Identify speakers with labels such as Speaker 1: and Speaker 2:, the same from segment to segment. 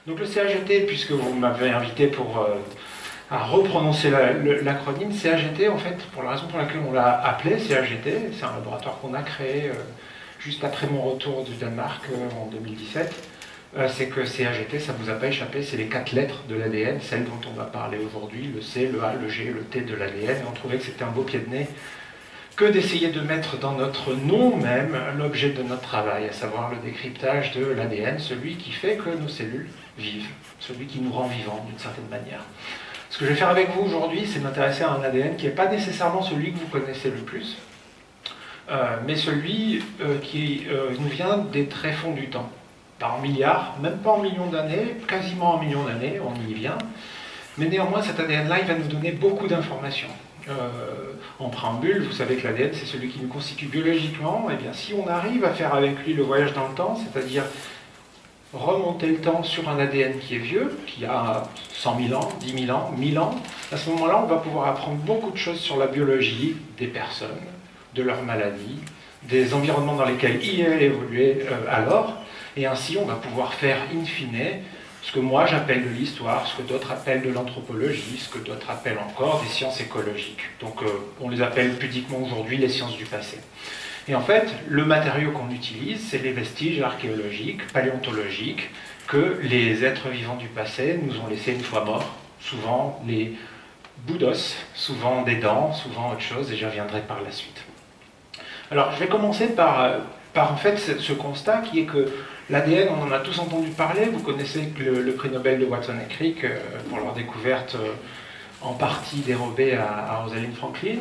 Speaker 1: Donc le CAGT, puisque vous m'avez invité pour à reprononcer l'acronyme CAGT, en fait, pour la raison pour laquelle on l'a appelé CAGT, c'est un laboratoire qu'on a créé juste après mon retour du Danemark en 2017, c'est que CAGT, ça ne vous a pas échappé, c'est les 4 lettres de l'ADN, celles dont on va parler aujourd'hui, le C, le A, le G, le T de l'ADN, et on trouvait que c'était un beau pied de nez que d'essayer de mettre dans notre nom même l'objet de notre travail, à savoir le décryptage de l'ADN, celui qui fait que nos cellules vivent, celui qui nous rend vivants d'une certaine manière. Ce que je vais faire avec vous aujourd'hui, c'est m'intéresser à un ADN qui n'est pas nécessairement celui que vous connaissez le plus, mais celui qui nous vient des tréfonds du temps. Pas en milliards, même pas en millions d'années, quasiment en millions d'années, on y vient. Mais néanmoins, cet ADN-là, il va nous donner beaucoup d'informations. En préambule, vous savez que l'ADN, c'est celui qui nous constitue biologiquement. Et bien, si on arrive à faire avec lui le voyage dans le temps, c'est-à-dire remonter le temps sur un ADN qui est vieux, qui a 100 000 ans, 10 000 ans, 1000 ans, à ce moment-là, on va pouvoir apprendre beaucoup de choses sur la biologie des personnes, de leurs maladies, des environnements dans lesquels ils évoluaient alors, et ainsi on va pouvoir faire in fine ce que moi j'appelle de l'histoire, ce que d'autres appellent de l'anthropologie, ce que d'autres appellent encore des sciences écologiques. Donc on les appelle pudiquement aujourd'hui les sciences du passé. Et en fait, le matériau qu'on utilise, c'est les vestiges archéologiques, paléontologiques, que les êtres vivants du passé nous ont laissés une fois morts, souvent les bouts d'os, souvent des dents, souvent autre chose, et j'y reviendrai par la suite. Alors, je vais commencer par en fait ce constat qui est que l'ADN, on en a tous entendu parler, vous connaissez le prix Nobel de Watson et Crick pour leur découverte en partie dérobée à Rosalind Franklin,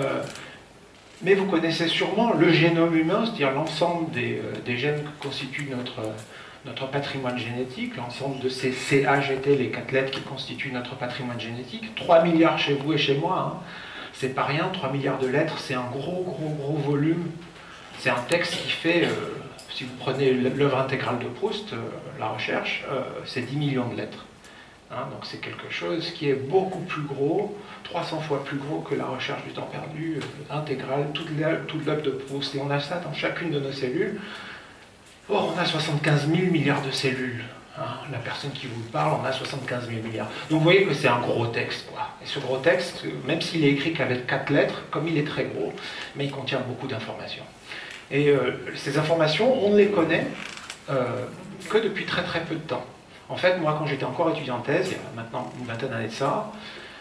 Speaker 1: mais vous connaissez sûrement le génome humain, c'est-à-dire l'ensemble des gènes que constituent notre patrimoine génétique, l'ensemble de ces CAGT, les 4 lettres qui constituent notre patrimoine génétique, 3 milliards chez vous et chez moi, hein. C'est pas rien, 3 milliards de lettres, c'est un gros volume. C'est un texte qui fait, si vous prenez l'œuvre intégrale de Proust, la recherche, c'est 10 millions de lettres. Hein, donc c'est quelque chose qui est beaucoup plus gros, 300 fois plus gros que la recherche du temps perdu, intégrale, toute l'œuvre de Proust. Et on a ça dans chacune de nos cellules. Or, on a 75 000 milliards de cellules. Hein, la personne qui vous parle en a 75 000 milliards. Donc vous voyez que c'est un gros texte, quoi. Et ce gros texte, même s'il est écrit qu'avec 4 lettres, comme il est très gros, mais il contient beaucoup d'informations. Et ces informations, on ne les connaît que depuis très peu de temps. En fait, moi, quand j'étais encore étudiant en thèse, il y a maintenant une vingtaine d'années de ça,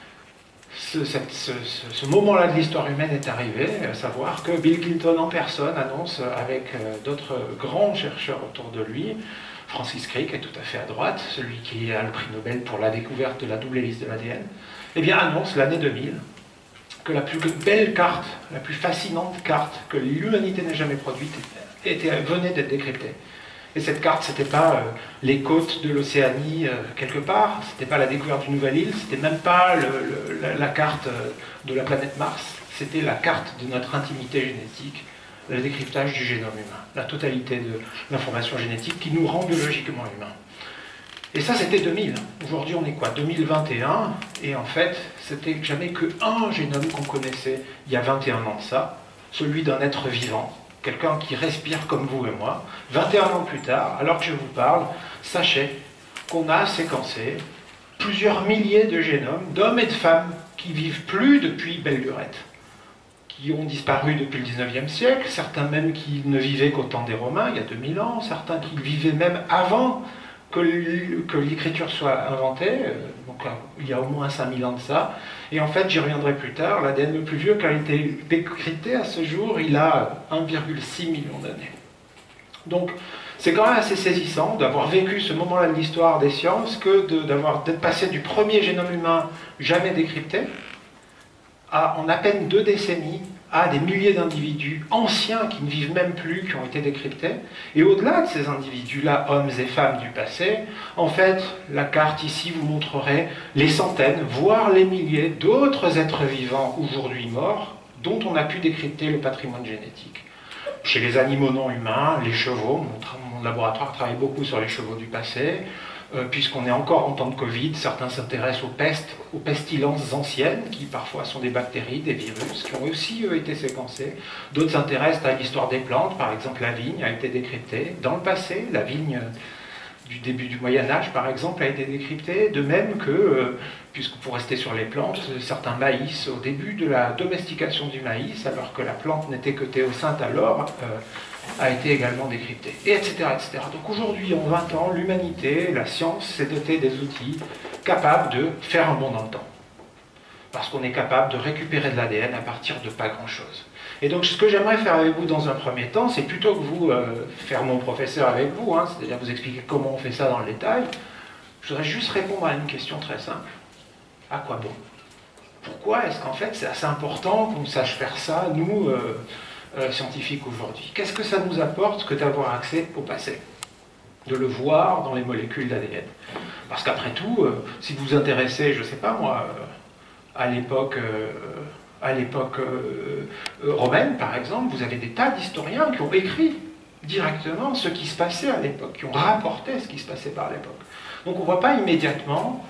Speaker 1: ce moment-là de l'histoire humaine est arrivé, à savoir que Bill Clinton en personne annonce, avec d'autres grands chercheurs autour de lui, Francis Crick est tout à fait à droite, celui qui a le prix Nobel pour la découverte de la double hélice de l'ADN, eh bien annonce l'année 2000 que la plus belle carte, la plus fascinante carte que l'humanité n'ait jamais produite venait d'être décryptée. Et cette carte, c'était pas les côtes de l'Océanie quelque part, c'était pas la découverte d'une nouvelle île, c'était même pas la carte de la planète Mars, c'était la carte de notre intimité génétique, le décryptage du génome humain, la totalité de l'information génétique qui nous rend biologiquement humains. Et ça, c'était 2000. Aujourd'hui, on est quoi 2021, et en fait, c'était jamais qu'un génome qu'on connaissait il y a 21 ans de ça, celui d'un être vivant, quelqu'un qui respire comme vous et moi. 21 ans plus tard, alors que je vous parle, sachez qu'on a séquencé plusieurs milliers de génomes d'hommes et de femmes qui vivent plus depuis belle lurette, qui ont disparu depuis le 19e siècle, certains même qui ne vivaient qu'au temps des Romains, il y a 2000 ans, certains qui vivaient même avant que l'écriture soit inventée, donc il y a au moins 5000 ans de ça, et en fait, j'y reviendrai plus tard, l'ADN le plus vieux qui a été décrypté à ce jour, il a 1,6 million d'années. Donc, c'est quand même assez saisissant d'avoir vécu ce moment-là de l'histoire des sciences que d'être passé du premier génome humain jamais décrypté en à peine 2 décennies à des milliers d'individus anciens qui ne vivent même plus, qui ont été décryptés. Et au-delà de ces individus-là, hommes et femmes du passé, en fait, la carte ici vous montrerait les centaines, voire les milliers d'autres êtres vivants aujourd'hui morts, dont on a pu décrypter le patrimoine génétique. Chez les animaux non humains, les chevaux, mon laboratoire travaille beaucoup sur les chevaux du passé, puisqu'on est encore en temps de Covid, certains s'intéressent aux pestilences anciennes, qui parfois sont des bactéries, des virus, qui ont aussi été séquencés. D'autres s'intéressent à l'histoire des plantes, par exemple la vigne a été décryptée dans le passé, la vigne du début du Moyen-Âge, par exemple, a été décrypté, de même que, puisque pour rester sur les plantes, certains maïs, au début de la domestication du maïs, alors que la plante n'était que théocinthe alors, a été également décrypté, et etc. etc. Donc aujourd'hui, en 20 ans, l'humanité, la science s'est dotée des outils capables de faire un bond dans le temps. Parce qu'on est capable de récupérer de l'ADN à partir de pas grand-chose. Et donc ce que j'aimerais faire avec vous dans un premier temps, c'est plutôt que vous faire mon professeur avec vous, hein, c'est-à-dire vous expliquer comment on fait ça dans le détail, je voudrais juste répondre à une question très simple. À quoi bon? Pourquoi est-ce qu'en fait c'est assez important qu'on sache faire ça, nous, scientifiques aujourd'hui? Qu'est-ce que ça nous apporte que d'avoir accès au passé? De le voir dans les molécules d'ADN? Parce qu'après tout, si vous vous intéressez, je ne sais pas moi, à l'époque romaine, par exemple, vous avez des tas d'historiens qui ont écrit directement ce qui se passait à l'époque, qui ont rapporté ce qui se passait par l'époque. Donc on ne voit pas immédiatement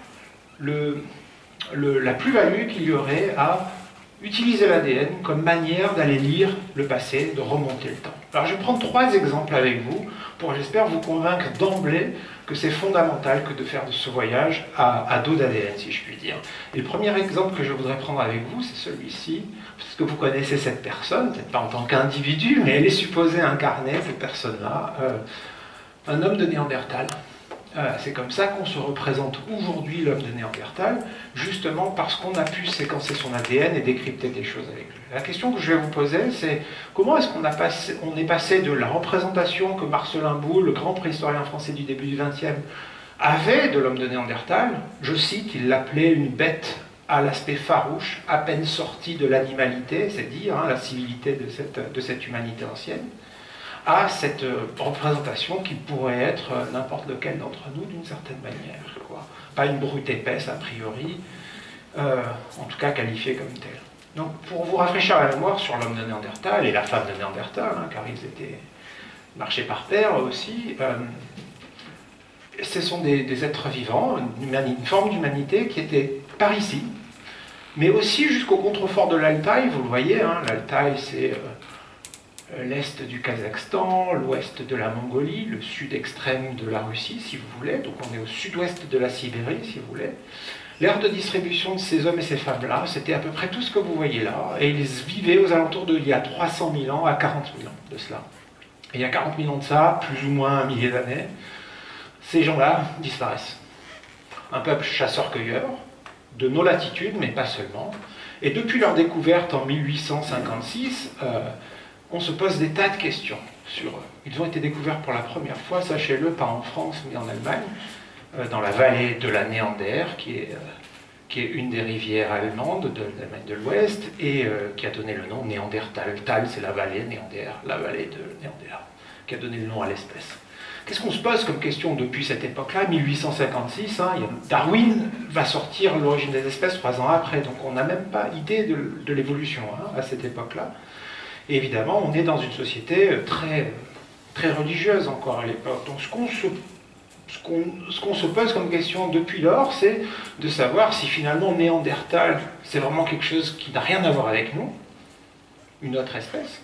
Speaker 1: la plus-value qu'il y aurait à utiliser l'ADN comme manière d'aller lire le passé, de remonter le temps. Alors je vais prendre 3 exemples avec vous pour, j'espère, vous convaincre d'emblée que c'est fondamental que de faire de ce voyage à dos d'ADN, si je puis dire. Et le premier exemple que je voudrais prendre avec vous, c'est celui-ci, parce que vous connaissez cette personne, peut-être pas en tant qu'individu, mais elle est supposée incarner, cette personne-là, un homme de Néandertal. C'est comme ça qu'on se représente aujourd'hui l'homme de Néandertal, justement parce qu'on a pu séquencer son ADN et décrypter des choses avec lui. La question que je vais vous poser, c'est comment est-ce qu'on est passé de la représentation que Marcelin Boule, le grand préhistorien français du début du XXe, avait de l'homme de Néandertal, je cite, il l'appelait une bête à l'aspect farouche, à peine sortie de l'animalité, c'est dire la civilité de cette humanité ancienne, à cette représentation qui pourrait être n'importe lequel d'entre nous d'une certaine manière, quoi. Pas une brute épaisse a priori, en tout cas qualifiée comme telle. Donc pour vous rafraîchir la mémoire sur l'homme de Néandertal et la femme de Néandertal, car ils marchaient par paire aussi, ce sont des êtres vivants, une forme d'humanité qui était par ici, mais aussi jusqu'au contrefort de l'Altaï, vous le voyez, l'Altaï c'est l'est du Kazakhstan, l'ouest de la Mongolie, le sud extrême de la Russie, si vous voulez, donc on est au sud-ouest de la Sibérie, si vous voulez. L'aire de distribution de ces hommes et ces femmes-là, c'était à peu près tout ce que vous voyez là, et ils vivaient aux alentours d'il y a 300 000 ans à 40 000 ans de cela. Et il y a 40 000 ans de ça, plus ou moins un millier d'années, ces gens-là disparaissent. Un peuple chasseur-cueilleur, de nos latitudes, mais pas seulement, et depuis leur découverte en 1856, on se pose des tas de questions sur eux. Ils ont été découverts pour la première fois, sachez-le, pas en France, mais en Allemagne, dans la vallée de la Néander, qui est une des rivières allemandes de l'Allemagne de l'Ouest, et qui a donné le nom Néandertal. Tal, c'est la vallée, Néander, la vallée de Néander, qui a donné le nom à l'espèce. Qu'est-ce qu'on se pose comme question depuis cette époque-là, 1856, Darwin va sortir l'origine des espèces 3 ans après, donc on n'a même pas idée de l'évolution à cette époque-là. Et évidemment, on est dans une société très, très religieuse encore à l'époque. Donc ce qu'on se pose comme question depuis lors, c'est de savoir si finalement Néandertal, c'est vraiment quelque chose qui n'a rien à voir avec nous, une autre espèce,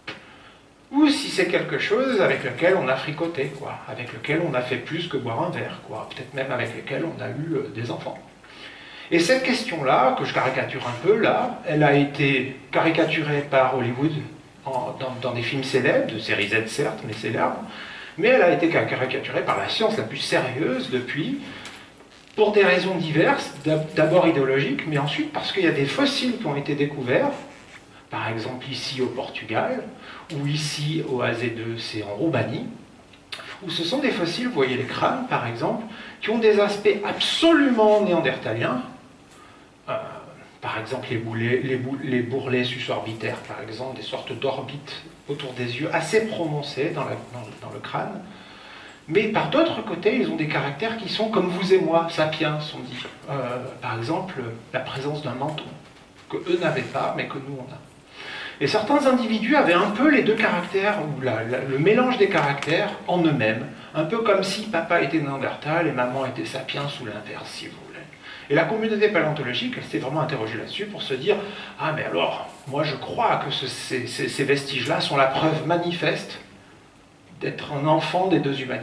Speaker 1: ou si c'est quelque chose avec lequel on a fricoté, quoi, avec lequel on a fait plus que boire un verre, quoi, peut-être même avec lequel on a eu des enfants. Et cette question-là, que je caricature un peu là, elle a été caricaturée par Hollywood dans des films célèbres, de série Z certes, mais célèbres, mais elle a été caricaturée par la science la plus sérieuse depuis, pour des raisons diverses, d'abord idéologiques, mais ensuite parce qu'il y a des fossiles qui ont été découverts, par exemple ici au Portugal, ou ici au AZ2, c'est en Roumanie, où ce sont des fossiles, vous voyez les crânes par exemple, qui ont des aspects absolument néandertaliens, par exemple les bourrelets susorbitaires, par exemple, des sortes d'orbites autour des yeux assez prononcées dans le crâne. Mais par d'autres côtés, ils ont des caractères qui sont comme vous et moi, sapiens, sont dit. Par exemple, la présence d'un menton, que eux n'avaient pas, mais que nous on a. Et certains individus avaient un peu les deux caractères, ou le mélange des caractères en eux-mêmes, un peu comme si papa était néandertal et maman était sapiens ou l'inverse, si vous voulez. Et la communauté paléontologique, elle s'est vraiment interrogée là-dessus pour se dire « Ah, mais alors, moi je crois que ces vestiges-là sont la preuve manifeste d'être un enfant des deux humanités.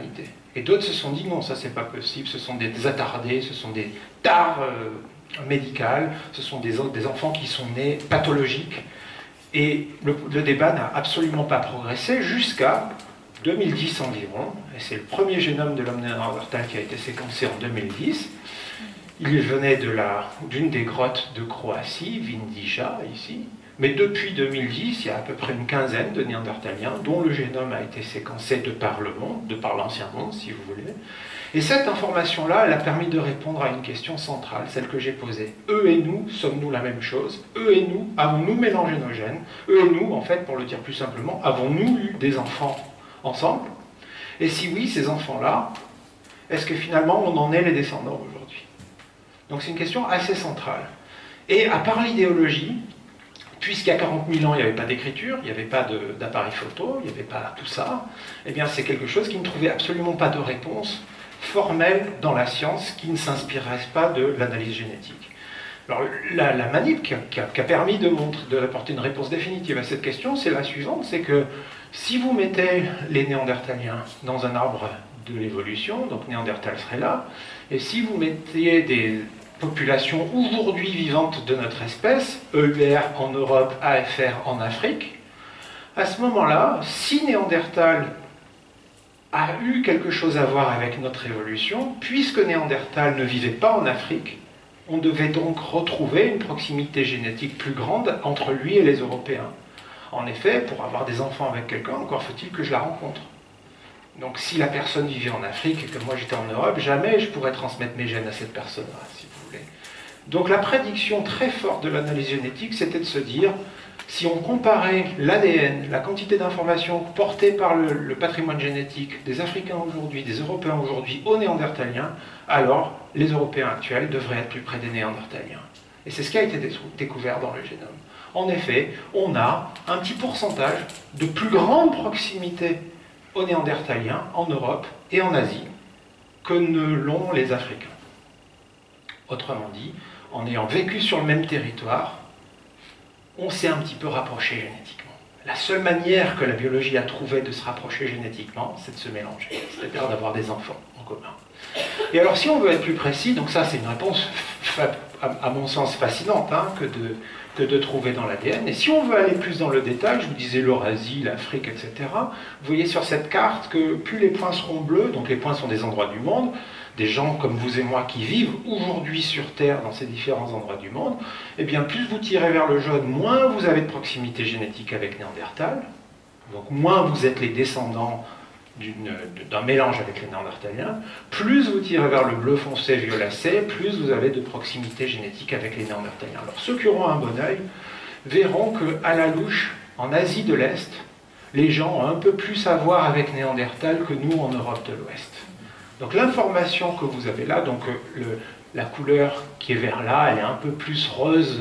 Speaker 1: Et d'autres se sont dit non, ça c'est pas possible, ce sont des attardés, ce sont des tares médicales, ce sont des enfants qui sont nés pathologiques. Et le débat n'a absolument pas progressé jusqu'à 2010 environ, et c'est le premier génome de l'homme néandertal qui a été séquencé en 2010. Il venait d'une des grottes de Croatie, Vindija, ici. Mais depuis 2010, il y a à peu près une quinzaine de néandertaliens dont le génome a été séquencé de par le monde, de par l'ancien monde, si vous voulez. Et cette information-là, elle a permis de répondre à une question centrale, celle que j'ai posée. Eux et nous, sommes-nous la même chose? Eux et nous, avons-nous mélangé nos gènes? Eux et nous, en fait, pour le dire plus simplement, avons-nous eu des enfants ensemble? Et si oui, ces enfants-là, est-ce que finalement on en est les descendants aujourd'hui? Donc c'est une question assez centrale. Et à part l'idéologie, puisqu'il y a 40 000 ans, il n'y avait pas d'écriture, il n'y avait pas d'appareil photo, il n'y avait pas tout ça, eh bien c'est quelque chose qui ne trouvait absolument pas de réponse formelle dans la science, qui ne s'inspirait pas de l'analyse génétique. Alors la manip qui a permis d'apporter une réponse définitive à cette question, c'est la suivante, c'est que si vous mettez les Néandertaliens dans un arbre de l'évolution, donc Néandertal serait là, et si vous mettiez des populations aujourd'hui vivantes de notre espèce, EUR en Europe, AFR en Afrique, à ce moment-là, si Néandertal a eu quelque chose à voir avec notre évolution, puisque Néandertal ne vivait pas en Afrique, on devait donc retrouver une proximité génétique plus grande entre lui et les Européens. En effet, pour avoir des enfants avec quelqu'un, encore faut-il que je la rencontre. Donc si la personne vivait en Afrique et que moi j'étais en Europe, jamais je pourrais transmettre mes gènes à cette personne-là, si vous voulez. Donc la prédiction très forte de l'analyse génétique, c'était de se dire, si on comparait l'ADN, la quantité d'informations portées par le patrimoine génétique des Africains aujourd'hui, des Européens aujourd'hui, aux Néandertaliens, alors les Européens actuels devraient être plus près des Néandertaliens. Et c'est ce qui a été découvert dans le génome. En effet, on a un petit pourcentage de plus grande proximité aux Néandertaliens en Europe et en Asie que ne l'ont les Africains. Autrement dit, en ayant vécu sur le même territoire, on s'est un petit peu rapproché génétiquement. La seule manière que la biologie a trouvé de se rapprocher génétiquement, c'est de se mélanger, c'est-à-dire d'avoir des enfants en commun. Et alors si on veut être plus précis, donc ça c'est une réponse à mon sens fascinante hein, que de trouver dans l'ADN, et si on veut aller plus dans le détail, je vous disais l'Eurasie, l'Afrique, etc., vous voyez sur cette carte que plus les points seront bleus, donc les points sont des endroits du monde, des gens comme vous et moi qui vivent aujourd'hui sur Terre dans ces différents endroits du monde, eh bien plus vous tirez vers le jaune, moins vous avez de proximité génétique avec Néandertal, donc moins vous êtes les descendants d'un mélange avec les Néandertaliens, plus vous tirez vers le bleu foncé violacé, plus vous avez de proximité génétique avec les Néandertaliens. Alors ceux qui auront un bon œil verront qu'à la louche, en Asie de l'Est, les gens ont un peu plus à voir avec Néandertal que nous en Europe de l'Ouest. Donc l'information que vous avez là, donc la couleur qui est vers là, elle est un peu plus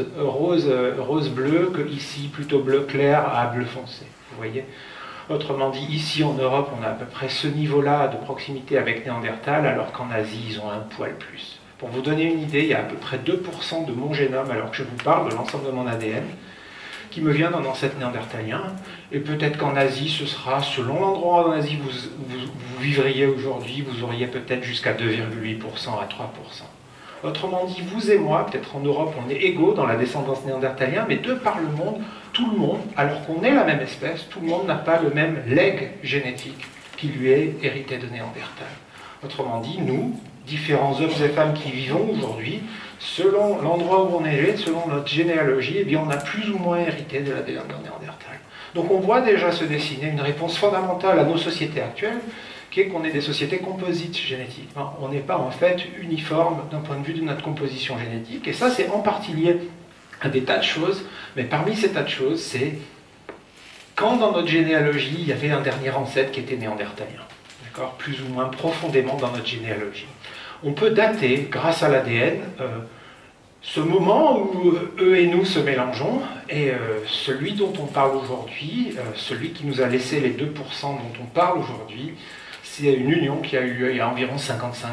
Speaker 1: rose-bleu que ici, plutôt bleu clair à bleu foncé. Vous voyez ? Autrement dit, ici en Europe, on a à peu près ce niveau-là de proximité avec Néandertal, alors qu'en Asie, ils ont un poil plus. Pour vous donner une idée, il y a à peu près 2% de mon génome, alors que je vous parle de l'ensemble de mon ADN, qui me vient d'un ancêtre néandertalien. Et peut-être qu'en Asie, ce sera, selon l'endroit en Asie où vous vivriez aujourd'hui, vous auriez peut-être jusqu'à 2,8% à 3%. Autrement dit, vous et moi, peut-être en Europe, on est égaux dans la descendance néandertalienne, mais de par le monde, tout le monde, alors qu'on est la même espèce, tout le monde n'a pas le même legs génétique qui lui est hérité de Néandertal. Autrement dit, nous, différents hommes et femmes qui vivons aujourd'hui, selon l'endroit où on est né, selon notre généalogie, eh bien, on a plus ou moins hérité de l'ADN de Néandertal. Donc on voit déjà se dessiner une réponse fondamentale à nos sociétés actuelles, qui est qu'on est des sociétés composites génétiquement. On n'est pas en fait uniforme d'un point de vue de notre composition génétique, et ça c'est en partie lié à des tas de choses, mais parmi ces tas de choses, c'est quand dans notre généalogie, il y avait un dernier ancêtre qui était néandertalien, d'accord, plus ou moins profondément dans notre généalogie. On peut dater, grâce à l'ADN, ce moment où eux et nous se mélangeons, et celui dont on parle aujourd'hui, celui qui nous a laissé les 2% dont on parle aujourd'hui, c'est une union qui a eu lieu il y a environ 55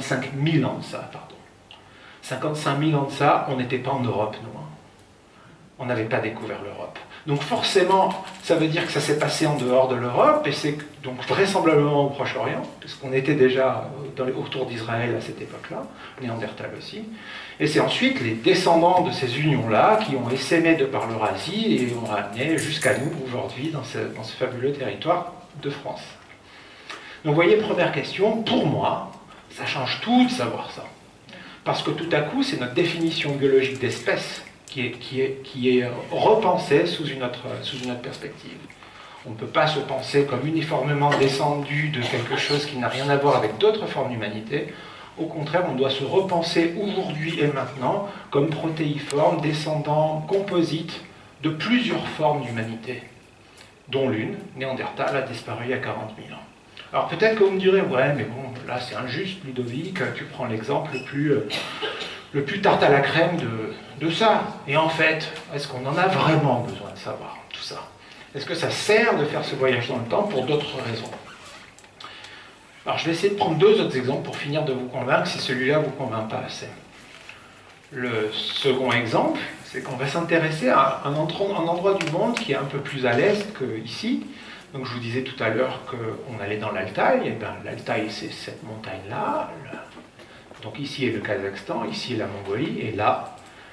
Speaker 1: 000 ans de ça, pardon. 55 000 ans de ça, on n'était pas en Europe, nous. Hein. on n'avait pas découvert l'Europe. Donc forcément, ça veut dire que ça s'est passé en dehors de l'Europe, et c'est donc vraisemblablement au Proche-Orient, puisqu'on était déjà autour d'Israël à cette époque-là, Néandertal aussi. Et c'est ensuite les descendants de ces unions-là qui ont essaimé de par l'Eurasie et ont ramené jusqu'à nous aujourd'hui dans ce fabuleux territoire de France. Donc vous voyez, première question, pour moi, ça change tout de savoir ça. Parce que tout à coup, c'est notre définition biologique d'espèce qui est repensée sous une autre perspective. On ne peut pas se penser comme uniformément descendu de quelque chose qui n'a rien à voir avec d'autres formes d'humanité. Au contraire, on doit se repenser aujourd'hui et maintenant comme protéiforme, descendant, composite de plusieurs formes d'humanité, dont l'une, Néandertal, a disparu il y a 40 000 ans. Alors peut-être que vous me direz, ouais, mais bon, là c'est injuste, Ludovic, tu prends l'exemple le plus tarte à la crème de ça. Et en fait, est-ce qu'on en a vraiment besoin de savoir tout ça? Est-ce que ça sert de faire ce voyage dans le temps pour d'autres raisons? Alors je vais essayer de prendre deux autres exemples pour finir de vous convaincre si celui-là ne vous convainc pas assez. Le second exemple, c'est qu'on va s'intéresser à un endroit du monde qui est un peu plus à l'est qu'ici. Donc je vous disais tout à l'heure qu'on allait dans l'Altaï, et bien l'Altaï c'est cette montagne-là, donc ici est le Kazakhstan, ici est la Mongolie, et là,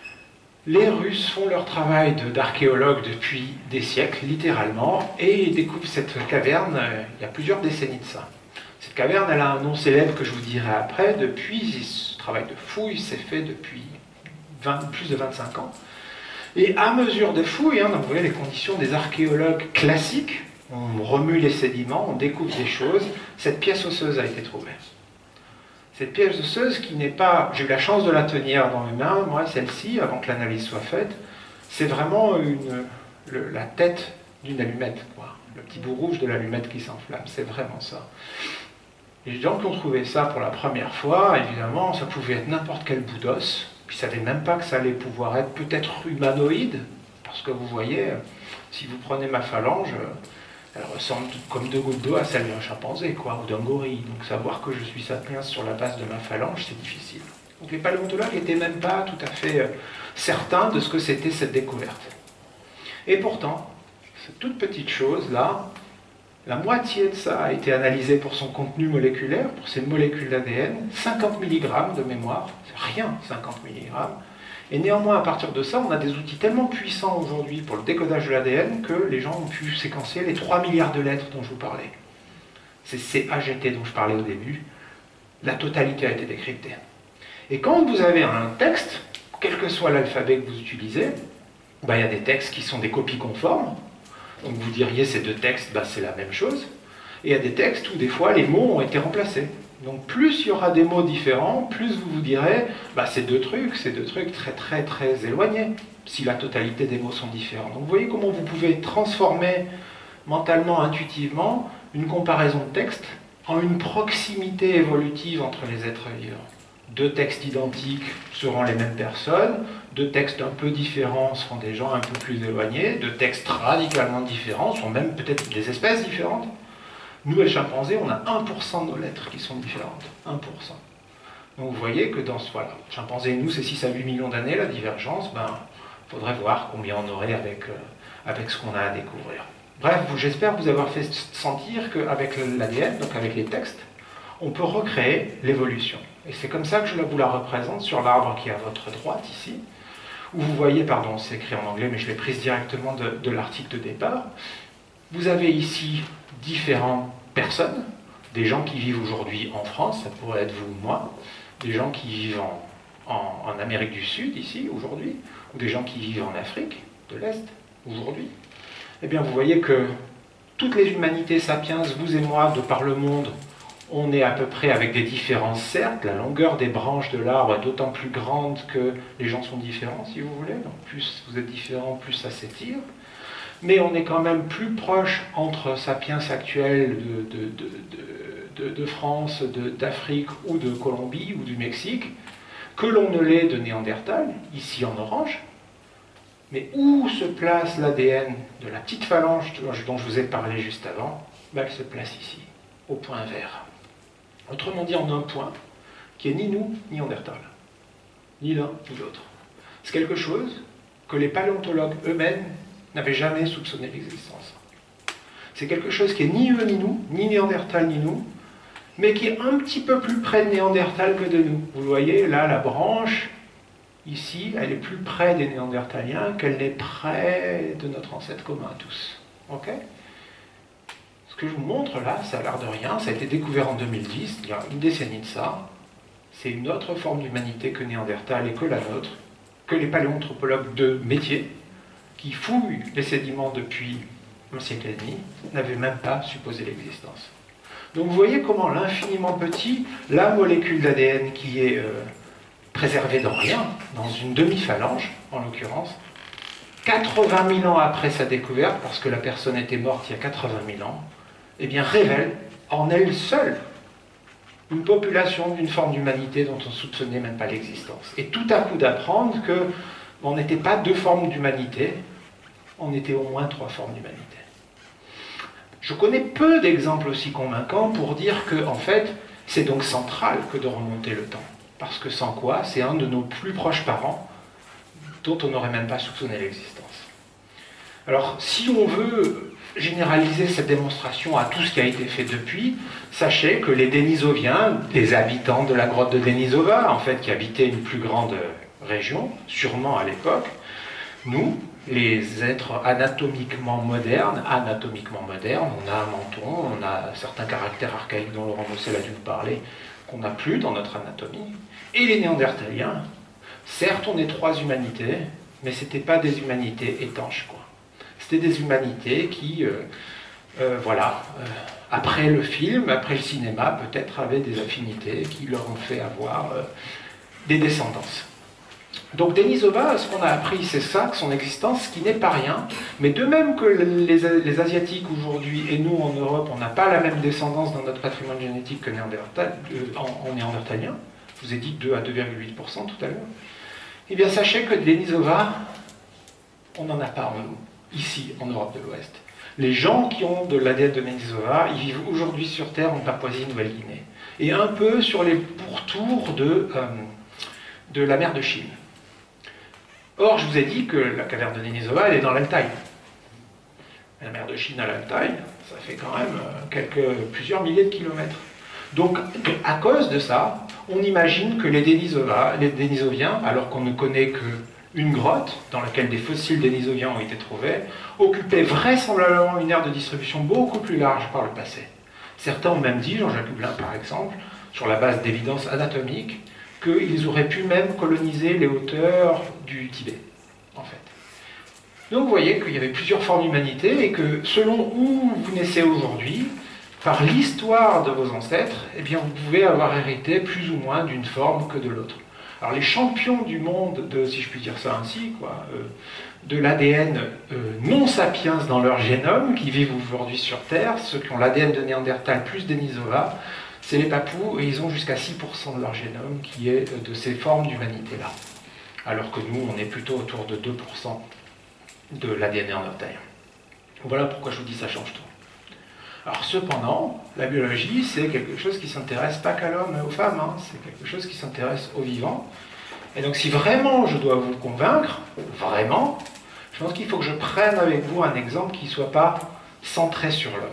Speaker 1: les Russes font leur travail d'archéologues depuis des siècles, littéralement, et ils découvrent cette caverne il y a plusieurs décennies de ça. Cette caverne, elle a un nom célèbre que je vous dirai après, depuis, ce travail de fouille s'est fait depuis plus de 25 ans. Et à mesure de fouilles, donc vous voyez les conditions des archéologues classiques, on remue les sédiments, on découvre des choses, cette pièce osseuse a été trouvée. Cette pièce osseuse qui n'est pas... J'ai eu la chance de la tenir dans mes mains, moi, celle-ci, avant que l'analyse soit faite, c'est vraiment la tête d'une allumette, quoi. Le petit bout rouge de l'allumette qui s'enflamme, c'est vraiment ça. Les gens qui ont trouvé ça pour la première fois, évidemment, ça pouvait être n'importe quel bout d'os, puis ils ne savaient même pas que ça allait pouvoir être peut-être humanoïde, parce que vous voyez, si vous prenez ma phalange, elle ressemble comme deux gouttes d'eau à celle d'un chimpanzé, quoi, ou d'un gorille. Donc savoir que je suis sapiens sur la base de ma phalange, c'est difficile. Donc les paléontologues n'étaient même pas tout à fait certains de ce que c'était cette découverte. Et pourtant, cette toute petite chose-là, la moitié de ça a été analysée pour son contenu moléculaire, pour ses molécules d'ADN, 50 mg de mémoire, c'est rien, 50 mg. Et néanmoins, à partir de ça, on a des outils tellement puissants aujourd'hui pour le décodage de l'ADN que les gens ont pu séquencer les 3 milliards de lettres dont je vous parlais. C'est ces AGT dont je parlais au début. La totalité a été décryptée. Et quand vous avez un texte, quel que soit l'alphabet que vous utilisez, il y a des textes qui sont des copies conformes. Donc vous diriez ces deux textes, c'est la même chose. Et il y a des textes où des fois les mots ont été remplacés. Donc plus il y aura des mots différents, plus vous vous direz, c'est deux trucs très très très éloignés, si la totalité des mots sont différents. Donc vous voyez comment vous pouvez transformer mentalement, intuitivement, une comparaison de texte en une proximité évolutive entre les êtres vivants. Deux textes identiques seront les mêmes personnes, deux textes un peu différents seront des gens un peu plus éloignés, deux textes radicalement différents sont même peut-être des espèces différentes. Nous, les chimpanzés, on a 1% de nos lettres qui sont différentes. 1%. Donc vous voyez que dans ce... Voilà, chimpanzés et nous, c'est 6 à 8 millions d'années, la divergence, faudrait voir combien on aurait avec ce qu'on a à découvrir. Bref, j'espère vous avoir fait sentir qu'avec l'ADN, donc avec les textes, on peut recréer l'évolution. Et c'est comme ça que je vous la représente sur l'arbre qui est à votre droite, ici, où vous voyez, pardon, c'est écrit en anglais, mais je l'ai prise directement de l'article de départ. Vous avez ici différentes personnes, des gens qui vivent aujourd'hui en France, ça pourrait être vous ou moi, des gens qui vivent en Amérique du Sud, ici, aujourd'hui, ou des gens qui vivent en Afrique de l'Est, aujourd'hui. Eh bien, vous voyez que toutes les humanités sapiens, vous et moi, de par le monde, on est à peu près avec des différences, certes, la longueur des branches de l'arbre est d'autant plus grande que les gens sont différents, si vous voulez, donc plus vous êtes différents, plus ça s'étire. Mais on est quand même plus proche entre sapiens actuels de France, d'Afrique ou de Colombie ou du Mexique que l'on ne l'est de Néandertal, ici en orange. Mais où se place l'ADN de la petite phalange dont je vous ai parlé juste avant? Elle se place ici, au point vert. Autrement dit, en un point qui est ni nous, ni Néandertal. Ni l'un, ni l'autre. C'est quelque chose que les paléontologues eux-mêmes n'avaient jamais soupçonné l'existence. C'est quelque chose qui est ni eux ni nous, ni Néandertal ni nous, mais qui est un petit peu plus près de Néandertal que de nous. Vous voyez, là, la branche, ici, elle est plus près des Néandertaliens qu'elle n'est près de notre ancêtre commun à tous. Ok ? Ce que je vous montre là, ça a l'air de rien, ça a été découvert en 2010, il y a une décennie de ça. C'est une autre forme d'humanité que Néandertal et que la nôtre, que les paléoanthropologues de métier, qui fouillent les sédiments depuis un siècle et demi, n'avaient même pas supposé l'existence. Donc vous voyez comment l'infiniment petit, la molécule d'ADN qui est préservée dans rien, dans une demi-phalange en l'occurrence, 80 000 ans après sa découverte, parce que la personne était morte il y a 80 000 ans, eh bien révèle en elle seule une population d'une forme d'humanité dont on ne soupçonnait même pas l'existence. Et tout à coup d'apprendre qu'on n'était pas deux formes d'humanité, on était au moins trois formes d'humanité. Je connais peu d'exemples aussi convaincants pour dire que, en fait, c'est donc central que de remonter le temps. Parce que sans quoi, c'est un de nos plus proches parents dont on n'aurait même pas soupçonné l'existence. Alors, si on veut généraliser cette démonstration à tout ce qui a été fait depuis, sachez que les Denisoviens, les habitants de la grotte de Denisova, en fait, qui habitaient une plus grande région, sûrement à l'époque, nous, les êtres anatomiquement modernes, on a un menton, on a certains caractères archaïques dont Laurent Mossel a dû nous parler, qu'on n'a plus dans notre anatomie, et les Néandertaliens, certes on est trois humanités, mais ce n'étaient pas des humanités étanches, quoi. C'était des humanités qui, après le film, après le cinéma, peut-être avaient des affinités qui leur ont fait avoir des descendances. Donc Denisova, ce qu'on a appris, c'est ça, son existence, ce qui n'est pas rien. Mais de même que les Asiatiques aujourd'hui et nous en Europe, on n'a pas la même descendance dans notre patrimoine génétique que en néandertalien, je vous ai dit 2 à 2,8% tout à l'heure, eh bien sachez que Denisova, on n'en a pas en nous, ici en Europe de l'Ouest. Les gens qui ont de l'ADN de Denisova, ils vivent aujourd'hui sur Terre en Papouasie-Nouvelle-Guinée. Et un peu sur les pourtours de la mer de Chine. Or, je vous ai dit que la caverne de Denisova, elle est dans l'Altaï. La mer de Chine à l'Altaï, ça fait quand même plusieurs milliers de kilomètres. Donc, à cause de ça, on imagine que les Denisoviens, alors qu'on ne connaît qu'une grotte dans laquelle des fossiles Denisoviens ont été trouvés, occupaient vraisemblablement une aire de distribution beaucoup plus large par le passé. Certains ont même dit, Jean-Jacques Hublin par exemple, sur la base d'évidences anatomiques, qu'ils auraient pu même coloniser les hauteurs du Tibet, en fait. Donc vous voyez qu'il y avait plusieurs formes d'humanité et que selon où vous naissez aujourd'hui, par l'histoire de vos ancêtres, eh bien vous pouvez avoir hérité plus ou moins d'une forme que de l'autre. Alors les champions du monde, si je puis dire ça ainsi, de l'ADN non sapiens dans leur génome, qui vivent aujourd'hui sur Terre, ceux qui ont l'ADN de Néandertal plus Denisova, c'est les Papous, et ils ont jusqu'à 6% de leur génome qui est de ces formes d'humanité-là. Alors que nous, on est plutôt autour de 2% de l'ADN néandertalien. Voilà pourquoi je vous dis ça change tout. Alors cependant, la biologie, c'est quelque chose qui ne s'intéresse pas qu'à l'homme et aux femmes, hein. C'est quelque chose qui s'intéresse aux vivants. Et donc si vraiment je dois vous convaincre, vraiment, je pense qu'il faut que je prenne avec vous un exemple qui ne soit pas centré sur l'homme.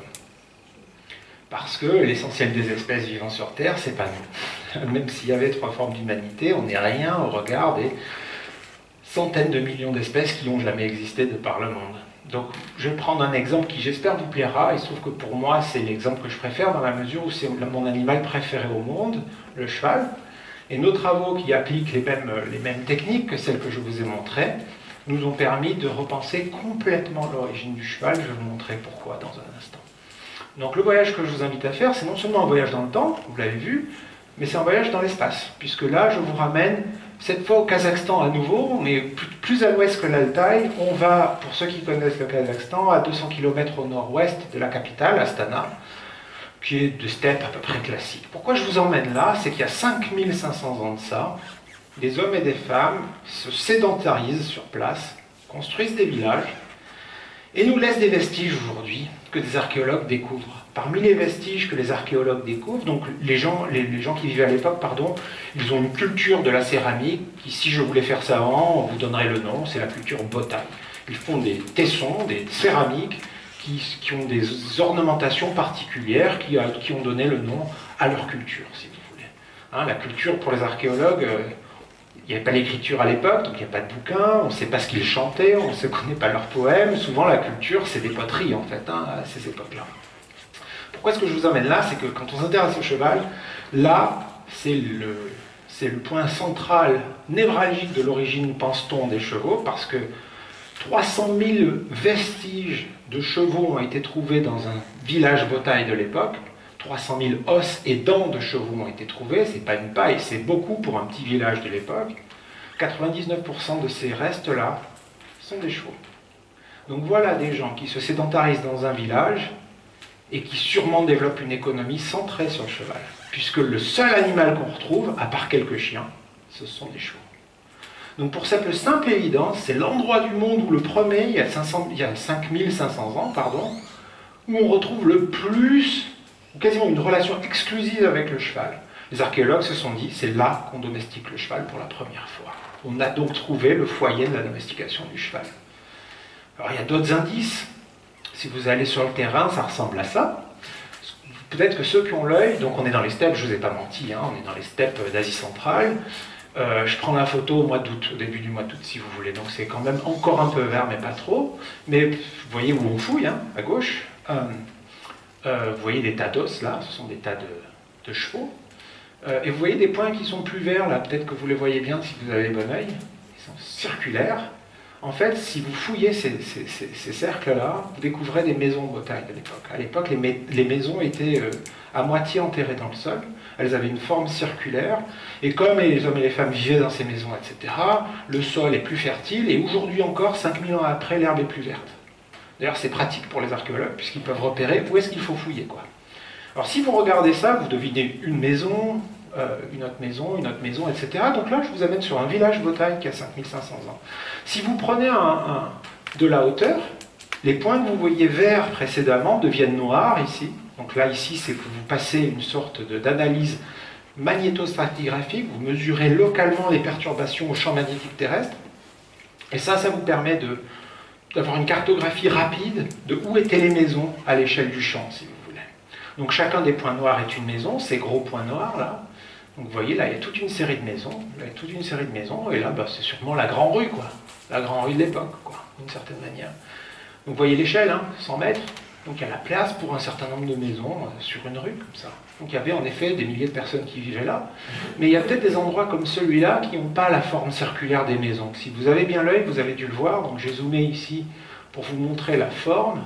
Speaker 1: Parce que l'essentiel des espèces vivant sur Terre, c'est pas nous. Même s'il y avait 3 formes d'humanité, on n'est rien au regard des centaines de millions d'espèces qui n'ont jamais existé de par le monde. Donc je vais prendre un exemple qui j'espère vous plaira. Il se trouve que pour moi c'est l'exemple que je préfère dans la mesure où c'est mon animal préféré au monde, le cheval. Et nos travaux qui appliquent les mêmes techniques que celles que je vous ai montrées nous ont permis de repenser complètement l'origine du cheval. Je vais vous montrer pourquoi dans un instant. Donc le voyage que je vous invite à faire, c'est non seulement un voyage dans le temps, vous l'avez vu, mais c'est un voyage dans l'espace, puisque là je vous ramène cette fois au Kazakhstan à nouveau, mais plus à l'ouest que l'Altaï. On va, pour ceux qui connaissent le Kazakhstan, à 200 km au nord-ouest de la capitale, Astana, qui est de steppe à peu près classique. Pourquoi je vous emmène là? C'est qu'il y a 5500 ans de ça, des hommes et des femmes se sédentarisent sur place, construisent des villages, et nous laissent des vestiges aujourd'hui que des archéologues découvrent. Parmi les vestiges que les archéologues découvrent, donc les gens qui vivaient à l'époque, pardon, ils ont une culture de la céramique qui, si je voulais faire savant, on vous donnerait le nom, c'est la culture Botaï. Ils font des tessons, des céramiques qui ont des ornementations particulières qui ont donné le nom à leur culture, si vous voulez. Hein, la culture, pour les archéologues, il n'y avait pas l'écriture à l'époque, donc il n'y a pas de bouquins, on ne sait pas ce qu'ils chantaient, on ne connaît pas leurs poèmes. Souvent, la culture, c'est des poteries, en fait, hein, à ces époques-là. Pourquoi est-ce que je vous emmène là? C'est que quand on s'intéresse au cheval, là, c'est le point central, névralgique de l'origine, pense-t-on, des chevaux, parce que 300 000 vestiges de chevaux ont été trouvés dans un village Botaï de l'époque. 300 000 os et dents de chevaux ont été trouvés, c'est pas une paille, c'est beaucoup pour un petit village de l'époque. 99% de ces restes-là sont des chevaux. Donc voilà des gens qui se sédentarisent dans un village et qui sûrement développent une économie centrée sur le cheval, puisque le seul animal qu'on retrouve, à part quelques chiens, ce sont des chevaux. Donc pour cette simple évidence, c'est l'endroit du monde où le premier, il y a 5500 ans, pardon, où on retrouve le plus, quasiment une relation exclusive avec le cheval. Les archéologues se sont dit, c'est là qu'on domestique le cheval pour la première fois. On a donc trouvé le foyer de la domestication du cheval. Alors il y a d'autres indices. Si vous allez sur le terrain, ça ressemble à ça. Peut-être que ceux qui ont l'œil, donc on est dans les steppes, je ne vous ai pas menti, hein, on est dans les steppes d'Asie centrale. Je prends la photo au mois d'août, au début du mois d'août si vous voulez, donc c'est quand même encore un peu vert mais pas trop. Mais vous voyez où on fouille, hein, à gauche. Vous voyez des tas d'os là, ce sont des tas de chevaux. Et vous voyez des points qui sont plus verts là, peut-être que vous les voyez bien si vous avez bon œil. Ils sont circulaires. En fait, si vous fouillez ces cercles-là, vous découvrez des maisons Botaï de l'époque. À l'époque, les maisons étaient à moitié enterrées dans le sol. Elles avaient une forme circulaire. Et comme les hommes et les femmes vivaient dans ces maisons, etc., le sol est plus fertile. Et aujourd'hui encore, 5000 ans après, l'herbe est plus verte. D'ailleurs, c'est pratique pour les archéologues, puisqu'ils peuvent repérer où est-ce qu'il faut fouiller, quoi. Alors, si vous regardez ça, vous devinez une maison, une autre maison, etc. Donc là, je vous amène sur un village Botaï qui a 5500 ans. Si vous prenez de la hauteur, les points que vous voyez verts précédemment deviennent noirs ici. Donc là, ici, c'est que vous passez une sorte d'analyse magnétostratigraphique, vous mesurez localement les perturbations au champ magnétique terrestre. Et ça vous permet d'avoir une cartographie rapide de où étaient les maisons à l'échelle du champ, si vous voulez. Donc chacun des points noirs est une maison, ces gros points noirs là. Donc vous voyez, là, il y a toute une série de maisons. Et là, c'est sûrement la grande rue, quoi. La grande rue de l'époque, quoi, d'une certaine manière. Donc vous voyez l'échelle, hein, 100 mètres. Donc il y a la place pour un certain nombre de maisons sur une rue, comme ça. Donc il y avait en effet des milliers de personnes qui vivaient là. Mais il y a peut-être des endroits comme celui-là qui n'ont pas la forme circulaire des maisons. Si vous avez bien l'œil, vous avez dû le voir. Donc j'ai zoomé ici pour vous montrer la forme.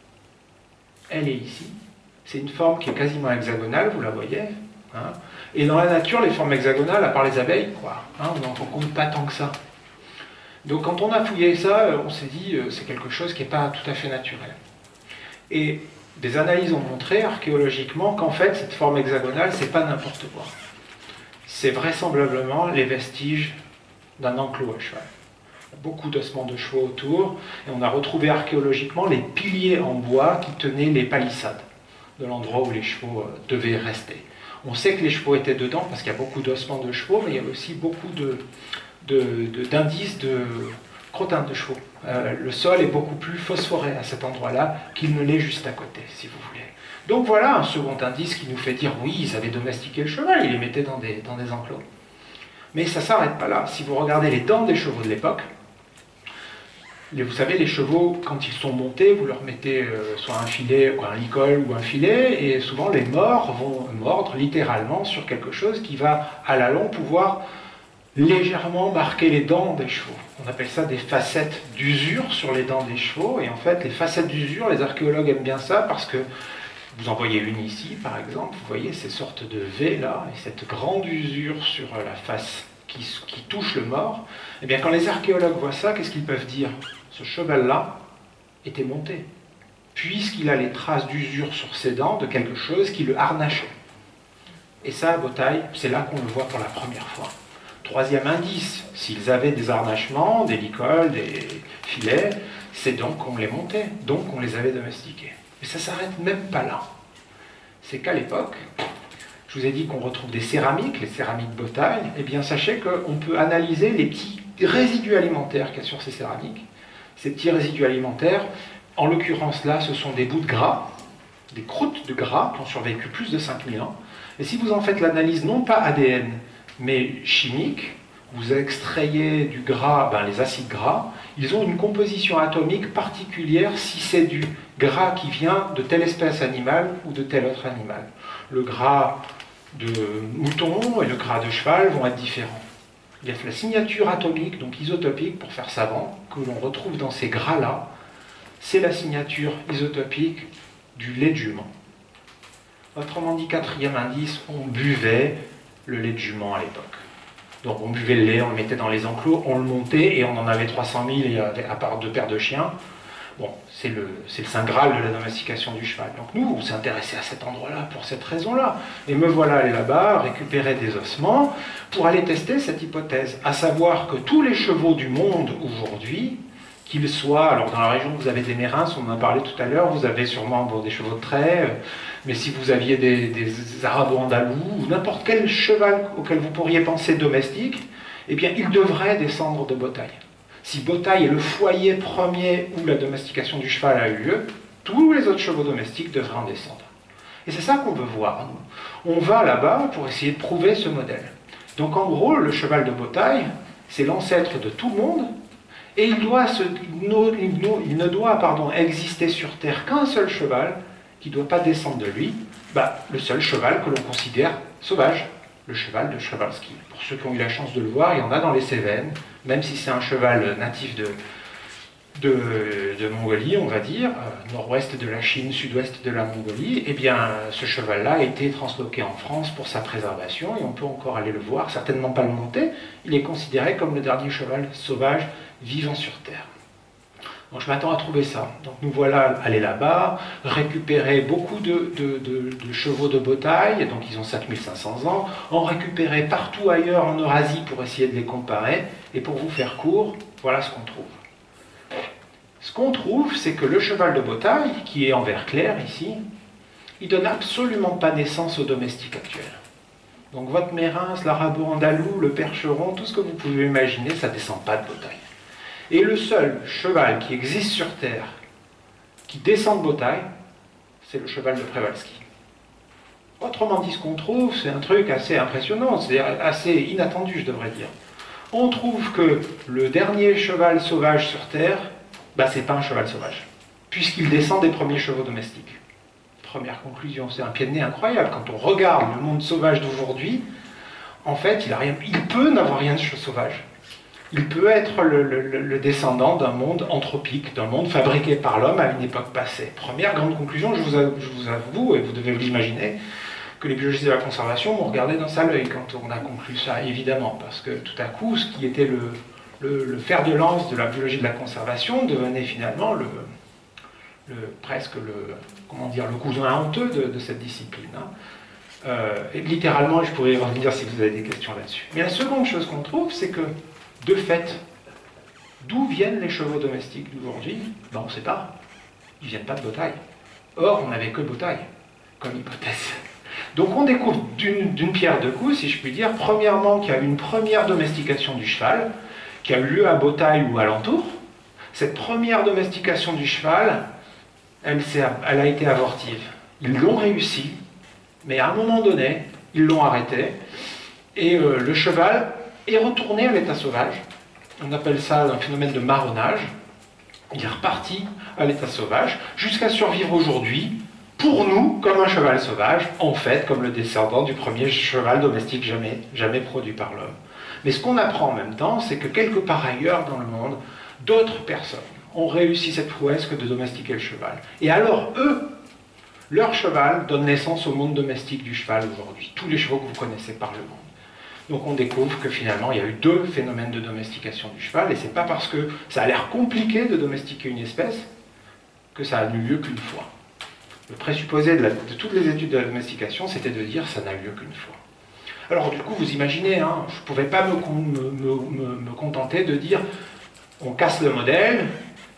Speaker 1: Elle est ici. C'est une forme qui est quasiment hexagonale, vous la voyez, hein. Et dans la nature, les formes hexagonales, à part les abeilles, quoi, hein, on n'en compte pas tant que ça. Donc quand on a fouillé ça, on s'est dit c'est quelque chose qui n'est pas tout à fait naturel. Et des analyses ont montré archéologiquement qu'en fait, cette forme hexagonale, c'est pas n'importe quoi. C'est vraisemblablement les vestiges d'un enclos à cheval. Beaucoup d'ossements de chevaux autour, et on a retrouvé archéologiquement les piliers en bois qui tenaient les palissades de l'endroit où les chevaux devaient rester. On sait que les chevaux étaient dedans parce qu'il y a beaucoup d'ossements de chevaux, mais il y a aussi beaucoup d'indices de crottins de chevaux. Le sol est beaucoup plus phosphoré à cet endroit-là qu'il ne l'est juste à côté, si vous voulez. Donc voilà un second indice qui nous fait dire oui, ils avaient domestiqué le cheval, ils les mettaient dans des enclos. Mais ça ne s'arrête pas là. Si vous regardez les dents des chevaux de l'époque, vous savez, les chevaux, quand ils sont montés, vous leur mettez soit un filet, un licol ou un filet, et souvent les morts vont mordre littéralement sur quelque chose qui va, à la longue, pouvoir légèrement marquer les dents des chevaux. On appelle ça des facettes d'usure sur les dents des chevaux, et en fait, les facettes d'usure, les archéologues aiment bien ça parce que vous en voyez une ici, par exemple, vous voyez ces sortes de V là, et cette grande usure sur la face qui touche le mort. Eh bien, quand les archéologues voient ça, qu'est-ce qu'ils peuvent dire ? Ce cheval-là était monté, puisqu'il a les traces d'usure sur ses dents de quelque chose qui le harnachait. Et ça, à Botaï, c'est là qu'on le voit pour la première fois. Troisième indice, s'ils avaient des harnachements, des licoles, des filets, c'est donc qu'on les montait, donc on les avait domestiqués. Mais ça ne s'arrête même pas là. C'est qu'à l'époque, je vous ai dit qu'on retrouve des céramiques, les céramiques Bothaï, eh bien sachez qu'on peut analyser les petits résidus alimentaires qu'il y a sur ces céramiques. Ces petits résidus alimentaires, en l'occurrence là, ce sont des bouts de gras, des croûtes de gras qui ont survécu plus de 5000 ans. Et si vous en faites l'analyse non pas ADN, mais chimique, vous extrayez du gras, les acides gras, ils ont une composition atomique particulière si c'est du gras qui vient de telle espèce animale ou de tel autre animal. Le gras de mouton et le gras de cheval vont être différents. Il y a la signature atomique, donc isotopique pour faire savant, que l'on retrouve dans ces gras-là, c'est la signature isotopique du lait de jument. Autrement dit, quatrième indice, on buvait le lait de jument à l'époque. Donc on buvait le lait, on le mettait dans les enclos, on le montait et on en avait 300 000 et à part 2 paires de chiens. Bon, c'est le saint graal de la domestication du cheval. Donc nous, on s'est intéressé à cet endroit-là pour cette raison-là. Et me voilà allé là-bas, récupérer des ossements, pour aller tester cette hypothèse. À savoir que tous les chevaux du monde aujourd'hui, qu'ils soient, alors dans la région vous avez des mérins, on en a parlé tout à l'heure, vous avez sûrement des chevaux de trait, mais si vous aviez des arabo-andalous, ou n'importe quel cheval auquel vous pourriez penser domestique, eh bien il devrait descendre de Bothaï. Si Bothaï est le foyer premier où la domestication du cheval a eu lieu, tous les autres chevaux domestiques devraient en descendre. Et c'est ça qu'on veut voir, nous. On va là-bas pour essayer de prouver ce modèle. Donc en gros, le cheval de Bothaï, c'est l'ancêtre de tout le monde, et il ne doit exister sur Terre qu'un seul cheval qui ne doit pas descendre de lui, le seul cheval que l'on considère sauvage, le cheval de Przewalski. Pour ceux qui ont eu la chance de le voir, il y en a dans les Cévennes, même si c'est un cheval natif de Mongolie, on va dire, nord-ouest de la Chine, sud-ouest de la Mongolie, eh bien ce cheval-là a été transloqué en France pour sa préservation, et on peut encore aller le voir, certainement pas le monter, il est considéré comme le dernier cheval sauvage vivant sur Terre. Donc je m'attends à trouver ça. Donc nous voilà allés là-bas, récupérer beaucoup de chevaux de Bothaï, donc ils ont 5500 ans, en récupérer partout ailleurs en Eurasie pour essayer de les comparer, et pour vous faire court, voilà ce qu'on trouve. Ce qu'on trouve, c'est que le cheval de Bothaï, qui est en vert clair ici, il donne absolument pas naissance au domestique actuel. Donc votre Mérins, l'Arabo-Andalou, le Percheron, tout ce que vous pouvez imaginer, ça ne descend pas de Bothaï. Et le seul cheval qui existe sur Terre, qui descend de Bothaï, c'est le cheval de Przewalski. Autrement dit, ce qu'on trouve, c'est un truc assez impressionnant, c'est assez inattendu, je devrais dire. On trouve que le dernier cheval sauvage sur Terre, c'est pas un cheval sauvage, puisqu'il descend des premiers chevaux domestiques. Première conclusion, c'est un pied de nez incroyable. Quand on regarde le monde sauvage d'aujourd'hui, en fait, il peut n'avoir rien de sauvage. Il peut être le descendant d'un monde anthropique, d'un monde fabriqué par l'homme à une époque passée. Première grande conclusion, je vous avoue, et vous devez vous l'imaginer, que les biologistes de la conservation m'ont regardé d'un sale œil quand on a conclu ça, évidemment, parce que tout à coup, ce qui était le fer de lance de la biologie de la conservation devenait finalement presque le cousin honteux de cette discipline. Et littéralement, je pourrais y revenir si vous avez des questions là-dessus. Mais la seconde chose qu'on trouve, c'est que, de fait, d'où viennent les chevaux domestiques d'aujourd'hui? On ne sait pas. Ils ne viennent pas de Bothaï. Or, on n'avait que Bothaï comme hypothèse. Donc on découvre d'une pierre deux coups, si je puis dire, premièrement qu'il y a eu une première domestication du cheval, qui a eu lieu à Bothaï ou alentour. Cette première domestication du cheval, elle a été avortive. Ils l'ont réussi, mais à un moment donné, ils l'ont arrêté, et le cheval est retourné à l'état sauvage. On appelle ça un phénomène de marronnage. Il est reparti à l'état sauvage, jusqu'à survivre aujourd'hui, pour nous, comme un cheval sauvage, en fait, comme le descendant du premier cheval domestique jamais produit par l'homme. Mais ce qu'on apprend en même temps, c'est que quelque part ailleurs dans le monde, d'autres personnes ont réussi cette prouesse que de domestiquer le cheval. Et alors, eux, leur cheval donne naissance au monde domestique du cheval aujourd'hui. Tous les chevaux que vous connaissez par le monde. Donc on découvre que finalement, il y a eu deux phénomènes de domestication du cheval, et c'est pas parce que ça a l'air compliqué de domestiquer une espèce que ça a eu lieu qu'une fois. Le présupposé de toutes les études de la domestication, c'était de dire ça n'a eu lieu qu'une fois. Alors du coup, vous imaginez, je ne pouvais pas me contenter de dire on casse le modèle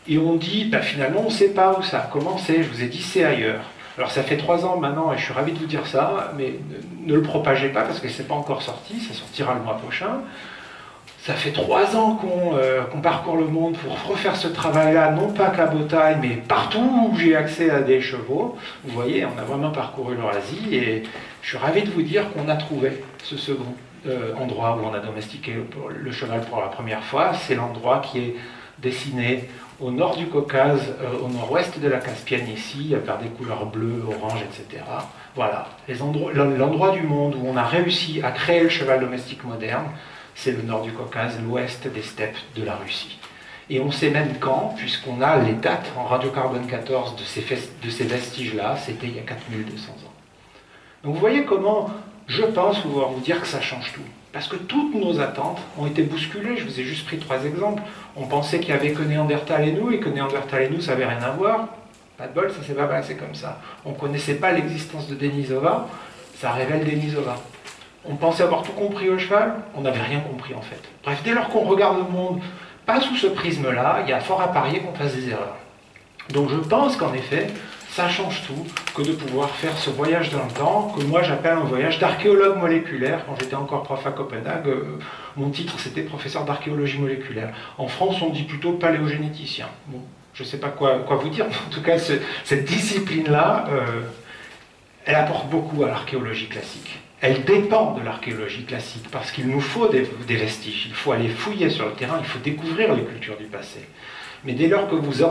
Speaker 1: Et on dit, bah, finalement, on ne sait pas où ça a commencé. Je vous ai dit, c'est ailleurs. Alors ça fait 3 ans maintenant, et je suis ravi de vous dire ça, mais ne le propagez pas parce que c'est pas encore sorti, ça sortira le mois prochain. Ça fait 3 ans qu'on parcourt le monde pour refaire ce travail-là, non pas qu'à Botaï, mais partout où j'ai accès à des chevaux. Vous voyez, on a vraiment parcouru l'Eurasie, et je suis ravi de vous dire qu'on a trouvé ce second endroit où on a domestiqué le cheval pour la première fois. C'est l'endroit qui est dessiné au nord du Caucase, au nord-ouest de la Caspienne ici, par des couleurs bleues, oranges, etc. Voilà, l'endroit du monde où on a réussi à créer le cheval domestique moderne, c'est le nord du Caucase, l'ouest des steppes de la Russie. Et on sait même quand, puisqu'on a les dates en radiocarbone 14 de ces vestiges-là, c'était il y a 4200 ans. Donc vous voyez comment je pense pouvoir vous dire que ça change tout. Parce que toutes nos attentes ont été bousculées. Je vous ai juste pris 3 exemples. On pensait qu'il n'y avait que Néandertal et nous, et que Néandertal et nous, ça n'avait rien à voir. Pas de bol, ça s'est pas passé comme ça. On ne connaissait pas l'existence de Denisova, ça révèle Denisova. On pensait avoir tout compris au cheval, on n'avait rien compris en fait. Bref, dès lors qu'on regarde le monde, pas sous ce prisme-là, il y a fort à parier qu'on fasse des erreurs. Donc je pense qu'en effet, ça change tout que de pouvoir faire ce voyage dans le temps, que moi j'appelle un voyage d'archéologue moléculaire. Quand j'étais encore prof à Copenhague, mon titre c'était professeur d'archéologie moléculaire. En France, on dit plutôt paléogénéticien. Bon, je ne sais pas quoi vous dire, mais en tout cas, cette discipline-là, elle apporte beaucoup à l'archéologie classique. Elle dépend de l'archéologie classique, parce qu'il nous faut des vestiges, il faut aller fouiller sur le terrain, il faut découvrir les cultures du passé. Mais dès lors que vous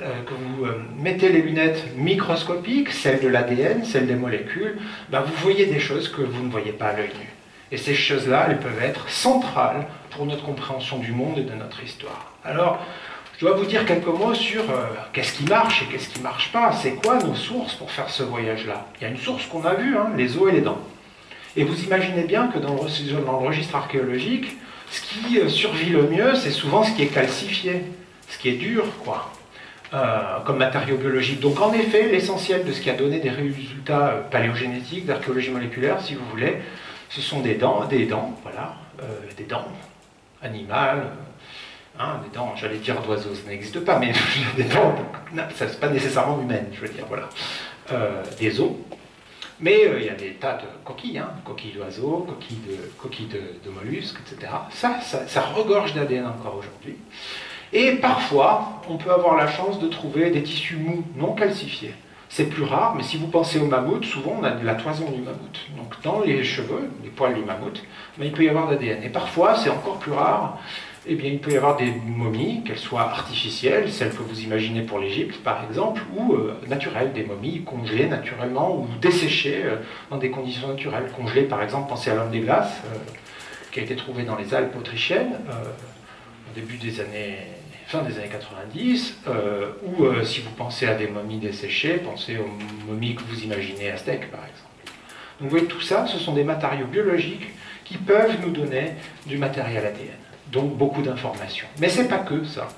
Speaker 1: mettez les lunettes microscopiques, celles de l'ADN, celles des molécules, ben vous voyez des choses que vous ne voyez pas à l'œil nu. Et ces choses-là, elles peuvent être centrales pour notre compréhension du monde et de notre histoire. Alors, je dois vous dire quelques mots sur qu'est-ce qui marche et qu'est-ce qui ne marche pas. C'est quoi nos sources pour faire ce voyage-là? Il y a une source qu'on a vue, hein, les os et les dents. Et vous imaginez bien que dans le registre archéologique, ce qui survit le mieux, c'est souvent ce qui est calcifié, ce qui est dur, quoi, comme matériau biologique. Donc en effet, l'essentiel de ce qui a donné des résultats paléogénétiques, d'archéologie moléculaire, si vous voulez, ce sont des dents, voilà, des dents animales, des dents, j'allais dire d'oiseaux, ça n'existe pas, mais des dents, ça c'est pas nécessairement humaine, je veux dire, voilà, des os. Mais il y a des tas de coquilles, coquilles d'oiseaux, coquilles de mollusques, etc. Ça regorge d'ADN encore aujourd'hui. Et parfois, on peut avoir la chance de trouver des tissus mous, non calcifiés. C'est plus rare, mais si vous pensez au mammouth, souvent on a de la toison du mammouth. Donc dans les cheveux, les poils du mammouth, il peut y avoir d'ADN. Et parfois, c'est encore plus rare, eh bien, il peut y avoir des momies, qu'elles soient artificielles, celles que vous imaginez pour l'Égypte par exemple, ou naturelles, des momies congelées naturellement ou desséchées dans des conditions naturelles. Congelées par exemple, pensez à l'homme des glaces, qui a été trouvé dans les Alpes autrichiennes, au début des années, fin des années 90, ou si vous pensez à des momies desséchées, pensez aux momies que vous imaginez aztèques par exemple. Donc vous voyez, tout ça, ce sont des matériaux biologiques qui peuvent nous donner du matériel ADN. Donc beaucoup d'informations. Mais ce n'est pas que ça.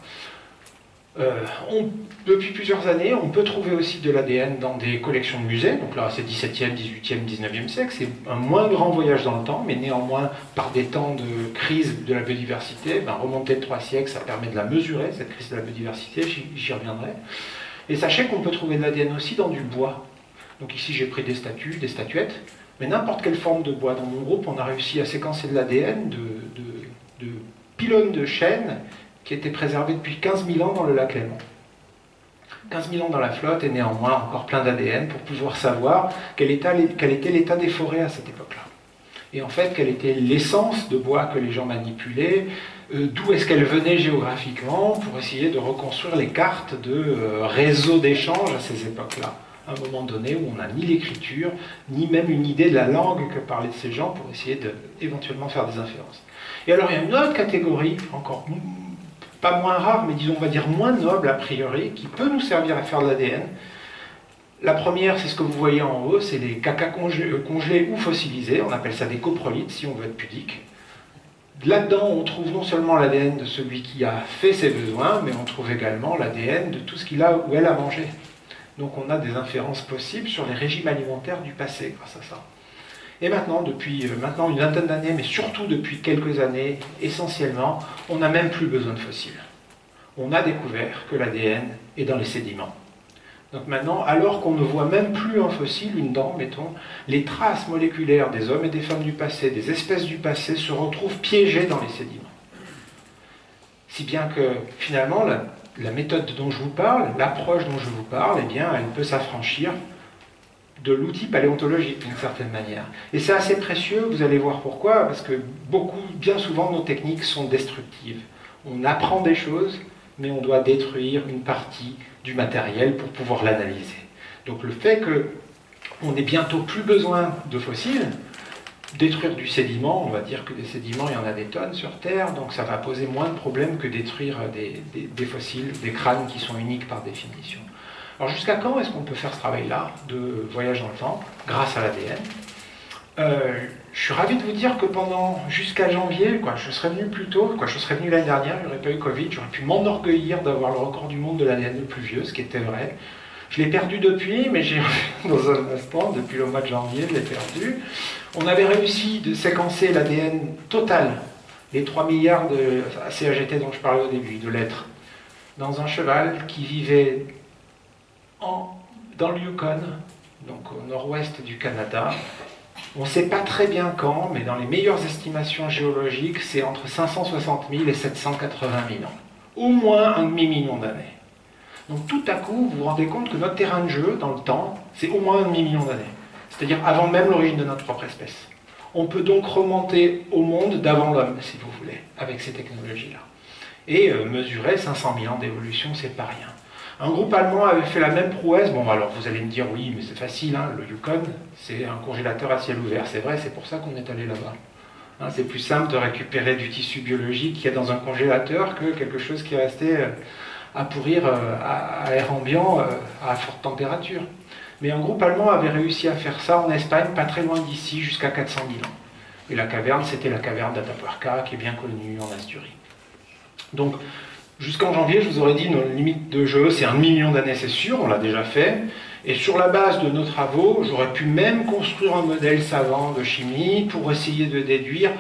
Speaker 1: Depuis plusieurs années, on peut trouver aussi de l'ADN dans des collections de musées. Donc là, c'est 17e, 18e, 19e siècle. C'est un moins grand voyage dans le temps, mais néanmoins, par des temps de crise de la biodiversité, remonter de 3 siècles, ça permet de la mesurer, cette crise de la biodiversité, j'y reviendrai. Et sachez qu'on peut trouver de l'ADN aussi dans du bois. Donc ici, j'ai pris des statues, des statuettes, mais n'importe quelle forme de bois. Dans mon groupe, on a réussi à séquencer de l'ADN de pylônes de chêne qui étaient préservés depuis 15 000 ans dans le lac Léman. 15 000 ans dans la flotte et néanmoins encore plein d'ADN pour pouvoir savoir quel était l'état des forêts à cette époque-là. Et en fait, quelle était l'essence de bois que les gens manipulaient, d'où est-ce qu'elle venait géographiquement pour essayer de reconstruire les cartes de réseaux d'échanges à ces époques-là. À un moment donné où on n'a ni l'écriture, ni même une idée de la langue que parlaient ces gens pour essayer d'éventuellement faire des inférences. Et alors il y a une autre catégorie, encore pas moins rare, mais disons on va dire moins noble a priori, qui peut nous servir à faire de l'ADN. La première, c'est ce que vous voyez en haut, c'est les cacas congelés ou fossilisés, on appelle ça des coprolites si on veut être pudique. Là-dedans, on trouve non seulement l'ADN de celui qui a fait ses besoins, mais on trouve également l'ADN de tout ce qu'il a ou elle a mangé. Donc on a des inférences possibles sur les régimes alimentaires du passé grâce à ça. Et maintenant, depuis maintenant une vingtaine d'années, mais surtout depuis quelques années, essentiellement, on n'a même plus besoin de fossiles. on a découvert que l'ADN est dans les sédiments. Donc maintenant, alors qu'on ne voit même plus un fossile, une dent, mettons, les traces moléculaires des hommes et des femmes du passé, des espèces du passé, se retrouvent piégées dans les sédiments. Si bien que, finalement, la méthode dont je vous parle, l'approche dont je vous parle, eh bien, elle peut s'affranchir de l'outil paléontologique, d'une certaine manière. Et c'est assez précieux, vous allez voir pourquoi, parce que bien souvent, nos techniques sont destructives. On apprend des choses, mais on doit détruire une partie du matériel pour pouvoir l'analyser. Donc le fait qu'on n'ait bientôt plus besoin de fossiles, détruire du sédiment, on va dire que des sédiments, il y en a des tonnes sur Terre, donc ça va poser moins de problèmes que détruire des fossiles, des crânes qui sont uniques par définition. Alors jusqu'à quand est-ce qu'on peut faire ce travail-là de voyage dans le temps, grâce à l'ADN? Je suis ravi de vous dire que jusqu'à janvier, je serais venu plus tôt, je serais venu l'année dernière, il n'y aurait pas eu Covid, j'aurais pu m'enorgueillir d'avoir le record du monde de l'ADN le plus vieux, ce qui était vrai. Je l'ai perdu depuis, mais j'ai dans un instant, depuis le mois de janvier, je l'ai perdu. On avait réussi de séquencer l'ADN total, les 3 milliards de CAGT dont je parlais au début, de lettres, dans un cheval qui vivait dans le Yukon, donc au nord-ouest du Canada. On ne sait pas très bien quand, mais dans les meilleures estimations géologiques, c'est entre 560 000 et 780 000 ans. Au moins un demi-million d'années. Donc tout à coup, vous vous rendez compte que notre terrain de jeu, dans le temps, c'est au moins un demi-million d'années. C'est-à-dire avant même l'origine de notre propre espèce. On peut donc remonter au monde d'avant l'homme, si vous voulez, avec ces technologies-là. Et mesurer 500 000 ans d'évolution, c'est pas rien. Un groupe allemand avait fait la même prouesse. Bon, alors vous allez me dire, oui, mais c'est facile, hein, le Yukon, c'est un congélateur à ciel ouvert. C'est vrai, c'est pour ça qu'on est allé là-bas. Hein, c'est plus simple de récupérer du tissu biologique qu'il y a dans un congélateur que quelque chose qui est resté à pourrir à air ambiant à forte température. Mais un groupe allemand avait réussi à faire ça en Espagne, pas très loin d'ici, jusqu'à 400 000 ans. Et la caverne, c'était la caverne d'Atapuerca, qui est bien connue en Asturie. Donc, jusqu'en janvier, je vous aurais dit, nos limites de jeu, c'est un demi-million d'années, c'est sûr, on l'a déjà fait. Et sur la base de nos travaux, j'aurais pu même construire un modèle savant de chimie pour essayer de déduire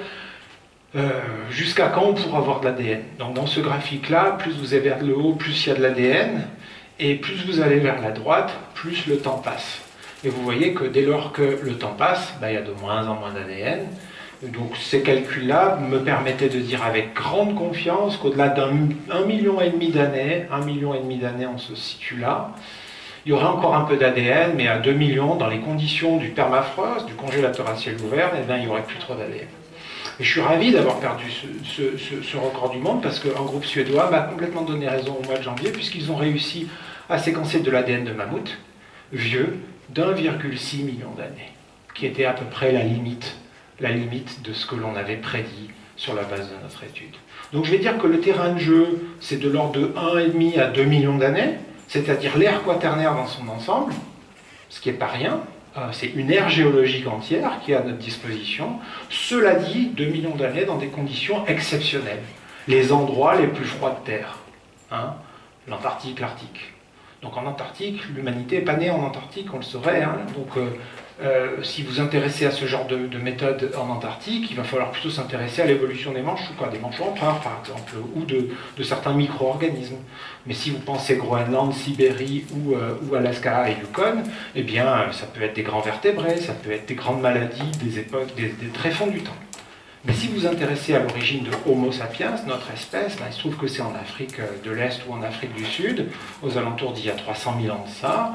Speaker 1: jusqu'à quand on pourra avoir de l'ADN. Donc dans ce graphique-là, plus vous allez vers le haut, plus il y a de l'ADN, et plus vous allez vers la droite, plus le temps passe. Et vous voyez que dès lors que le temps passe, il y a de moins en moins d'ADN. Donc ces calculs-là me permettaient de dire avec grande confiance qu'au-delà d'1,5 million d'années, 1,5 million d'années on se situe là, il y aurait encore un peu d'ADN, mais à 2 millions, dans les conditions du permafrost, du congélateur à ciel ouvert, il n'y aurait plus trop d'ADN. Et je suis ravi d'avoir perdu ce record du monde, parce qu'un groupe suédois m'a complètement donné raison au mois de janvier, puisqu'ils ont réussi à séquencer de l'ADN de mammouth, vieux, d'1,6 million d'années, qui était à peu près la limite de ce que l'on avait prédit sur la base de notre étude. Donc je vais dire que le terrain de jeu, c'est de l'ordre de 1,5 à 2 millions d'années, c'est-à-dire l'ère quaternaire dans son ensemble, ce qui n'est pas rien, c'est une ère géologique entière qui est à notre disposition. Cela dit, 2 millions d'années dans des conditions exceptionnelles. Les endroits les plus froids de Terre, hein, l'Antarctique, l'Arctique. Donc en Antarctique, l'humanité n'est pas née en Antarctique, on le saurait. Hein. Donc si vous vous intéressez à ce genre de méthode en Antarctique, il va falloir plutôt s'intéresser à l'évolution des manches, des manches empereurs par exemple, ou de certains micro-organismes. Mais si vous pensez Groenland, Sibérie ou Alaska et Yukon, eh bien ça peut être des grands vertébrés, ça peut être des grandes maladies, des époques, des tréfonds du temps. Mais si vous vous intéressez à l'origine de Homo sapiens, notre espèce, il se trouve que c'est en Afrique de l'Est ou en Afrique du Sud, aux alentours d'il y a 300 000 ans de ça.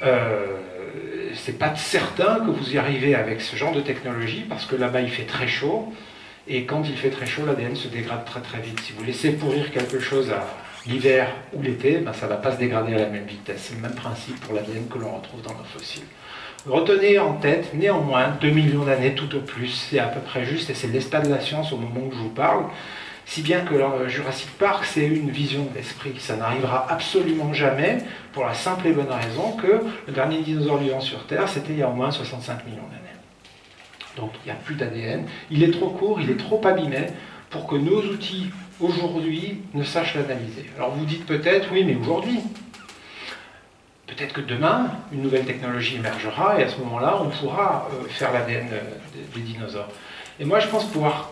Speaker 1: C'est pas certain que vous y arrivez avec ce genre de technologie, parce que là-bas il fait très chaud, et quand il fait très chaud, l'ADN se dégrade très très vite. Si vous laissez pourrir quelque chose à l'hiver ou l'été, ça ne va pas se dégrader à la même vitesse. C'est le même principe pour l'ADN que l'on retrouve dans nos fossiles. Retenez en tête, néanmoins, 2 millions d'années tout au plus, c'est à peu près juste, et c'est l'état de la science au moment où je vous parle, si bien que le Jurassic Park, c'est une vision de l'esprit. Ça n'arrivera absolument jamais, pour la simple et bonne raison que le dernier dinosaure vivant sur Terre, c'était il y a au moins 65 millions d'années. Donc il n'y a plus d'ADN, il est trop court, il est trop abîmé, pour que nos outils, aujourd'hui, ne sachent l'analyser. Alors vous dites peut-être, oui, mais aujourd'hui, peut-être que demain, une nouvelle technologie émergera et à ce moment-là, on pourra faire l'ADN des dinosaures. Et moi, je pense pouvoir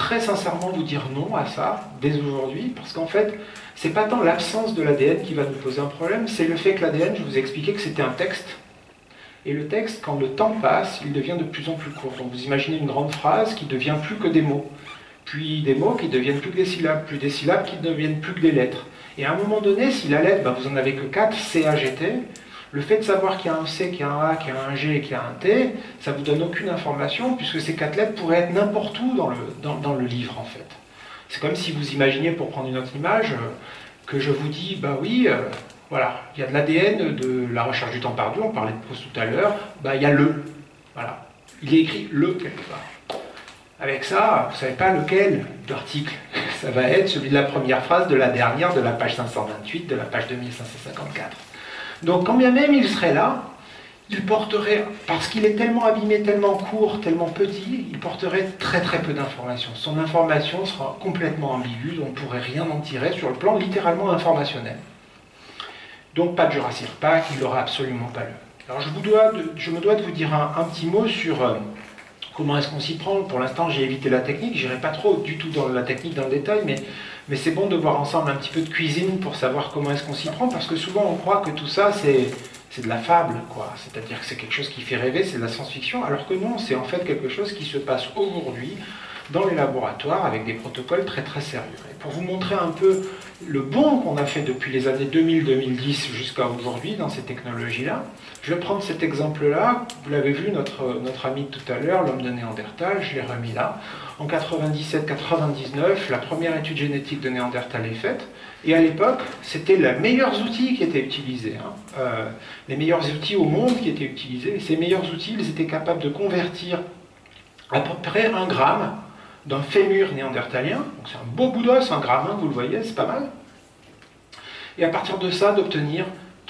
Speaker 1: très sincèrement vous dire non à ça, dès aujourd'hui, parce qu'en fait, c'est pas tant l'absence de l'ADN qui va nous poser un problème, c'est le fait que l'ADN, je vous ai expliqué que c'était un texte, et le texte, quand le temps passe, il devient de plus en plus court. Donc vous imaginez une grande phrase qui devient plus que des mots, puis des mots qui deviennent plus que des syllabes, puis des syllabes qui ne deviennent plus que des lettres. Et à un moment donné, si la lettre, vous en avez que 4, C, A, G, T, le fait de savoir qu'il y a un C, qu'il y a un A, qu'il y a un G et qu'il y a un T, ça ne vous donne aucune information, puisque ces 4 lettres pourraient être n'importe où dans le livre, en fait. C'est comme si vous imaginiez, pour prendre une autre image, que je vous dis, bah oui, voilà, il y a de l'ADN de la recherche du temps perdu, on parlait de Proust tout à l'heure, il y a le, voilà, il est écrit le quelque part. Avec ça, vous ne savez pas lequel d'article, ça va être celui de la première phrase, de la dernière, de la page 528, de la page 2554. Donc quand bien même il serait là, il porterait, parce qu'il est tellement abîmé, tellement court, tellement petit, il porterait très très peu d'informations. Son information sera complètement ambiguë, on ne pourrait rien en tirer sur le plan littéralement informationnel. Donc pas de Jurassic Park, il n'aura absolument pas le. Alors je me dois de vous dire un petit mot sur comment est-ce qu'on s'y prend. Pour l'instant j'ai évité la technique, j'irai pas trop du tout dans la technique dans le détail, mais c'est bon de voir ensemble un petit peu de cuisine pour savoir comment est-ce qu'on s'y prend, parce que souvent on croit que tout ça c'est de la fable, quoi. C'est-à-dire que c'est quelque chose qui fait rêver, c'est de la science-fiction, alors que non, c'est en fait quelque chose qui se passe aujourd'hui dans les laboratoires avec des protocoles très très sérieux. Et pour vous montrer un peu le bond qu'on a fait depuis les années 2000-2010 jusqu'à aujourd'hui dans ces technologies-là, je vais prendre cet exemple-là. Vous l'avez vu, notre ami de tout à l'heure, l'homme de Néandertal, je l'ai remis là. En 97-99, la première étude génétique de Néandertal est faite. Et à l'époque, c'était les meilleurs outils qui étaient utilisés. Les meilleurs outils au monde qui étaient utilisés. Et ces meilleurs outils, ils étaient capables de convertir à peu près 1 gramme d'un fémur néandertalien. Donc c'est un beau bout d'os, 1 gramme, vous le voyez, c'est pas mal. Et à partir de ça, d'obtenir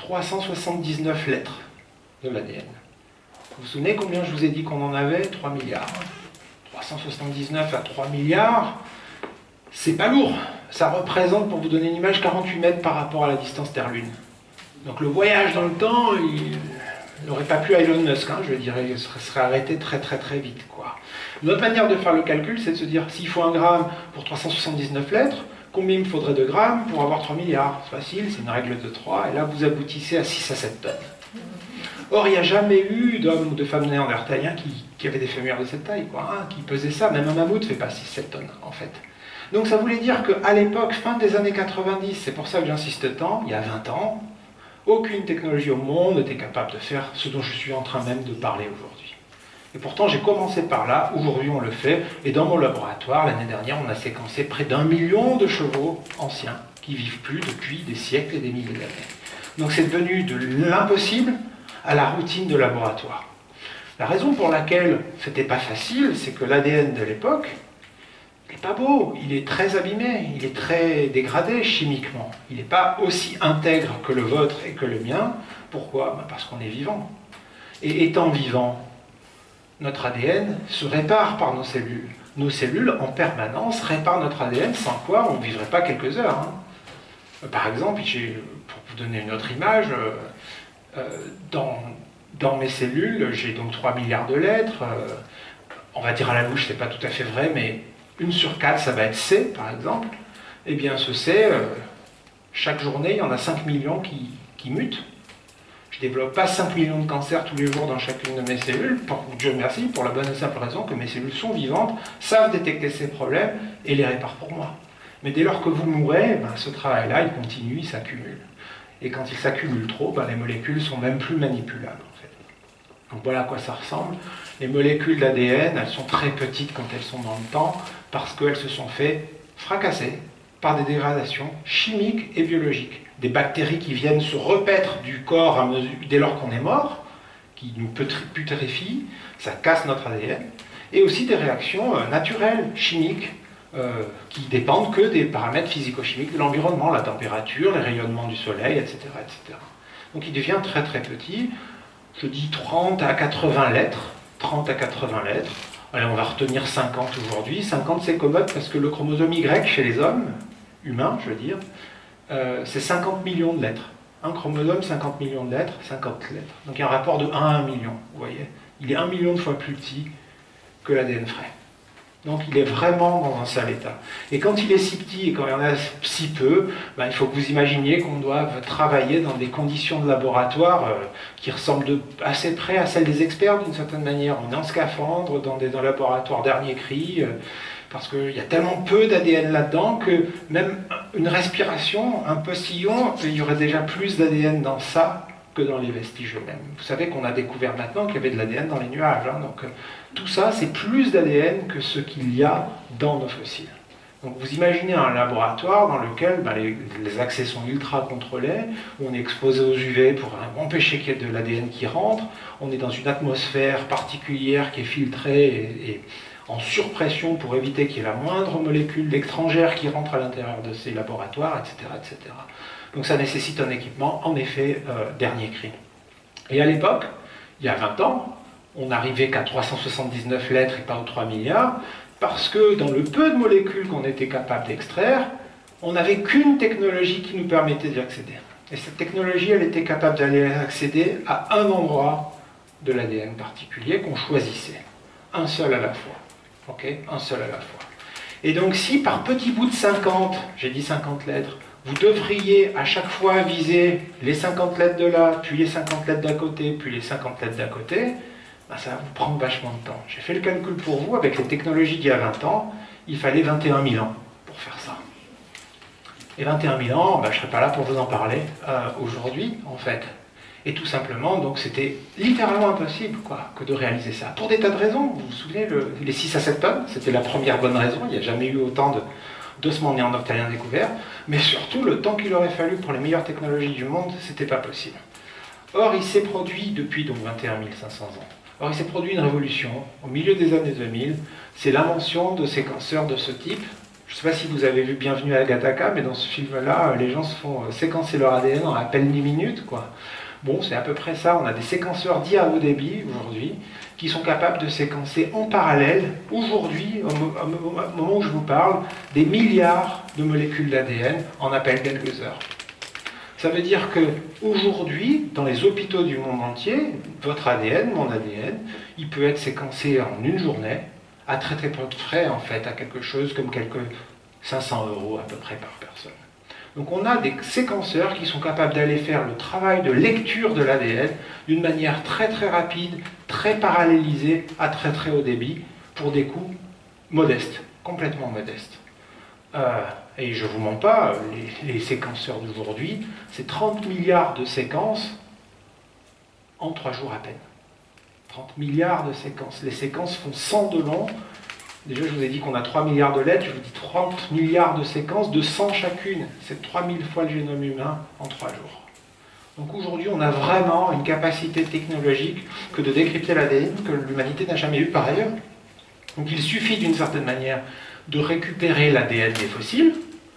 Speaker 1: 379 lettres de l'ADN. Vous vous souvenez combien je vous ai dit qu'on en avait? 3 milliards. 379 à 3 milliards, c'est pas lourd. Ça représente, pour vous donner une image, 48 mètres par rapport à la distance Terre-Lune. Donc le voyage dans le temps, il n'aurait pas plu à Elon Musk, je dirais, il serait arrêté très très très vite, quoi. Une autre manière de faire le calcul, c'est de se dire, s'il faut 1 gramme pour 379 lettres, combien il me faudrait de grammes pour avoir 3 milliards? C'est facile, c'est une règle de 3, et là vous aboutissez à 6 à 7 tonnes. Or, il n'y a jamais eu d'hommes ou de femmes néandertaliens qui avaient des fémurs de cette taille, quoi, qui pesaient ça. Même un mammouth ne fait pas 6-7 tonnes, en fait. Donc ça voulait dire qu'à l'époque, fin des années 90, c'est pour ça que j'insiste tant, il y a 20 ans, aucune technologie au monde n'était capable de faire ce dont je suis en train même de parler aujourd'hui. Et pourtant, j'ai commencé par là, aujourd'hui on le fait, et dans mon laboratoire, l'année dernière, on a séquencé près d'1 million de chevaux anciens, qui vivent plus depuis des siècles et des milliers d'années. Donc c'est devenu de l'impossible à la routine de laboratoire. La raison pour laquelle c'était pas facile, c'est que l'ADN de l'époque, il n'est pas beau, il est très abîmé, il est très dégradé chimiquement. Il n'est pas aussi intègre que le vôtre et que le mien. Pourquoi? Parce qu'on est vivant. Et étant vivant, notre ADN se répare par nos cellules. Nos cellules, en permanence, réparent notre ADN, sans quoi on ne vivrait pas quelques heures. Par exemple, pour vous donner une autre image, dans mes cellules, j'ai donc 3 milliards de lettres. On va dire à la louche, c'est pas tout à fait vrai, mais 1 sur 4, ça va être C, par exemple. Eh bien, ce C, chaque journée, il y en a 5 millions qui mutent. Je ne développe pas 5 millions de cancers tous les jours dans chacune de mes cellules, Dieu merci, pour la bonne et simple raison que mes cellules sont vivantes, savent détecter ces problèmes et les réparent pour moi. Mais dès lors que vous mourrez, ce travail-là, il continue, il s'accumule. Et quand il s'accumule trop, les molécules sont même plus manipulables, en fait. Donc voilà à quoi ça ressemble. Les molécules d'ADN, elles sont très petites quand elles sont dans le temps, parce qu'elles se sont fait fracasser par des dégradations chimiques et biologiques. Des bactéries qui viennent se repaître du corps dès lors qu'on est mort, qui nous putréfient, ça casse notre ADN, et aussi des réactions naturelles, chimiques, qui dépendent que des paramètres physico-chimiques de l'environnement, la température, les rayonnements du soleil, etc., etc. Donc il devient très très petit, je dis 30 à 80 lettres, 30 à 80 lettres, allez, on va retenir 50 aujourd'hui, 50 c'est commode parce que le chromosome Y chez les hommes, humains je veux dire, c'est 50 millions de lettres. Un chromosome, 50 millions de lettres, 50 lettres. Donc il y a un rapport de 1 à 1 million, vous voyez. Il est 1 million de fois plus petit que l'ADN frais. Donc il est vraiment dans un sale état. Et quand il est si petit et quand il y en a si peu, ben, il faut que vous imaginiez qu'on doit travailler dans des conditions de laboratoire qui ressemblent assez près à celles des experts d'une certaine manière. On est en scaphandre, dans des laboratoires dernier cri, parce qu'il y a tellement peu d'ADN là-dedans que même une respiration, un postillon, il y aurait déjà plus d'ADN dans ça que dans les vestiges eux-mêmes. Vous savez qu'on a découvert maintenant qu'il y avait de l'ADN dans les nuages. Hein, donc tout ça, c'est plus d'ADN que ce qu'il y a dans nos fossiles. Donc vous imaginez un laboratoire dans lequel ben, les accès sont ultra contrôlés, où on est exposé aux UV pour empêcher qu'il y ait de l'ADN qui rentre, on est dans une atmosphère particulière qui est filtrée et en surpression pour éviter qu'il y ait la moindre molécule étrangère qui rentre à l'intérieur de ces laboratoires, etc., etc. Donc ça nécessite un équipement, en effet, dernier cri. Et à l'époque, il y a 20 ans, on n'arrivait qu'à 379 lettres et pas aux 3 milliards, parce que dans le peu de molécules qu'on était capable d'extraire, on n'avait qu'une technologie qui nous permettait d'y accéder. Et cette technologie, elle était capable d'aller accéder à un endroit de l'ADN particulier qu'on choisissait. Un seul à la fois. Okay, un seul à la fois. Et donc si par petits bouts de 50, j'ai dit 50 lettres, vous devriez à chaque fois viser les 50 lettres de là, puis les 50 lettres d'à côté, puis les 50 lettres d'à côté, ben ça va vous prendre vachement de temps. J'ai fait le calcul pour vous, avec les technologies d'il y a 20 ans, il fallait 21 000 ans pour faire ça. Et 21 000 ans, ben, je ne serai pas là pour vous en parler aujourd'hui, en fait. Et tout simplement, donc c'était littéralement impossible que de réaliser ça. Pour des tas de raisons. Vous vous souvenez, les 6 à 7 tonnes, c'était la première bonne raison. Il n'y a jamais eu autant d'ossements néandertaliens découverts. Mais surtout, le temps qu'il aurait fallu pour les meilleures technologies du monde, c'était pas possible. Or, il s'est produit depuis donc 21 500 ans. Or, il s'est produit une révolution au milieu des années 2000. C'est l'invention de séquenceurs de ce type. Je ne sais pas si vous avez vu Bienvenue à Gattaca, mais dans ce film-là, les gens se font séquencer leur ADN en à peine 10 minutes, quoi. Bon, c'est à peu près ça. On a des séquenceurs dits à haut débit, aujourd'hui, qui sont capables de séquencer en parallèle, aujourd'hui, au moment où je vous parle, des milliards de molécules d'ADN en à peine quelques heures. Ça veut dire qu'aujourd'hui, dans les hôpitaux du monde entier, votre ADN, mon ADN, il peut être séquencé en une journée, à très très peu de frais, en fait, à quelque chose comme quelques 500 € à peu près par personne. Donc on a des séquenceurs qui sont capables d'aller faire le travail de lecture de l'ADN d'une manière très très rapide, très parallélisée, à très très haut débit, pour des coûts modestes, complètement modestes. Et je ne vous mens pas, les séquenceurs d'aujourd'hui, c'est 30 milliards de séquences en 3 jours à peine. 30 milliards de séquences. Les séquences font 100 de long. Déjà, je vous ai dit qu'on a 3 milliards de lettres, je vous dis 30 milliards de séquences de 100 chacune. C'est 3000 fois le génome humain en 3 jours. Donc aujourd'hui, on a vraiment une capacité technologique que de décrypter l'ADN que l'humanité n'a jamais eu par ailleurs. Donc il suffit d'une certaine manière de récupérer l'ADN des fossiles,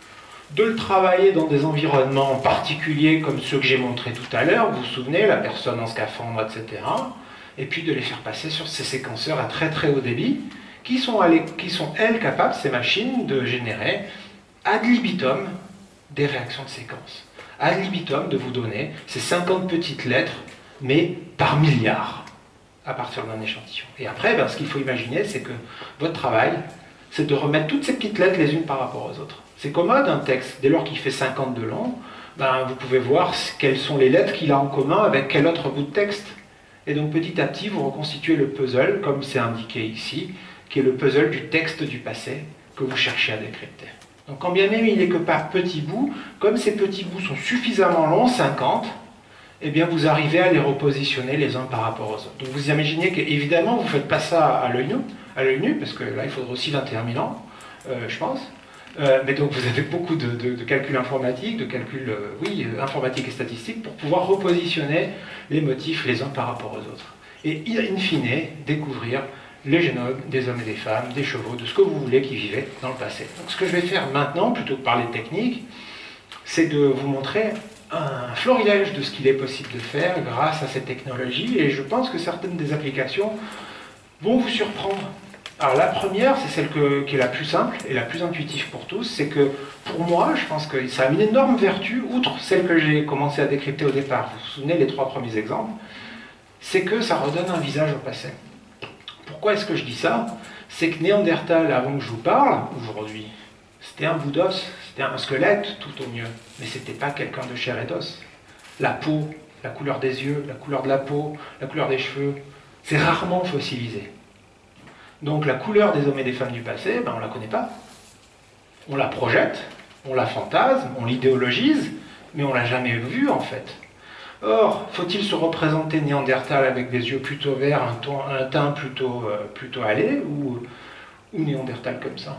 Speaker 1: de le travailler dans des environnements particuliers comme ceux que j'ai montrés tout à l'heure, vous vous souvenez, la personne en scaphandre, etc. Et puis de les faire passer sur ces séquenceurs à très très haut débit, qui sont elles capables, ces machines, de générer ad libitum des réactions de séquence. Ad libitum de vous donner ces 50 petites lettres, mais par milliards, à partir d'un échantillon. Et après, ce qu'il faut imaginer, c'est que votre travail, c'est de remettre toutes ces petites lettres les unes par rapport aux autres. C'est commode un texte, dès lors qu'il fait 50 de long, vous pouvez voir quelles sont les lettres qu'il a en commun avec quel autre bout de texte. Et donc petit à petit, vous reconstituez le puzzle, comme c'est indiqué ici, qui est le puzzle du texte du passé que vous cherchez à décrypter. Donc quand bien même il n'est que par petits bouts, comme ces petits bouts sont suffisamment longs, 50, eh bien vous arrivez à les repositionner les uns par rapport aux autres. Donc vous imaginez qu'évidemment vous ne faites pas ça à l'œil nu, parce que là il faudra aussi 21 000 ans, je pense. Mais donc vous avez beaucoup de calculs informatiques, informatique et statistique, pour pouvoir repositionner les motifs les uns par rapport aux autres. Et in fine, découvrir les génomes des hommes et des femmes, des chevaux, de ce que vous voulez qui vivaient dans le passé. Donc ce que je vais faire maintenant, plutôt que parler de technique, c'est de vous montrer un florilège de ce qu'il est possible de faire grâce à cette technologie, et je pense que certaines des applications vont vous surprendre. Alors la première, c'est celle qui est la plus simple et la plus intuitive pour tous, c'est que pour moi, je pense que ça a une énorme vertu, outre celle que j'ai commencé à décrypter au départ, vous vous souvenez les 3 premiers exemples, c'est que ça redonne un visage au passé. Pourquoi est-ce que je dis ça? c'est que Néandertal, avant que je vous parle, aujourd'hui, c'était un bout d'os, c'était un squelette tout au mieux, mais c'était pas quelqu'un de chair et d'os. La peau, la couleur des yeux, la couleur de la peau, la couleur des cheveux, c'est rarement fossilisé. Donc la couleur des hommes et des femmes du passé, ben, on ne la connaît pas. On la projette, on la fantasme, on l'idéologise, mais on ne l'a jamais vue en fait. Or, faut-il se représenter Néandertal avec des yeux plutôt verts, un teint plutôt hâlé, ou Néandertal comme ça?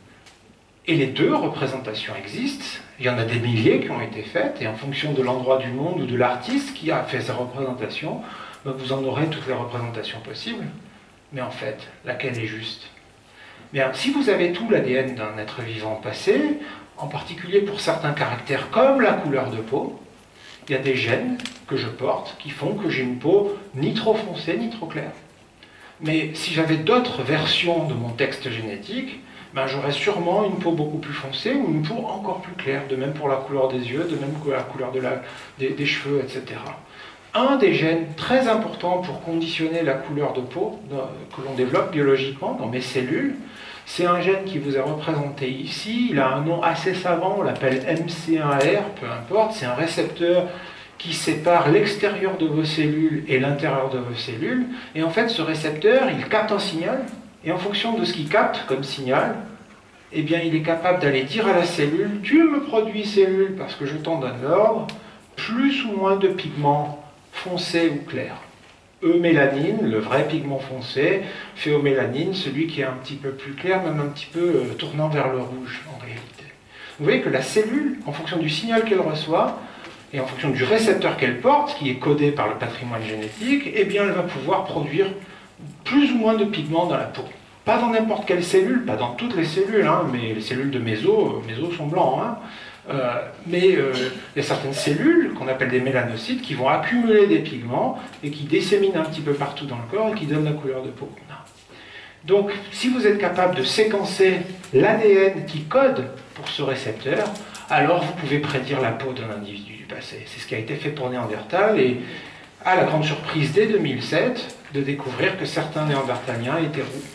Speaker 1: Et les deux représentations existent, il y en a des milliers qui ont été faites, et en fonction de l'endroit du monde ou de l'artiste qui a fait ces représentations, ben vous en aurez toutes les représentations possibles. Mais en fait, laquelle est juste? Bien, si vous avez tout l'ADN d'un être vivant passé, en particulier pour certains caractères comme la couleur de peau, il y a des gènes que je porte qui font que j'ai une peau ni trop foncée ni trop claire. Mais si j'avais d'autres versions de mon texte génétique, ben j'aurais sûrement une peau beaucoup plus foncée ou une peau encore plus claire, de même pour la couleur des yeux, de même pour la couleur des cheveux, etc. Un des gènes très importants pour conditionner la couleur de peau que l'on développe biologiquement dans mes cellules, c'est un gène qui vous est représenté ici. Il a un nom assez savant, on l'appelle MC1R, peu importe. C'est un récepteur qui sépare l'extérieur de vos cellules et l'intérieur de vos cellules. Et en fait, ce récepteur, il capte un signal. Et en fonction de ce qu'il capte comme signal, eh bien, il est capable d'aller dire à la cellule, tu me produis cellule parce que je t'en donne l'ordre, plus ou moins de pigments foncé ou clair. Eumélanine, le vrai pigment foncé, phéomélanine, celui qui est un petit peu plus clair, même un petit peu tournant vers le rouge en réalité. Vous voyez que la cellule, en fonction du signal qu'elle reçoit, et en fonction du récepteur qu'elle porte, qui est codé par le patrimoine génétique, eh bien elle va pouvoir produire plus ou moins de pigments dans la peau. Pas dans n'importe quelle cellule, pas dans toutes les cellules, hein, mais les cellules de mes os sont blancs, hein. Mais il y a certaines cellules qu'on appelle des mélanocytes qui vont accumuler des pigments et qui disséminent un petit peu partout dans le corps et qui donnent la couleur de peau qu'on a. Donc, si vous êtes capable de séquencer l'ADN qui code pour ce récepteur, alors vous pouvez prédire la peau d'un individu du passé. C'est ce qui a été fait pour Néandertal et à la grande surprise dès 2007 de découvrir que certains Néandertaliens étaient roux,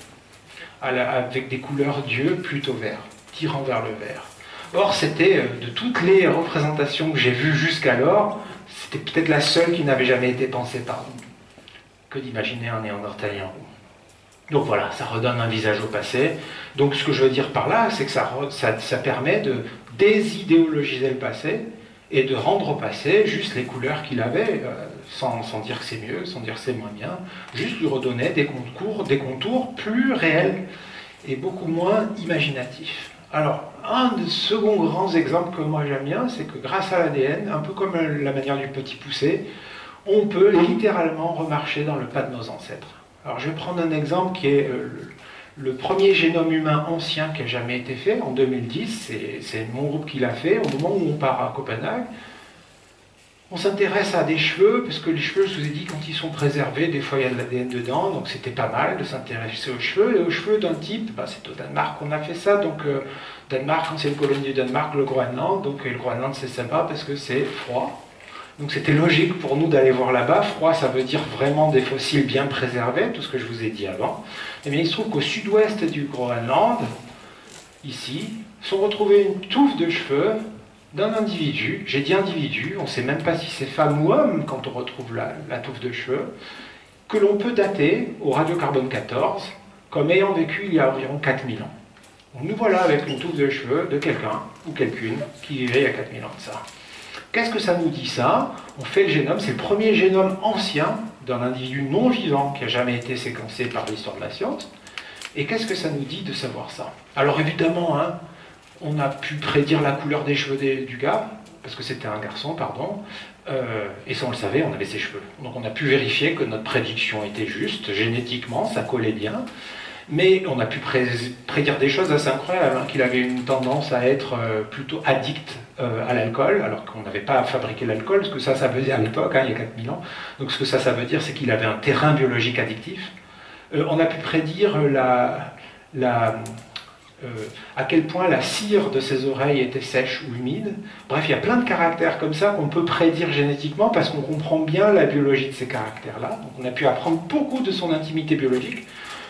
Speaker 1: avec des couleurs d'yeux plutôt verts, tirant vers le vert. Or, c'était, de toutes les représentations que j'ai vues jusqu'alors, c'était peut-être la seule qui n'avait jamais été pensée par nous, que d'imaginer un Néandertalien roux. Donc voilà, ça redonne un visage au passé. Donc ce que je veux dire par là, c'est que ça permet de désidéologiser le passé et de rendre au passé juste les couleurs qu'il avait, sans dire que c'est mieux, sans dire que c'est moins bien, juste lui redonner des contours plus réels et beaucoup moins imaginatifs. Alors, un des seconds grands exemples que moi j'aime bien, c'est que grâce à l'ADN, un peu comme la manière du petit poussé, on peut littéralement remarcher dans le pas de nos ancêtres. Alors je vais prendre un exemple qui est le premier génome humain ancien qui a jamais été fait, en 2010, c'est mon groupe qui l'a fait, au moment où on part à Copenhague. On s'intéresse à des cheveux, parce que les cheveux, je vous ai dit, quand ils sont préservés, des fois il y a de l'ADN dedans, donc c'était pas mal de s'intéresser aux cheveux. Et aux cheveux d'un type, bah, c'est au Danemark qu'on a fait ça, donc Danemark, ancienne colonie du Danemark, le Groenland, donc et le Groenland c'est sympa parce que c'est froid. Donc c'était logique pour nous d'aller voir là-bas. Froid, ça veut dire vraiment des fossiles bien préservés, tout ce que je vous ai dit avant. Et bien il se trouve qu'au sud-ouest du Groenland, ici, sont retrouvés une touffe de cheveux d'un individu, j'ai dit individu, on ne sait même pas si c'est femme ou homme quand on retrouve la touffe de cheveux, que l'on peut dater au radiocarbone 14 comme ayant vécu il y a environ 4000 ans. Donc nous voilà avec une touffe de cheveux de quelqu'un ou quelqu'une qui vivait il y a 4000 ans de ça. Qu'est-ce que ça nous dit ça? On fait le génome, c'est le premier génome ancien d'un individu non vivant qui n'a jamais été séquencé par l'histoire de la science. Et qu'est-ce que ça nous dit de savoir ça? Alors évidemment, hein, on a pu prédire la couleur des cheveux du gars, parce que c'était un garçon, pardon, et ça on le savait, on avait ses cheveux. Donc on a pu vérifier que notre prédiction était juste, génétiquement, ça collait bien, mais on a pu prédire des choses assez incroyables, hein, qu'il avait une tendance à être plutôt addict à l'alcool, alors qu'on n'avait pas fabriqué l'alcool, ce que ça veut dire à l'époque, hein, il y a 4000 ans, donc ce que ça veut dire, c'est qu'il avait un terrain biologique addictif. On a pu prédire à quel point la cire de ses oreilles était sèche ou humide. Bref, il y a plein de caractères comme ça qu'on peut prédire génétiquement parce qu'on comprend bien la biologie de ces caractères-là. Donc on a pu apprendre beaucoup de son intimité biologique.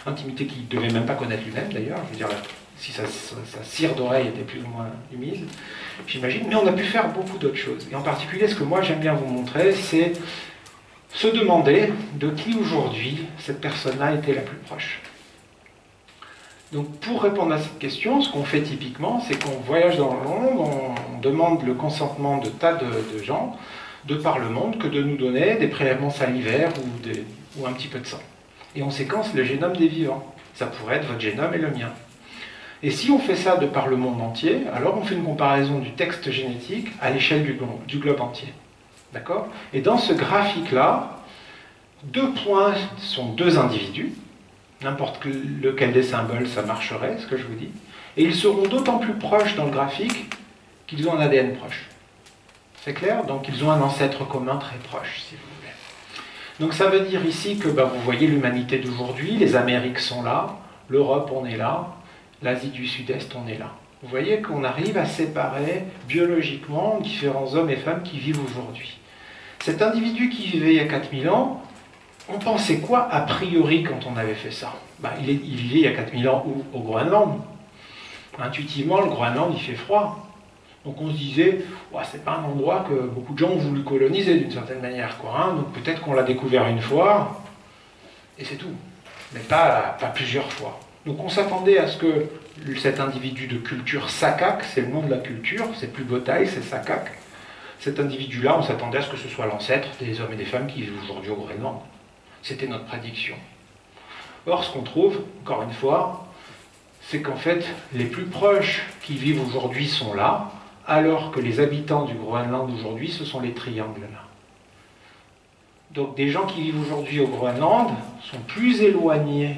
Speaker 1: intimité qu'il ne devait même pas connaître lui-même d'ailleurs, je veux dire, si sa cire d'oreille était plus ou moins humide, j'imagine, mais on a pu faire beaucoup d'autres choses. Et en particulier, ce que moi j'aime bien vous montrer, c'est se demander de qui aujourd'hui cette personne-là était la plus proche. Donc pour répondre à cette question, ce qu'on fait typiquement, c'est qu'on voyage dans le monde, on demande le consentement de tas de gens de par le monde que de nous donner des prélèvements salivaires ou un petit peu de sang. Et on séquence le génome des vivants. Ça pourrait être votre génome et le mien. Et si on fait ça de par le monde entier, alors on fait une comparaison du texte génétique à l'échelle du globe entier. D'accord? Et dans ce graphique-là, 2 points sont 2 individus. N'importe lequel des symboles, ça marcherait, ce que je vous dis. Et ils seront d'autant plus proches dans le graphique qu'ils ont un ADN proche. C'est clair? Donc ils ont un ancêtre commun très proche, si vous voulez. Donc ça veut dire ici que vous voyez l'humanité d'aujourd'hui, les Amériques sont là, l'Europe on est là, l'Asie du Sud-Est on est là. Vous voyez qu'on arrive à séparer biologiquement différents hommes et femmes qui vivent aujourd'hui. Cet individu qui vivait il y a 4000 ans, on pensait quoi a priori quand on avait fait ça? Il vivait il y a 4000 ans où? Au Groenland. Intuitivement, le Groenland il fait froid. Donc on se disait, c'est pas un endroit que beaucoup de gens ont voulu coloniser d'une certaine manière, quoi. Donc peut-être qu'on l'a découvert une fois, et c'est tout. Mais pas plusieurs fois. Donc on s'attendait à ce que cet individu de culture Sakak, c'est le nom de la culture, c'est plus Botaï, c'est Sakak. Cet individu-là, on s'attendait à ce que ce soit l'ancêtre des hommes et des femmes qui vivent aujourd'hui au Groenland. C'était notre prédiction. Or, ce qu'on trouve, encore une fois, c'est qu'en fait, les plus proches qui vivent aujourd'hui sont là, alors que les habitants du Groenland aujourd'hui, ce sont les triangles là. Donc des gens qui vivent aujourd'hui au Groenland sont plus éloignés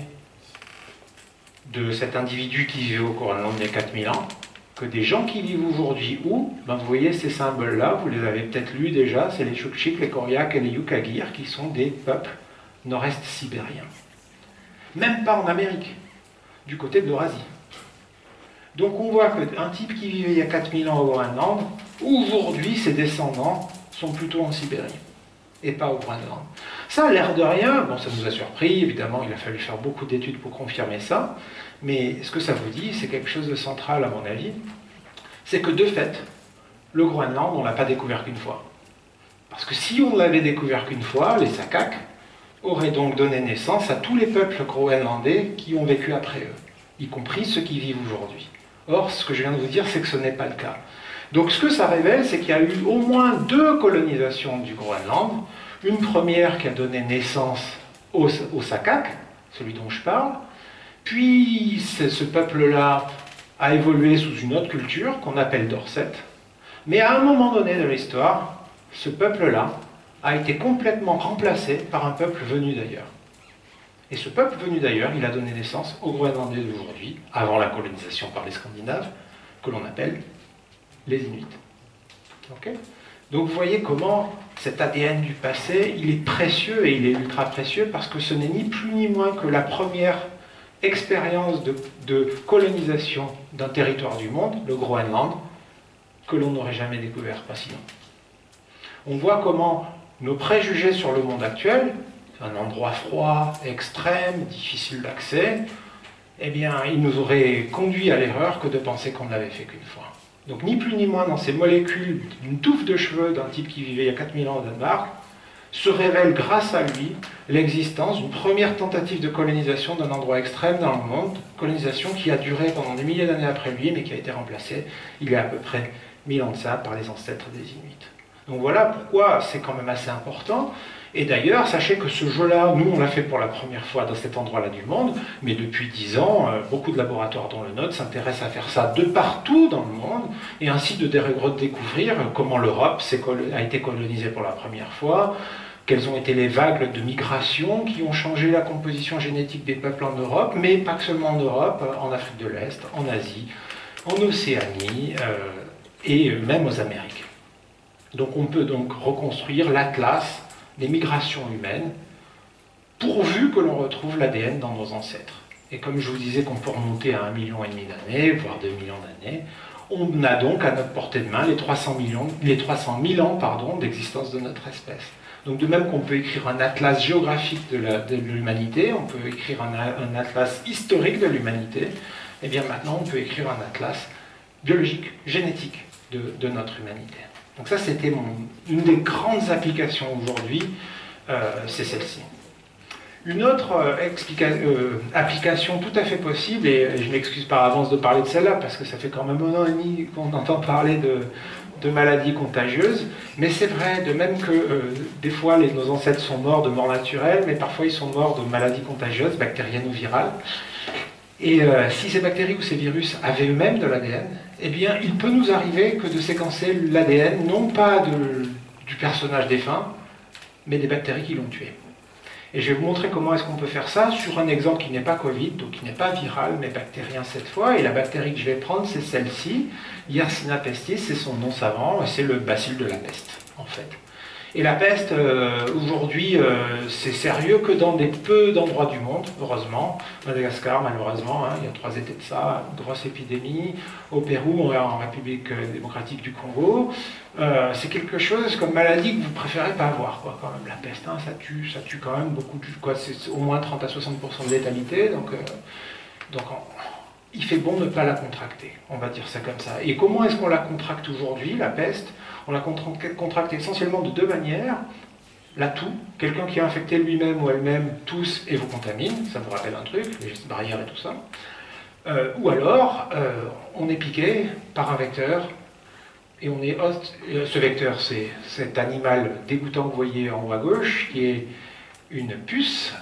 Speaker 1: de cet individu qui vivait au Groenland il y a 4000 ans que des gens qui vivent aujourd'hui où, vous voyez ces symboles-là, vous les avez peut-être lus déjà, c'est les Chukchik, les Koryak et les Yukagir qui sont des peuples nord-est sibériens. Même pas en Amérique, du côté de l'Eurasie. Donc on voit qu'un type qui vivait il y a 4000 ans au Groenland, aujourd'hui ses descendants sont plutôt en Sibérie, et pas au Groenland. Ça a l'air de rien, ça nous a surpris, évidemment il a fallu faire beaucoup d'études pour confirmer ça, mais ce que ça vous dit, c'est quelque chose de central à mon avis, c'est que de fait, le Groenland, on ne l'a pas découvert qu'une fois. Parce que si on l'avait découvert qu'une fois, les Sakak auraient donc donné naissance à tous les peuples groenlandais qui ont vécu après eux, y compris ceux qui vivent aujourd'hui. Or, ce que je viens de vous dire, c'est que ce n'est pas le cas. Donc ce que ça révèle, c'est qu'il y a eu au moins 2 colonisations du Groenland. Une première qui a donné naissance au Sakak, celui dont je parle, puis ce peuple-là a évolué sous une autre culture qu'on appelle Dorset. Mais à un moment donné de l'histoire, ce peuple-là a été complètement remplacé par un peuple venu d'ailleurs. Et ce peuple venu d'ailleurs, il a donné naissance aux Groenlandais d'aujourd'hui, avant la colonisation par les Scandinaves, que l'on appelle les Inuits. Okay? Donc vous voyez comment cet ADN du passé, il est précieux et il est ultra précieux parce que ce n'est ni plus ni moins que la première expérience de colonisation d'un territoire du monde, le Groenland, que l'on n'aurait jamais découvert, pas sinon. On voit comment nos préjugés sur le monde actuel, un endroit froid, extrême, difficile d'accès, ils nous auraient conduit à l'erreur que de penser qu'on ne l'avait fait qu'une fois. Donc ni plus ni moins dans ces molécules d'une touffe de cheveux d'un type qui vivait il y a 4000 ans au Danemark, se révèle grâce à lui l'existence d'une première tentative de colonisation d'un endroit extrême dans le monde, colonisation qui a duré pendant des milliers d'années après lui, mais qui a été remplacée il y a à peu près 1000 ans de ça par les ancêtres des Inuits. Donc voilà pourquoi c'est quand même assez important. Et d'ailleurs, sachez que ce jeu-là, nous on l'a fait pour la première fois dans cet endroit-là du monde, mais depuis 10 ans, beaucoup de laboratoires dont le nôtre s'intéressent à faire ça de partout dans le monde, et ainsi de redécouvrir comment l'Europe a été colonisée pour la première fois, quelles ont été les vagues de migration qui ont changé la composition génétique des peuples en Europe, mais pas que seulement en Europe, en Afrique de l'Est, en Asie, en Océanie, et même aux Amériques. Donc on peut donc reconstruire l'atlas des migrations humaines, pourvu que l'on retrouve l'ADN dans nos ancêtres. Et comme je vous disais qu'on peut remonter à 1,5 million d'années, voire 2 millions d'années, on a donc à notre portée de main les 300 000 ans d'existence de notre espèce. Donc de même qu'on peut écrire un atlas géographique de l'humanité, on peut écrire un atlas historique de l'humanité, et bien maintenant on peut écrire un atlas biologique, génétique de notre humanité. Donc ça c'était une des grandes applications aujourd'hui, c'est celle-ci. Une autre application tout à fait possible, et je m'excuse par avance de parler de celle-là, parce que ça fait quand même 1 an et demi qu'on entend parler de maladies contagieuses, mais c'est vrai, de même que des fois nos ancêtres sont morts de mort naturelle, mais parfois ils sont morts de maladies contagieuses, bactériennes ou virales. Et si ces bactéries ou ces virus avaient eux-mêmes de l'ADN, eh bien il peut nous arriver que de séquencer l'ADN, non pas du personnage défunt, mais des bactéries qui l'ont tué. Et je vais vous montrer comment est-ce qu'on peut faire ça sur un exemple qui n'est pas Covid, donc qui n'est pas viral, mais bactérien cette fois. Et la bactérie que je vais prendre, c'est celle-ci, Yersinia pestis, c'est son nom savant, et c'est le bacille de la peste, en fait. Et la peste, aujourd'hui, c'est sérieux que dans des peu d'endroits du monde, heureusement. Madagascar, malheureusement, hein, il y a 3 étés de ça, une grosse épidémie. Au Pérou, en République démocratique du Congo. C'est quelque chose comme maladie que vous préférez pas avoir, quoi, quand même. La peste, hein, ça tue quand même beaucoup, quoi, c'est au moins 30 à 60% de létalité, donc il fait bon de ne pas la contracter, on va dire ça comme ça. Et comment est-ce qu'on la contracte aujourd'hui, la peste? On la contracte essentiellement de 2 manières. La toux, quelqu'un qui est infecté lui-même ou elle-même tousse et vous contamine, ça vous rappelle un truc, les gestes barrières et tout ça. Ou alors, on est piqué par un vecteur, et on est host. Ce vecteur, c'est cet animal dégoûtant que vous voyez en haut à gauche, qui est une puce,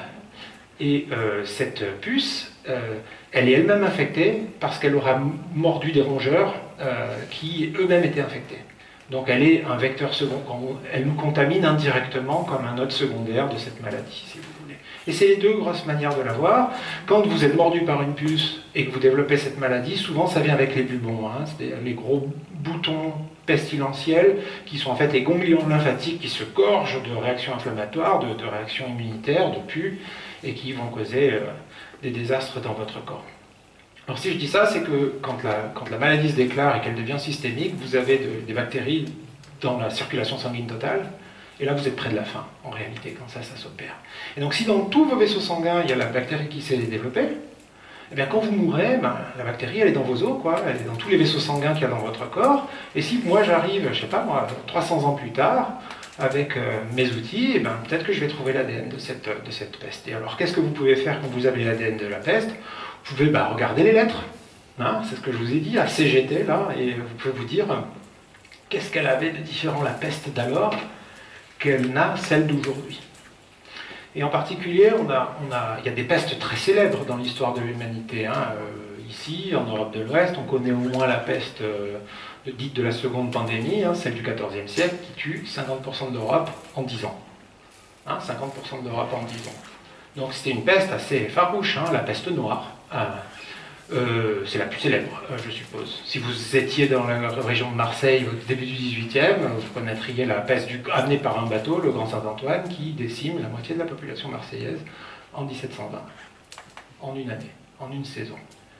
Speaker 1: et cette puce, elle est elle-même infectée parce qu'elle aura mordu des rongeurs qui eux-mêmes étaient infectés. Donc elle est un vecteur second, elle nous contamine indirectement comme un hôte secondaire de cette maladie, si vous voulez. Et c'est les 2 grosses manières de l'avoir. Quand vous êtes mordu par une puce et que vous développez cette maladie, souvent ça vient avec les bubons, hein, c'est les gros boutons pestilentiels qui sont en fait les ganglions lymphatiques qui se gorgent de réactions inflammatoires, de réactions immunitaires, de pus, et qui vont causer des désastres dans votre corps. Alors si je dis ça, c'est que quand la maladie se déclare et qu'elle devient systémique, vous avez des bactéries dans la circulation sanguine totale, et là vous êtes près de la fin, en réalité, quand ça s'opère. Et donc si dans tous vos vaisseaux sanguins, il y a la bactérie qui s'est développée, eh bien quand vous mourrez, la bactérie elle est dans vos os, quoi, elle est dans tous les vaisseaux sanguins qu'il y a dans votre corps, et si moi j'arrive, je sais pas moi, 300 ans plus tard, avec mes outils, eh ben, peut-être que je vais trouver l'ADN de cette peste. Et alors qu'est-ce que vous pouvez faire quand vous avez l'ADN de la peste? Vous pouvez regarder les lettres, hein, c'est ce que je vous ai dit, à CGT, là, et vous pouvez vous dire qu'est-ce qu'elle avait de différent la peste d'alors qu'elle n'a celle d'aujourd'hui. Et en particulier, il y a des pestes très célèbres dans l'histoire de l'humanité. Hein. Ici, en Europe de l'Ouest, on connaît au moins la peste dite de la seconde pandémie, hein, celle du XIVe siècle, qui tue 50% d'Europe en 10 ans. Hein, 50% d'Europe en 10 ans. Donc c'était une peste assez farouche, hein, la peste noire. C'est la plus célèbre, je suppose. Si vous étiez dans la région de Marseille au début du XVIIIe, vous connaîtriez la peste amenée par un bateau, le Grand Saint-Antoine, qui décime la moitié de la population marseillaise en 1720, en une année, en une saison.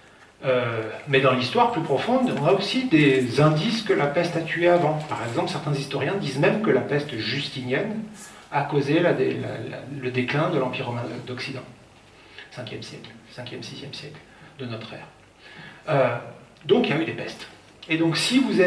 Speaker 1: Mais dans l'histoire plus profonde, on a aussi des indices que la peste a tué avant. Par exemple, certains historiens disent même que la peste justinienne a causé le déclin de l'Empire romain d'Occident. 5e siècle, 5e, 6e siècle de notre ère. Donc il y a eu des pestes. Et donc si vous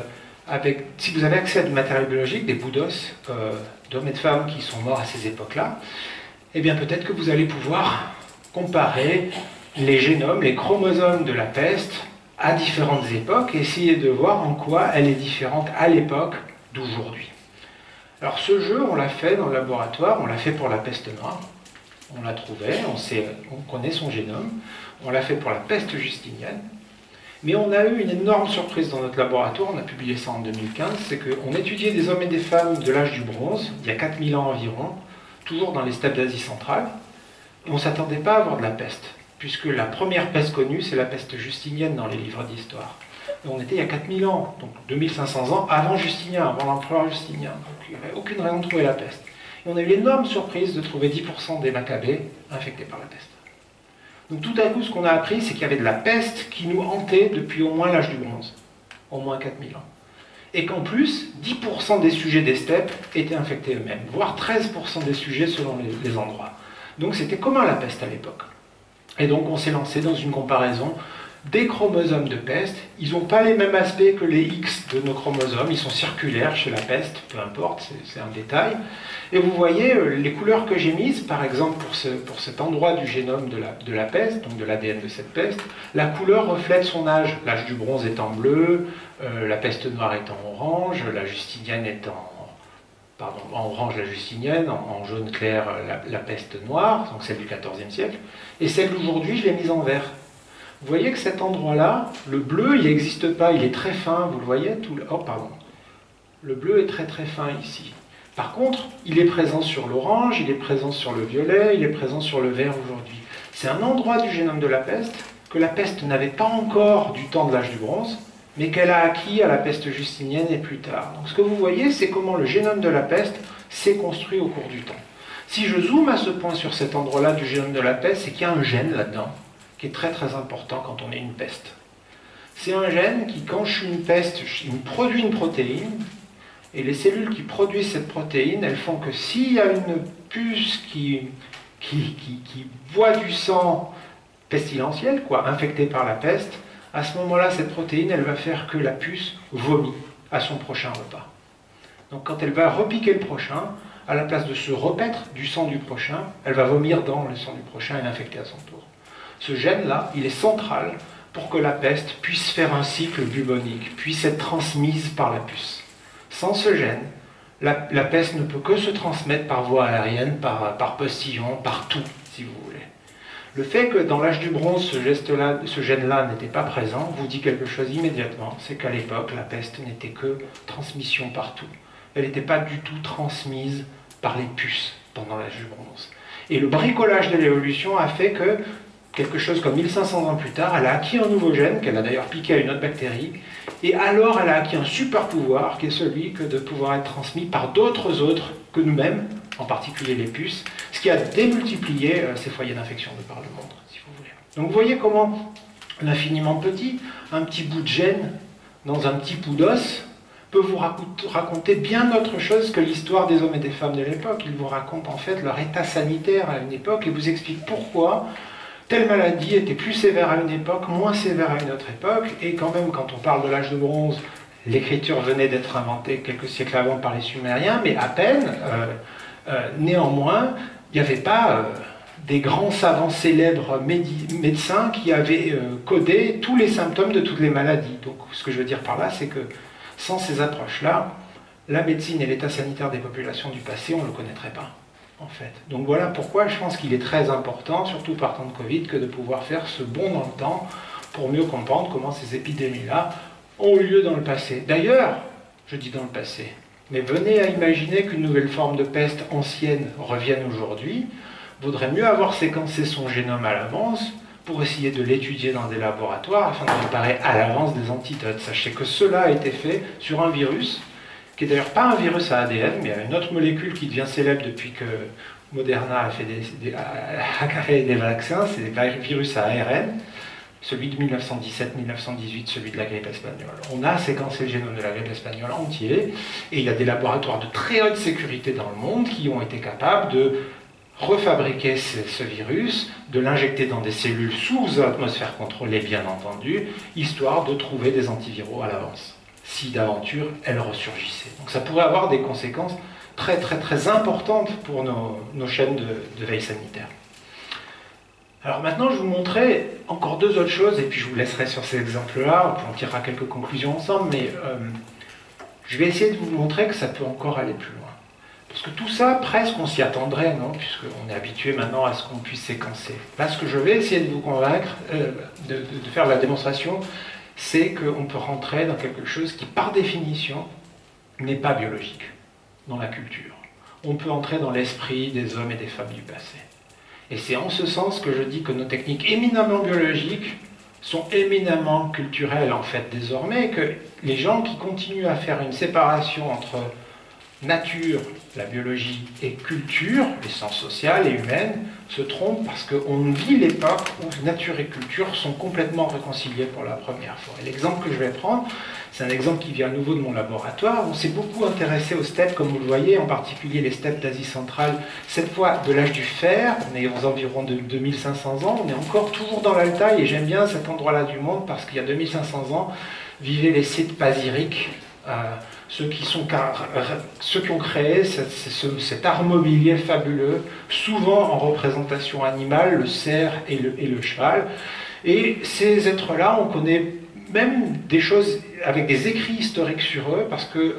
Speaker 1: avez accès à du matériel biologique, des bouts d'os d'hommes et de femmes qui sont morts à ces époques-là, eh bien peut-être que vous allez pouvoir comparer les génomes, les chromosomes de la peste à différentes époques et essayer de voir en quoi elle est différente à l'époque d'aujourd'hui. Alors ce jeu, on l'a fait dans le laboratoire, on l'a fait pour la peste noire. On l'a trouvé, on connaît son génome. On l'a fait pour la peste justinienne. Mais on a eu une énorme surprise dans notre laboratoire, on a publié ça en 2015, c'est qu'on étudiait des hommes et des femmes de l'âge du bronze, il y a 4000 ans environ, toujours dans les steppes d'Asie centrale, et on ne s'attendait pas à avoir de la peste, puisque la première peste connue, c'est la peste justinienne dans les livres d'histoire. Et on était il y a 4000 ans, donc 2500 ans avant Justinien, avant l'empereur Justinien, donc il n'y avait aucune raison de trouver la peste. Et on a eu l'énorme surprise de trouver 10% des Maccabées infectés par la peste. Donc tout à coup, ce qu'on a appris, c'est qu'il y avait de la peste qui nous hantait depuis au moins l'âge du bronze, au moins 4000 ans. et qu'en plus, 10% des sujets des steppes étaient infectés eux-mêmes, voire 13% des sujets selon les endroits. Donc c'était commun la peste à l'époque. Et donc on s'est lancé dans une comparaison des chromosomes de peste. Ils n'ont pas les mêmes aspects que les X de nos chromosomes, ils sont circulaires chez la peste, peu importe, c'est un détail. Et vous voyez les couleurs que j'ai mises, par exemple pour cet endroit du génome de la peste, donc de l'ADN de cette peste, la couleur reflète son âge. L'âge du bronze est en bleu, la peste noire est en orange, la justinienne est en orange la justinienne, en jaune clair la peste noire, donc celle du XIVe siècle, et celle d'aujourd'hui je l'ai mise en vert. Vous voyez que cet endroit-là, le bleu, il n'existe pas, il est très fin, vous le voyez oh, pardon. Le bleu est très très fin ici. Par contre, il est présent sur l'orange, il est présent sur le violet, il est présent sur le vert aujourd'hui. C'est un endroit du génome de la peste que la peste n'avait pas encore du temps de l'âge du bronze, mais qu'elle a acquis à la peste justinienne et plus tard. Donc ce que vous voyez, c'est comment le génome de la peste s'est construit au cours du temps. Si je zoome à ce point sur cet endroit-là du génome de la peste, c'est qu'il y a un gène là-dedans, qui est très très important quand on est une peste. C'est un gène qui, quand je suis une peste, il me produit une protéine, et les cellules qui produisent cette protéine, elles font que s'il y a une puce qui boit du sang pestilentiel, infectée par la peste, à ce moment-là, cette protéine, elle va faire que la puce vomit à son prochain repas. Donc quand elle va repiquer le prochain, à la place de se repaître du sang du prochain, elle va vomir dans le sang du prochain et l'infecter à son tour. Ce gène-là, il est central pour que la peste puisse faire un cycle bubonique, puisse être transmise par la puce. Sans ce gène, la peste ne peut que se transmettre par voie aérienne, par postillon, par tout, si vous voulez. Le fait que dans l'âge du bronze, ce gène-là n'était pas présent, vous dit quelque chose immédiatement, c'est qu'à l'époque, la peste n'était que transmission partout. Elle n'était pas du tout transmise par les puces pendant l'âge du bronze. Et le bricolage de l'évolution a fait que, quelque chose comme 1500 ans plus tard, elle a acquis un nouveau gène, qu'elle a d'ailleurs piqué à une autre bactérie, et alors elle a acquis un super pouvoir, qui est celui de pouvoir être transmis par d'autres autres que nous-mêmes, en particulier les puces, ce qui a démultiplié ces foyers d'infection de par le monde, si vous voulez. Donc vous voyez comment l'infiniment petit, un petit bout de gène dans un petit bout d'os, peut vous raconter bien autre chose que l'histoire des hommes et des femmes de l'époque. Il vous raconte en fait leur état sanitaire à une époque et vous explique pourquoi telle maladie était plus sévère à une époque, moins sévère à une autre époque, et quand même, quand on parle de l'âge de bronze, l'écriture venait d'être inventée quelques siècles avant par les Sumériens, mais à peine, néanmoins, il n'y avait pas des grands savants célèbres médecins qui avaient codé tous les symptômes de toutes les maladies. Donc, ce que je veux dire par là, c'est que sans ces approches-là, la médecine et l'état sanitaire des populations du passé, on ne le connaîtrait pas. En fait. Donc voilà pourquoi je pense qu'il est très important, surtout par temps de Covid, que de pouvoir faire ce bond dans le temps pour mieux comprendre comment ces épidémies-là ont eu lieu dans le passé. D'ailleurs, je dis dans le passé, mais venez à imaginer qu'une nouvelle forme de peste ancienne revienne aujourd'hui, vaudrait mieux avoir séquencé son génome à l'avance pour essayer de l'étudier dans des laboratoires afin de préparer à l'avance des antidotes. Sachez que cela a été fait sur un virus qui n'est d'ailleurs pas un virus à ADN, mais une autre molécule qui devient célèbre depuis que Moderna a créé des vaccins, c'est le virus à ARN, celui de 1917-1918, celui de la grippe espagnole. On a séquencé le génome de la grippe espagnole entier, et il y a des laboratoires de très haute sécurité dans le monde qui ont été capables de refabriquer ce virus, de l'injecter dans des cellules sous atmosphère contrôlée, bien entendu, histoire de trouver des antiviraux à l'avance, si d'aventure elle ressurgissait. Donc ça pourrait avoir des conséquences très très très importantes pour nos chaînes de veille sanitaire. Alors maintenant je vais vous montrer encore deux autres choses, et puis je vous laisserai sur ces exemples-là, on tirera quelques conclusions ensemble, mais je vais essayer de vous montrer que ça peut encore aller plus loin. Parce que tout ça, presque on s'y attendrait, non? Puisqu'on est habitué maintenant à ce qu'on puisse séquencer. Là, ce que je vais essayer de vous convaincre, de faire la démonstration, c'est qu'on peut rentrer dans quelque chose qui, par définition, n'est pas biologique, dans la culture. On peut entrer dans l'esprit des hommes et des femmes du passé. Et c'est en ce sens que je dis que nos techniques éminemment biologiques sont éminemment culturelles, en fait, désormais, que les gens qui continuent à faire une séparation entre nature, la biologie et culture, les sciences sociales et humaines, se trompent parce qu'on vit l'époque où nature et culture sont complètement réconciliées pour la première fois. Et l'exemple que je vais prendre, c'est un exemple qui vient à nouveau de mon laboratoire. On s'est beaucoup intéressé aux steppes, comme vous le voyez, en particulier les steppes d'Asie centrale, cette fois de l'âge du fer. On est aux environs de 2500 ans, on est encore toujours dans l'Altaï, et j'aime bien cet endroit-là du monde parce qu'il y a 2500 ans vivaient les Scythes pasiriques, ceux qui ont créé cet art mobilier fabuleux, souvent en représentation animale, le cerf et le cheval. Et ces êtres-là, on connaît même des choses avec des écrits historiques sur eux, parce que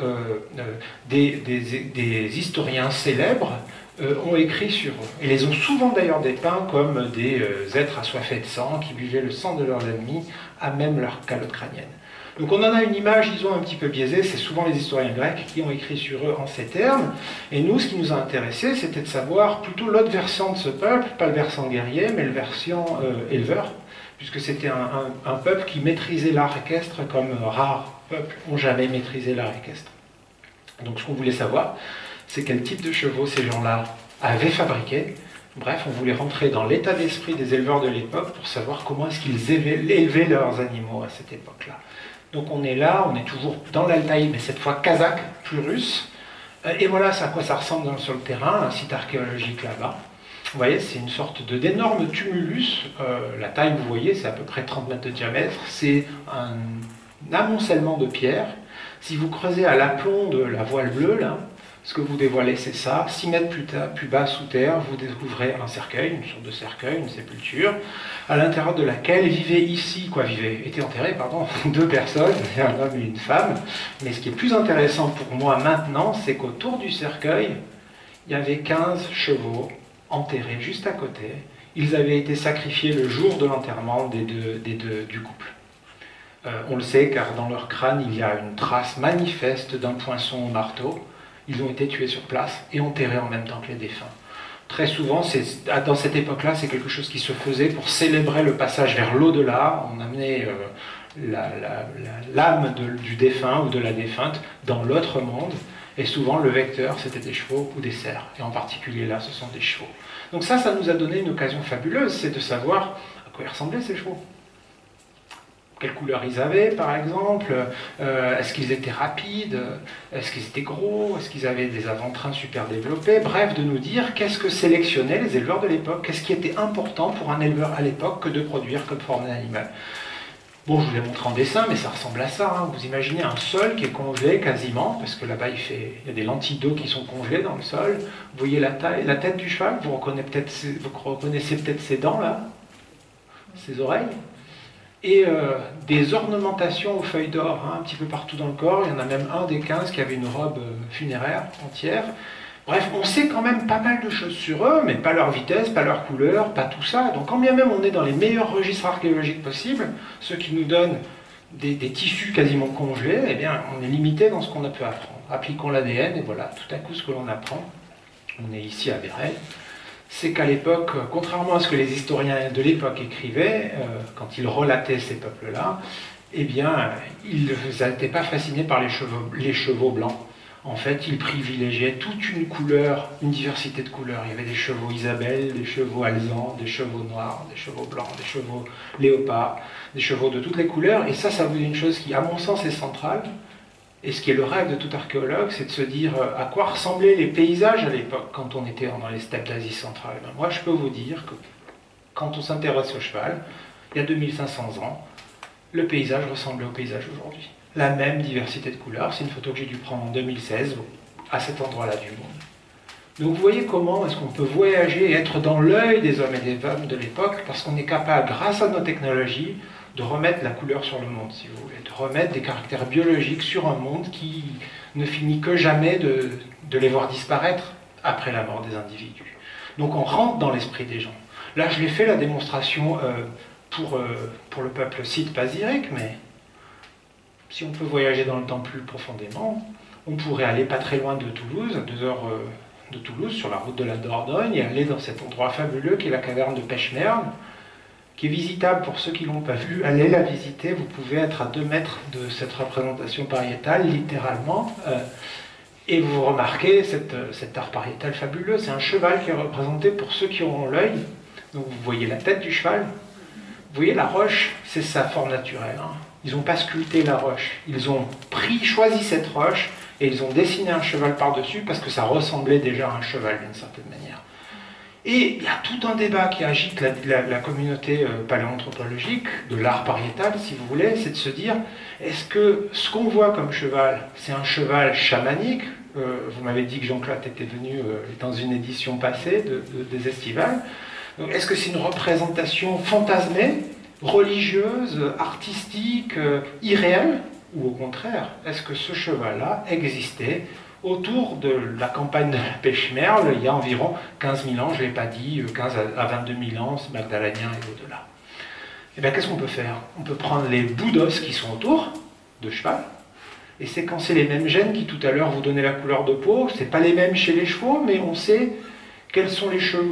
Speaker 1: des historiens célèbres ont écrit sur eux. Et les ont souvent d'ailleurs dépeints comme des êtres assoiffés de sang, qui buvaient le sang de leurs ennemis, à même leur calotte crânienne. Donc on en a une image, disons, un petit peu biaisée, c'est souvent les historiens grecs qui ont écrit sur eux en ces termes, et nous, ce qui nous a intéressé, c'était de savoir plutôt l'autre versant de ce peuple, pas le versant guerrier, mais le versant éleveur, puisque c'était un peuple qui maîtrisait l'art équestre comme rares peuples n'ont jamais maîtrisé l'art équestre. Donc ce qu'on voulait savoir, c'est quel type de chevaux ces gens-là avaient fabriqué. Bref, on voulait rentrer dans l'état d'esprit des éleveurs de l'époque pour savoir comment est-ce qu'ils élevaient leurs animaux à cette époque-là. Donc on est là, on est toujours dans l'Altaï, mais cette fois kazakh, plus russe. Et voilà à quoi ça ressemble sur le terrain, un site archéologique là-bas. Vous voyez, c'est une sorte d'énorme tumulus. La taille, vous voyez, c'est à peu près 30 mètres de diamètre. C'est un amoncellement de pierres. Si vous creusez à l'aplomb de la voile bleue, là, ce que vous dévoilez, c'est ça. 6 mètres plus bas sous terre, vous découvrez un cercueil, une sorte de cercueil, une sépulture, à l'intérieur de laquelle étaient enterrées, deux personnes, un homme et une femme. Mais ce qui est plus intéressant pour moi maintenant, c'est qu'autour du cercueil, il y avait 15 chevaux enterrés juste à côté. Ils avaient été sacrifiés le jour de l'enterrement du couple. On le sait car dans leur crâne, il y a une trace manifeste d'un poinçon au marteau. Ils ont été tués sur place et enterrés en même temps que les défunts. Très souvent, dans cette époque-là, c'est quelque chose qui se faisait pour célébrer le passage vers l'au-delà. On amenait l'âme du défunt ou de la défunte dans l'autre monde. Et souvent, le vecteur, c'était des chevaux ou des cerfs. Et en particulier là, ce sont des chevaux. Donc ça nous a donné une occasion fabuleuse, c'est de savoir à quoi ils ressemblaient ces chevaux. Quelle couleur ils avaient, par exemple, est-ce qu'ils étaient rapides, est-ce qu'ils étaient gros, est-ce qu'ils avaient des avant-trains super développés, bref, de nous dire qu'est-ce que sélectionnaient les éleveurs de l'époque, qu'est-ce qui était important pour un éleveur à l'époque que de produire comme forme d'animal. Bon, je vous l'ai montré en dessin, mais ça ressemble à ça, hein. Vous imaginez un sol qui est congelé quasiment, parce que là-bas il y a des lentilles d'eau qui sont congelées dans le sol. Vous voyez la tête du cheval, vous reconnaissez peut-être ses dents là, ses oreilles. Et des ornementations aux feuilles d'or, hein, un petit peu partout dans le corps. Il y en a même un des 15 qui avait une robe funéraire entière. Bref, on sait quand même pas mal de choses sur eux, mais pas leur vitesse, pas leur couleur, pas tout ça. Donc quand bien même on est dans les meilleurs registres archéologiques possibles, ceux qui nous donnent des tissus quasiment congelés, eh bien on est limité dans ce qu'on a pu apprendre. Appliquons l'ADN et voilà, tout à coup ce que l'on apprend, on est ici à Béret, c'est qu'à l'époque, contrairement à ce que les historiens de l'époque écrivaient, quand ils relataient ces peuples-là, eh bien, ils n'étaient pas fascinés par les chevaux blancs. En fait, ils privilégiaient toute une couleur, une diversité de couleurs. Il y avait des chevaux Isabelle, des chevaux alezans, des chevaux noirs, des chevaux blancs, des chevaux léopards, des chevaux de toutes les couleurs. Et ça vous dit une chose qui, à mon sens, est centrale. Et ce qui est le rêve de tout archéologue, c'est de se dire à quoi ressemblaient les paysages à l'époque, quand on était dans les steppes d'Asie centrale. Ben moi, je peux vous dire que quand on s'intéresse au cheval, il y a 2500 ans, le paysage ressemblait au paysage aujourd'hui. La même diversité de couleurs, c'est une photo que j'ai dû prendre en 2016, à cet endroit-là du monde. Donc vous voyez comment est-ce qu'on peut voyager et être dans l'œil des hommes et des femmes de l'époque, parce qu'on est capable, grâce à nos technologies, de remettre la couleur sur le monde, si vous voulez, de remettre des caractères biologiques sur un monde qui ne finit que jamais de les voir disparaître après la mort des individus. Donc on rentre dans l'esprit des gens. Là, je l'ai fait la démonstration pour le peuple scythe pasirique, mais si on peut voyager dans le temps plus profondément, on pourrait aller pas très loin de Toulouse, à 2 heures de Toulouse, sur la route de la Dordogne, et aller dans cet endroit fabuleux qui est la caverne de Pechmerne, qui est visitable pour ceux qui ne l'ont pas vu. Allez la visiter, vous pouvez être à 2 mètres de cette représentation pariétale, littéralement. Et vous remarquez cet art pariétal fabuleux, c'est un cheval qui est représenté pour ceux qui auront l'œil. Donc vous voyez la tête du cheval, vous voyez la roche, c'est sa forme naturelle. Hein. Ils n'ont pas sculpté la roche, ils ont choisi cette roche et ils ont dessiné un cheval par-dessus parce que ça ressemblait déjà à un cheval d'une certaine manière. Et il y a tout un débat qui agite la communauté paléoanthropologique, de l'art pariétal si vous voulez, c'est de se dire, est-ce que ce qu'on voit comme cheval, c'est un cheval chamanique? Vous m'avez dit que Jean-Claude était venu dans une édition passée des Estivales. Est-ce que c'est une représentation fantasmée, religieuse, artistique, irréelle? Ou au contraire, est-ce que ce cheval-là existait autour de la campagne de la pêche-merle, il y a environ 15 000 ans, je ne l'ai pas dit, 15 à 22 000 ans, c'est magdalénien et au-delà. Et bien qu'est-ce qu'on peut faire? On peut prendre les bouts d'os qui sont autour de cheval, et séquencer les mêmes gènes qui tout à l'heure vous donnaient la couleur de peau. Ce n'est pas les mêmes chez les chevaux, mais on sait quelles sont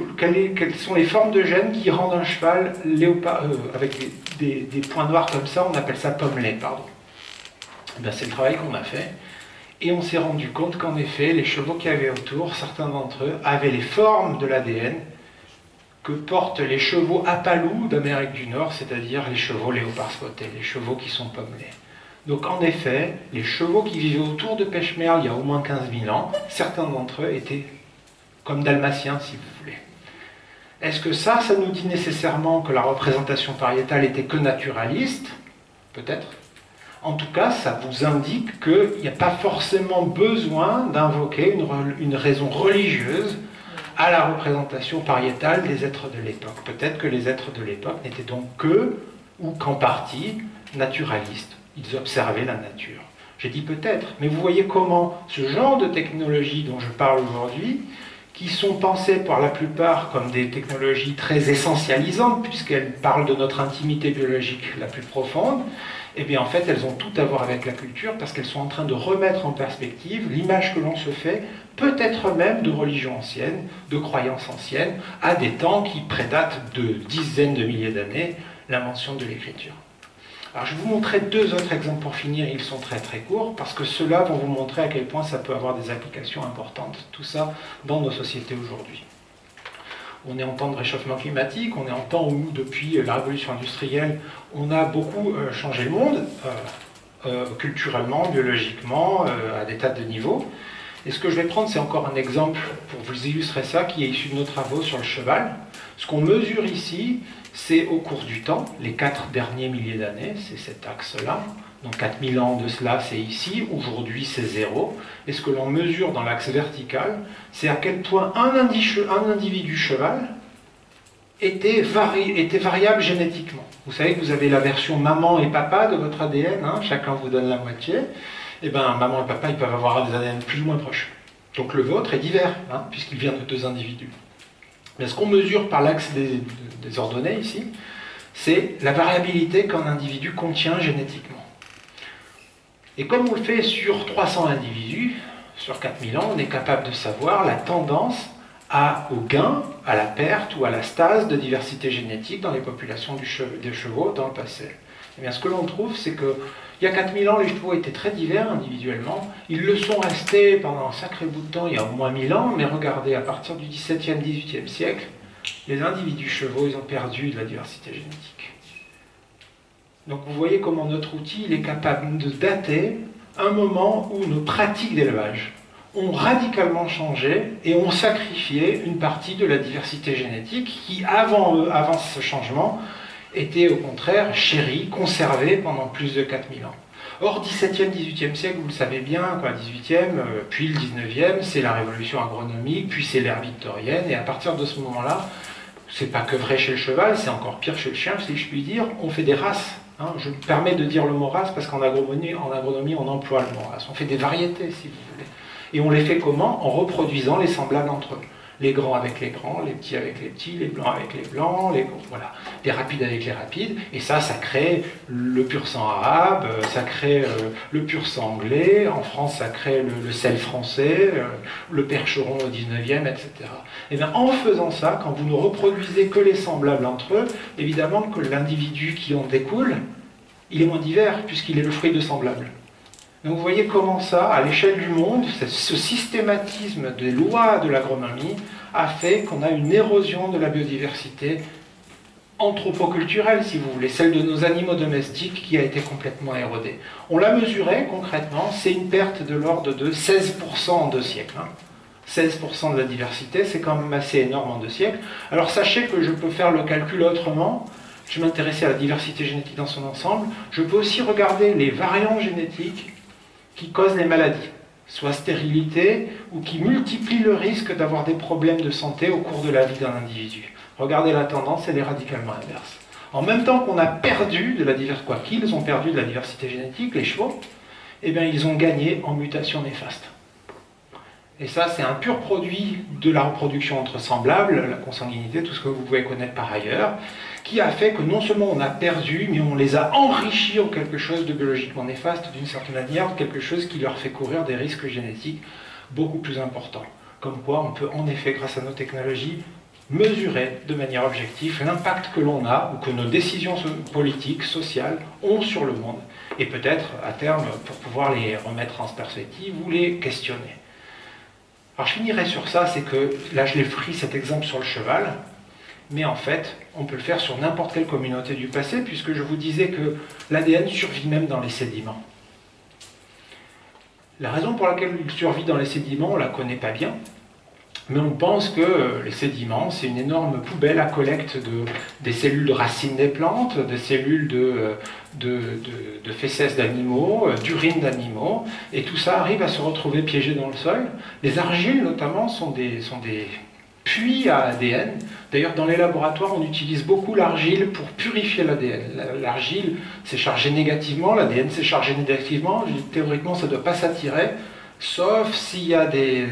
Speaker 1: les formes de gènes qui rendent un cheval avec des points noirs comme ça, on appelle ça pommelé, pardon. C'est le travail qu'on a fait. Et on s'est rendu compte qu'en effet, les chevaux qu'il y avait autour, certains d'entre eux, avaient les formes de l'ADN que portent les chevaux apalous d'Amérique du Nord, c'est-à-dire les chevaux léopard spotés, les chevaux qui sont pommelés. Donc en effet, les chevaux qui vivaient autour de Pêche-Merle il y a au moins 15 000 ans, certains d'entre eux étaient comme dalmatiens, si vous voulez. Est-ce que ça nous dit nécessairement que la représentation pariétale était que naturaliste? Peut-être. En tout cas, ça vous indique qu'il n'y a pas forcément besoin d'invoquer une raison religieuse à la représentation pariétale des êtres de l'époque. Peut-être que les êtres de l'époque n'étaient donc que, ou qu'en partie, naturalistes. Ils observaient la nature. J'ai dit peut-être, mais vous voyez comment ce genre de technologies dont je parle aujourd'hui, qui sont pensées par la plupart comme des technologies très essentialisantes, puisqu'elles parlent de notre intimité biologique la plus profonde, eh bien en fait elles ont tout à voir avec la culture, parce qu'elles sont en train de remettre en perspective l'image que l'on se fait, peut-être même de religions anciennes, de croyances anciennes, à des temps qui prédatent de dizaines de milliers d'années l'invention de l'écriture. Alors je vais vous montrer deux autres exemples pour finir, ils sont très très courts, parce que ceux-là vont vous montrer à quel point ça peut avoir des applications importantes, tout ça dans nos sociétés aujourd'hui. On est en temps de réchauffement climatique, on est en temps où depuis la révolution industrielle, on a beaucoup changé le monde, culturellement, biologiquement, à des tas de niveaux. Et ce que je vais prendre, c'est encore un exemple pour vous illustrer ça, qui est issu de nos travaux sur le cheval. Ce qu'on mesure ici, c'est au cours du temps, les 4 derniers milliers d'années, c'est cet axe-là. Donc 4000 ans de cela, c'est ici. Aujourd'hui, c'est 0. Et ce que l'on mesure dans l'axe vertical, c'est à quel point un individu cheval était variable génétiquement. Vous savez que vous avez la version maman et papa de votre ADN, hein, chacun vous donne la moitié. Et bien, maman et papa, ils peuvent avoir des ADN plus ou moins proches. Donc le vôtre est divers, hein, puisqu'il vient de 2 individus. Mais ce qu'on mesure par l'axe des ordonnées ici, c'est la variabilité qu'un individu contient génétiquement. Et comme on le fait sur 300 individus, sur 4000 ans, on est capable de savoir la tendance au gain, à la perte ou à la stase de diversité génétique dans les populations des chevaux dans le passé. Et bien, ce que l'on trouve, c'est que il y a 4000 ans, les chevaux étaient très divers individuellement. Ils le sont restés pendant un sacré bout de temps, il y a au moins 1000 ans, mais regardez, à partir du XVIIe, XVIIIe siècle, les individus chevaux, ils ont perdu de la diversité génétique. Donc vous voyez comment notre outil il est capable de dater un moment où nos pratiques d'élevage ont radicalement changé et ont sacrifié une partie de la diversité génétique qui, avant ce changement, était au contraire chérie, conservée pendant plus de 4000 ans. Or, 17e, 18e siècle, vous le savez bien, quoi, 18e, puis le 19e, c'est la révolution agronomique, puis c'est l'ère victorienne, et à partir de ce moment-là, c'est pas que vrai chez le cheval, c'est encore pire chez le chien, si je puis dire, on fait des races. Hein, je me permets de dire le mot race parce qu'en agronomie, on emploie le mot race. On fait des variétés, si vous voulez. Et on les fait comment? En reproduisant les semblables entre eux. Les grands avec les grands, les petits avec les petits, les blancs avec les blancs, voilà, les rapides avec les rapides, et ça crée le pur sang arabe, ça crée le pur sang anglais, en France ça crée le sel français, le percheron au 19e, etc. Et bien en faisant ça, quand vous ne reproduisez que les semblables entre eux, évidemment que l'individu qui en découle, il est moins divers, puisqu'il est le fruit de semblables. Donc vous voyez comment ça, à l'échelle du monde, ce systématisme des lois de l'agronomie a fait qu'on a une érosion de la biodiversité anthropoculturelle, si vous voulez, celle de nos animaux domestiques qui a été complètement érodée. On l'a mesuré concrètement, c'est une perte de l'ordre de 16% en 2 siècles. 16% de la diversité, c'est quand même assez énorme en 2 siècles. Alors sachez que je peux faire le calcul autrement. Je m'intéressais à la diversité génétique dans son ensemble. Je peux aussi regarder les variants génétiques qui causent les maladies, soit stérilité, ou qui multiplient le risque d'avoir des problèmes de santé au cours de la vie d'un individu. Regardez la tendance, elle est radicalement inverse. En même temps qu'on a perdu de la diversité, quoi qu'ils ont perdu de la diversité génétique, les chevaux, eh bien ils ont gagné en mutations néfastes. Et ça, c'est un pur produit de la reproduction entre semblables, la consanguinité, tout ce que vous pouvez connaître par ailleurs, qui a fait que non seulement on a perdu, mais on les a enrichis en quelque chose de biologiquement néfaste, d'une certaine manière, quelque chose qui leur fait courir des risques génétiques beaucoup plus importants. Comme quoi, on peut en effet, grâce à nos technologies, mesurer de manière objective l'impact que l'on a, ou que nos décisions politiques, sociales, ont sur le monde, et peut-être, à terme, pour pouvoir les remettre en perspective ou les questionner. Alors je finirai sur ça, c'est que, là je l'ai pris cet exemple sur le cheval, mais en fait, on peut le faire sur n'importe quelle communauté du passé, puisque je vous disais que l'ADN survit même dans les sédiments. La raison pour laquelle il survit dans les sédiments, on ne la connaît pas bien, mais on pense que les sédiments, c'est une énorme poubelle à collecte des cellules de racines des plantes, des cellules de fesses d'animaux, d'urine d'animaux, et tout ça arrive à se retrouver piégé dans le sol. Les argiles, notamment, sont des puits à ADN. D'ailleurs, dans les laboratoires, on utilise beaucoup l'argile pour purifier l'ADN. L'argile, c'est chargé négativement, l'ADN, c'est chargé négativement. Théoriquement, ça ne doit pas s'attirer, sauf s'il y a des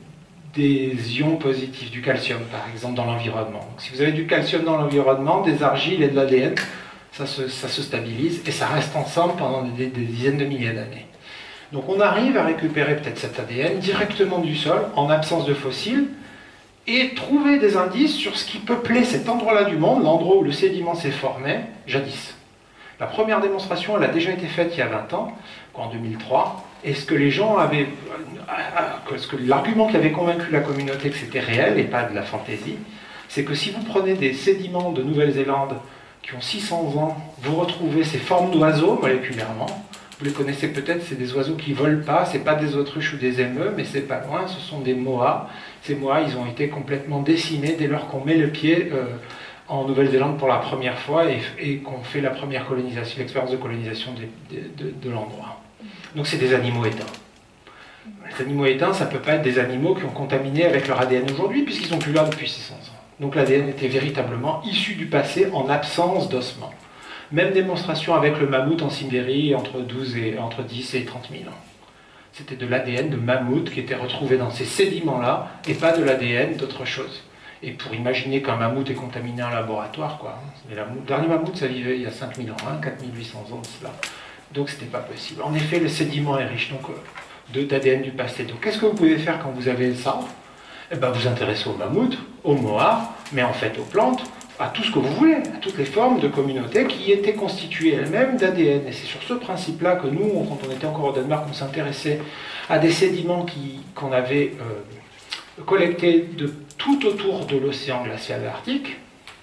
Speaker 1: ions positifs, du calcium par exemple dans l'environnement. Si vous avez du calcium dans l'environnement, des argiles et de l'ADN, ça se stabilise et ça reste ensemble pendant des dizaines de milliers d'années. Donc on arrive à récupérer peut-être cet ADN directement du sol, en absence de fossiles, et trouver des indices sur ce qui peuplait cet endroit-là du monde, l'endroit où le sédiment s'est formé, jadis. La première démonstration, elle a déjà été faite il y a 20 ans, en 2003, et ce que les gens avaient, l'argument qui avait convaincu la communauté que c'était réel et pas de la fantaisie, c'est que si vous prenez des sédiments de Nouvelle-Zélande qui ont 600 ans, vous retrouvez ces formes d'oiseaux moléculairement. Vous les connaissez peut-être, c'est des oiseaux qui ne volent pas, ce n'est pas des autruches ou des émeux, mais c'est pas loin, ce sont des moas. Ces moas, ils ont été complètement décimés dès lors qu'on met le pied en Nouvelle-Zélande pour la première fois et qu'on fait la première colonisation, l'expérience de colonisation de l'endroit. Donc c'est des animaux éteints. Les animaux éteints, ça ne peut pas être des animaux qui ont contaminé avec leur ADN aujourd'hui, puisqu'ils sont plus là depuis 600 ans. Donc l'ADN était véritablement issu du passé en absence d'ossements. Même démonstration avec le mammouth en Sibérie entre 10 et 30 000 ans. C'était de l'ADN de mammouth qui était retrouvé dans ces sédiments-là, et pas de l'ADN d'autre chose. Et pour imaginer qu'un mammouth est contaminé en laboratoire, quoi. Mais le dernier mammouth, ça vivait il y a 5000 ans, 4800 ans de cela. Donc c'était pas possible. En effet, le sédiment est riche d'ADN du passé. Donc qu'est-ce que vous pouvez faire quand vous avez ça? Eh ben, vous intéressez aux mammouths, aux moas, mais en fait aux plantes, à tout ce que vous voulez, à toutes les formes de communautés qui étaient constituées elles-mêmes d'ADN. Et c'est sur ce principe-là que nous, quand on était encore au Danemark, on s'intéressait à des sédiments qu'on avait collectés de tout autour de l'océan glacial arctique,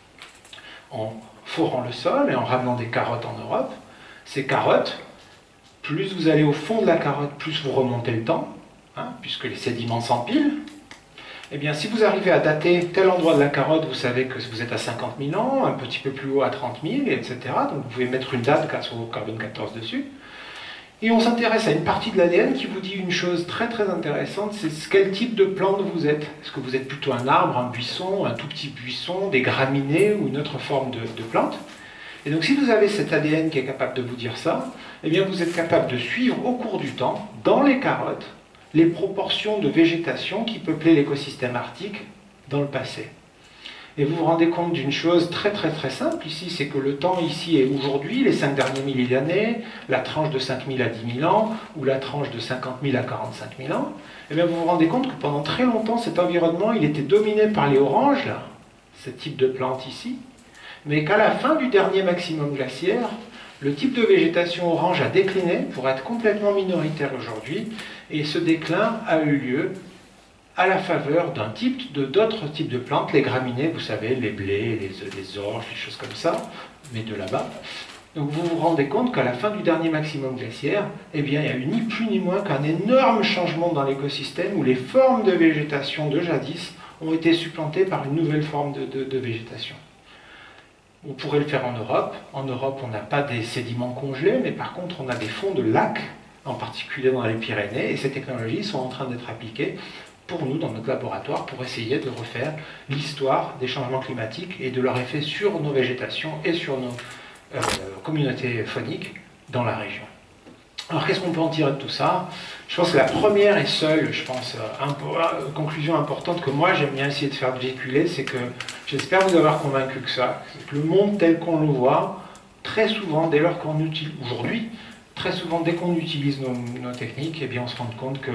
Speaker 1: en forant le sol et en ramenant des carottes en Europe. Ces carottes, plus vous allez au fond de la carotte, plus vous remontez le temps, puisque les sédiments s'empilent. Eh bien, si vous arrivez à dater tel endroit de la carotte, vous savez que vous êtes à 50 000 ans, un petit peu plus haut à 30 000, etc. Donc vous pouvez mettre une date grâce au carbone 14 dessus. Et on s'intéresse à une partie de l'ADN qui vous dit une chose très très intéressante, c'est quel type de plante vous êtes. Est-ce que vous êtes plutôt un arbre, un buisson, un tout petit buisson, des graminées ou une autre forme de plante? Et donc si vous avez cet ADN qui est capable de vous dire ça, eh bien vous êtes capable de suivre au cours du temps, dans les carottes, les proportions de végétation qui peuplaient l'écosystème arctique dans le passé. Et vous vous rendez compte d'une chose très très très simple ici, c'est que le temps ici est aujourd'hui, les 5 derniers milliers d'années, la tranche de 5 000 à 10 000 ans, ou la tranche de 50 000 à 45 000 ans, et bien vous vous rendez compte que pendant très longtemps, cet environnement, il était dominé par les oranges, là, ce type de plante ici, mais qu'à la fin du dernier maximum glaciaire, Le type de végétation orange a décliné pour être complètement minoritaire aujourd'hui, et ce déclin a eu lieu à la faveur d'autres types de plantes, les graminées, vous savez, les blés, les orges, les choses comme ça, mais de là-bas. Donc vous vous rendez compte qu'à la fin du dernier maximum glaciaire, eh bien, il n'y a eu ni plus ni moins qu'un énorme changement dans l'écosystème où les formes de végétation de jadis ont été supplantées par une nouvelle forme de végétation. On pourrait le faire en Europe. En Europe, on n'a pas des sédiments congelés, mais par contre, on a des fonds de lacs, en particulier dans les Pyrénées, et ces technologies sont en train d'être appliquées pour nous, dans notre laboratoire, pour essayer de refaire l'histoire des changements climatiques et de leur effet sur nos végétations et sur nos communautés fauniques dans la région. Alors, qu'est-ce qu'on peut en tirer de tout ça? Je pense que la première et seule, conclusion importante que moi, j'aime bien essayer de faire véhiculer, c'est que j'espère vous avoir convaincu que le monde tel qu'on le voit, très souvent, dès lors qu'on utilise, aujourd'hui, très souvent, dès qu'on utilise nos techniques, eh bien, on se rend compte que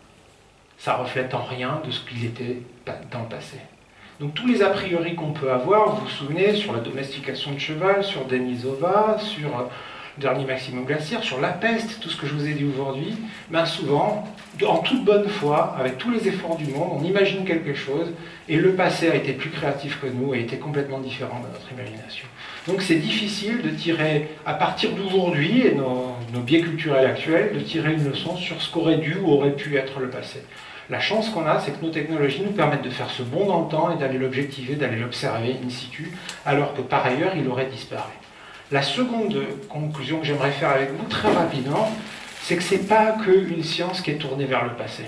Speaker 1: ça reflète en rien de ce qu'il était dans le passé. Donc tous les a priori qu'on peut avoir, vous vous souvenez, sur la domestication de cheval, sur Denisova, sur le dernier maximum glaciaire, sur la peste, tout ce que je vous ai dit aujourd'hui, ben souvent, en toute bonne foi, avec tous les efforts du monde, on imagine quelque chose, et le passé a été plus créatif que nous, et était complètement différent de notre imagination. Donc c'est difficile de tirer, à partir d'aujourd'hui, et nos biais culturels actuels, de tirer une leçon sur ce qu'aurait dû ou aurait pu être le passé. La chance qu'on a, c'est que nos technologies nous permettent de faire ce bond dans le temps et d'aller l'objectiver, d'aller l'observer in situ, alors que par ailleurs, il aurait disparu. La seconde conclusion que j'aimerais faire avec vous, très rapidement, c'est que ce n'est pas qu'une science qui est tournée vers le passé.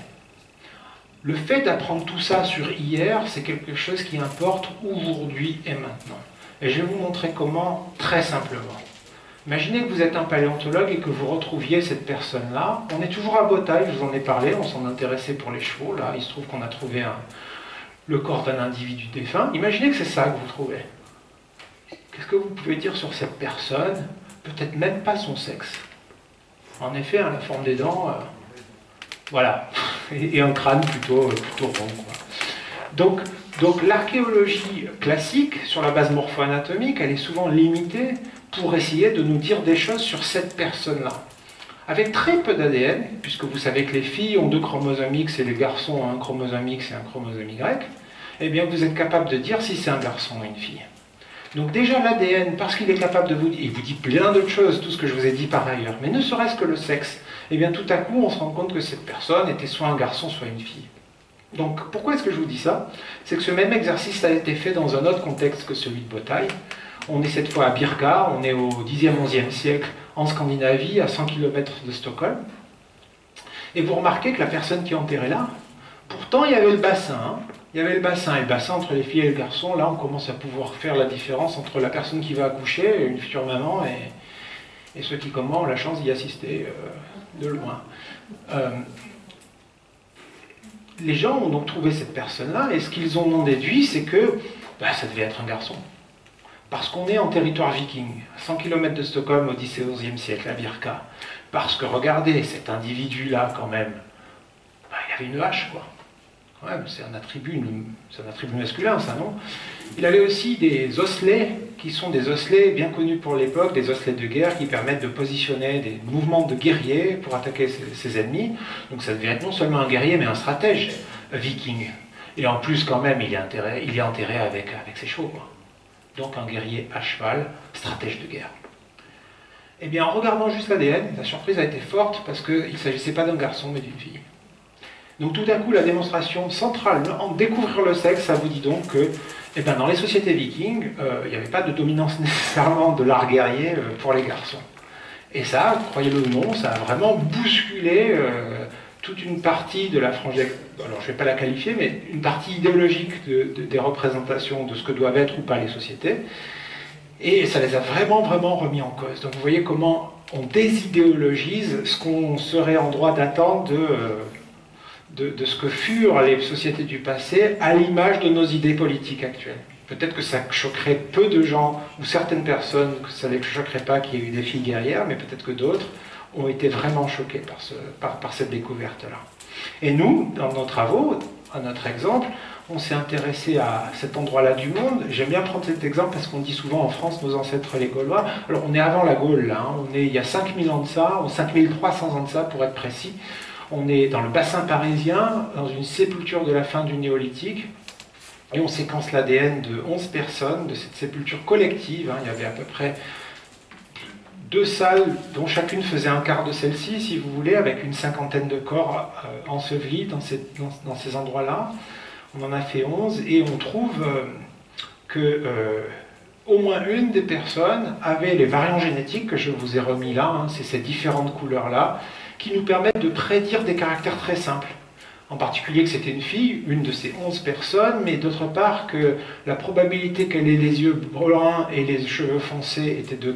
Speaker 1: Le fait d'apprendre tout ça sur hier, c'est quelque chose qui importe aujourd'hui et maintenant. Et je vais vous montrer comment, très simplement. Imaginez que vous êtes un paléontologue et que vous retrouviez cette personne-là. On est toujours à Botaille, je vous en ai parlé, on s'en intéressait pour les chevaux. Là, il se trouve qu'on a trouvé le corps d'un individu défunt. Imaginez que c'est ça que vous trouvez. Qu'est-ce que vous pouvez dire sur cette personne? Peut-être même pas son sexe. En effet, la forme des dents, voilà, et un crâne plutôt rond, quoi. Donc l'archéologie classique, sur la base morpho-anatomique, elle est souvent limitée pour essayer de nous dire des choses sur cette personne-là. Avec très peu d'ADN, puisque vous savez que les filles ont 2 chromosomes X et les garçons ont un chromosome X et un chromosome Y, eh bien vous êtes capable de dire si c'est un garçon ou une fille. Donc déjà l'ADN, parce qu'il est capable de vous dire, il vous dit plein d'autres choses, tout ce que je vous ai dit par ailleurs, mais ne serait-ce que le sexe, eh bien tout à coup on se rend compte que cette personne était soit un garçon, soit une fille. Donc pourquoi est-ce que je vous dis ça? C'est que ce même exercice a été fait dans un autre contexte que celui de Botaille. On est cette fois à Birka, on est au 10e, 11e siècle en Scandinavie, à 100 km de Stockholm. Et vous remarquez que la personne qui est enterrée là, pourtant il y avait le bassin. Hein. Il y avait le bassin, et le bassin entre les filles et les garçons, là on commence à pouvoir faire la différence entre la personne qui va accoucher, une future maman, et ceux qui ont la chance d'y assister de loin. Les gens ont donc trouvé cette personne-là, et ce qu'ils en ont déduit, c'est que ça devait être un garçon. Parce qu'on est en territoire viking, à 100 km de Stockholm au 10 et 11e siècle, à Birka. Parce que regardez, cet individu-là, quand même, il avait une hache, quoi. Ouais, c'est un attribut masculin, ça, non? Il avait aussi des osselets, qui sont des osselets bien connus pour l'époque, des osselets de guerre qui permettent de positionner des mouvements de guerriers pour attaquer ses ennemis. Donc ça devait être non seulement un guerrier, mais un stratège viking. Et en plus, quand même, il est enterré avec ses chevaux, quoi. Donc un guerrier à cheval, stratège de guerre. Eh bien, en regardant juste l'ADN, la surprise a été forte parce qu'il ne s'agissait pas d'un garçon, mais d'une fille. Donc tout à coup, la démonstration centrale, en découvrir le sexe, ça vous dit donc que dans les sociétés vikings, il n'y avait pas de dominance nécessairement de l'art guerrier pour les garçons. Et ça, croyez-le ou non, ça a vraiment bousculé toute une partie de la frange, alors je ne vais pas la qualifier, mais une partie idéologique des représentations de ce que doivent être ou pas les sociétés, et ça les a vraiment remis en cause. Donc vous voyez comment on désidéologise ce qu'on serait en droit d'attendre de ce que furent les sociétés du passé à l'image de nos idées politiques actuelles. Peut-être que ça choquerait peu de gens, ou certaines personnes, que ça ne les choquerait pas qu'il y ait eu des filles guerrières, mais peut-être que d'autres ont été vraiment choqués par cette découverte-là. Et nous, dans nos travaux, à notre exemple. On s'est intéressé à cet endroit-là du monde. J'aime bien prendre cet exemple parce qu'on dit souvent en France, nos ancêtres les Gaulois. Alors on est avant la Gaule, là, hein. Il y a 5000 ans de ça, ou 5300 ans de ça pour être précis. On est dans le bassin parisien, dans une sépulture de la fin du néolithique. Et on séquence l'ADN de 11 personnes, de cette sépulture collective. Hein. Il y avait à peu près 2 salles dont chacune faisait un quart de celle-ci, si vous voulez, avec une cinquantaine de corps ensevelis dans ces endroits-là. On en a fait 11 et on trouve que au moins une des personnes avait les variants génétiques que je vous ai remis là, hein, c'est ces différentes couleurs-là, qui nous permettent de prédire des caractères très simples. En particulier que c'était une fille, une de ces 11 personnes, mais d'autre part que la probabilité qu'elle ait les yeux bruns et les cheveux foncés était de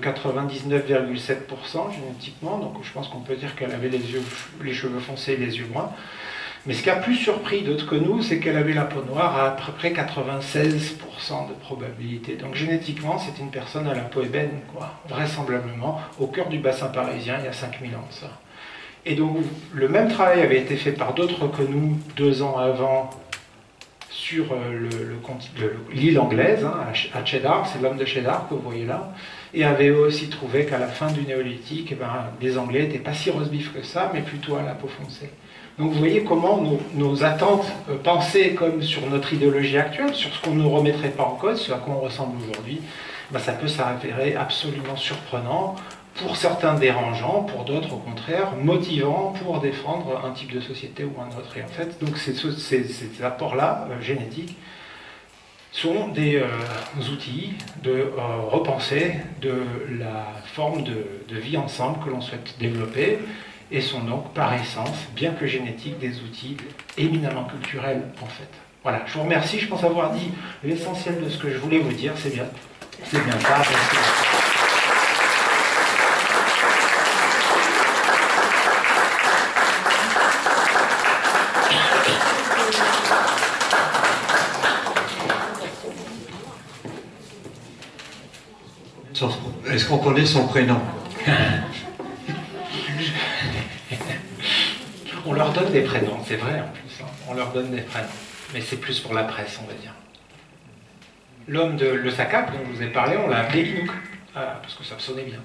Speaker 1: 99,7% génétiquement, donc je pense qu'on peut dire qu'elle avait les cheveux foncés et les yeux bruns. Mais ce qui a plus surpris d'autres que nous, c'est qu'elle avait la peau noire à peu près 96% de probabilité. Donc génétiquement, c'est une personne à la peau ébène, quoi, vraisemblablement, au cœur du bassin parisien, il y a 5000 ans de ça. Et donc, le même travail avait été fait par d'autres que nous 2 ans avant sur l'île anglaise, hein, à Cheddar, c'est l'homme de Cheddar que vous voyez là, et avait aussi trouvé qu'à la fin du néolithique, les Anglais n'étaient pas si rose-bif que ça, mais plutôt à la peau foncée. Donc vous voyez comment nos attentes pensées comme sur notre idéologie actuelle, sur ce qu'on ne remettrait pas en cause, ce à quoi on ressemble aujourd'hui, ça peut s'avérer absolument surprenant, pour certains dérangeant, pour d'autres au contraire motivant pour défendre un type de société ou un autre. Et en fait, donc ces apports-là génétiques sont des outils de repensée de la forme de vie ensemble que l'on souhaite développer et sont donc par essence, bien que génétiques, des outils éminemment culturels en fait. Voilà, je vous remercie, je pense avoir dit l'essentiel de ce que je voulais vous dire, c'est bien ça. Merci.
Speaker 2: Est-ce qu'on connaît son prénom?
Speaker 1: On leur donne des prénoms, c'est vrai en plus. Hein. On leur donne des prénoms. Mais c'est plus pour la presse, on va dire. L'homme de Le Sacap, dont je vous ai parlé, on l'a appelé Inouk. Parce que ça sonnait bien.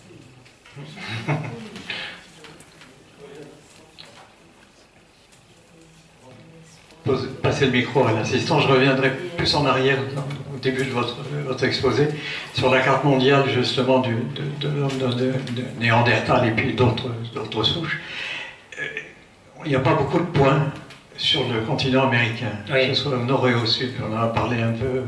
Speaker 2: Passer le micro à l'assistant, je reviendrai plus en arrière au début de votre exposé sur la carte mondiale justement de l'homme de Néandertal et puis d'autres souches. Il n'y a pas beaucoup de points sur le continent américain, oui. Que ce soit au nord et au sud, on en a parlé un peu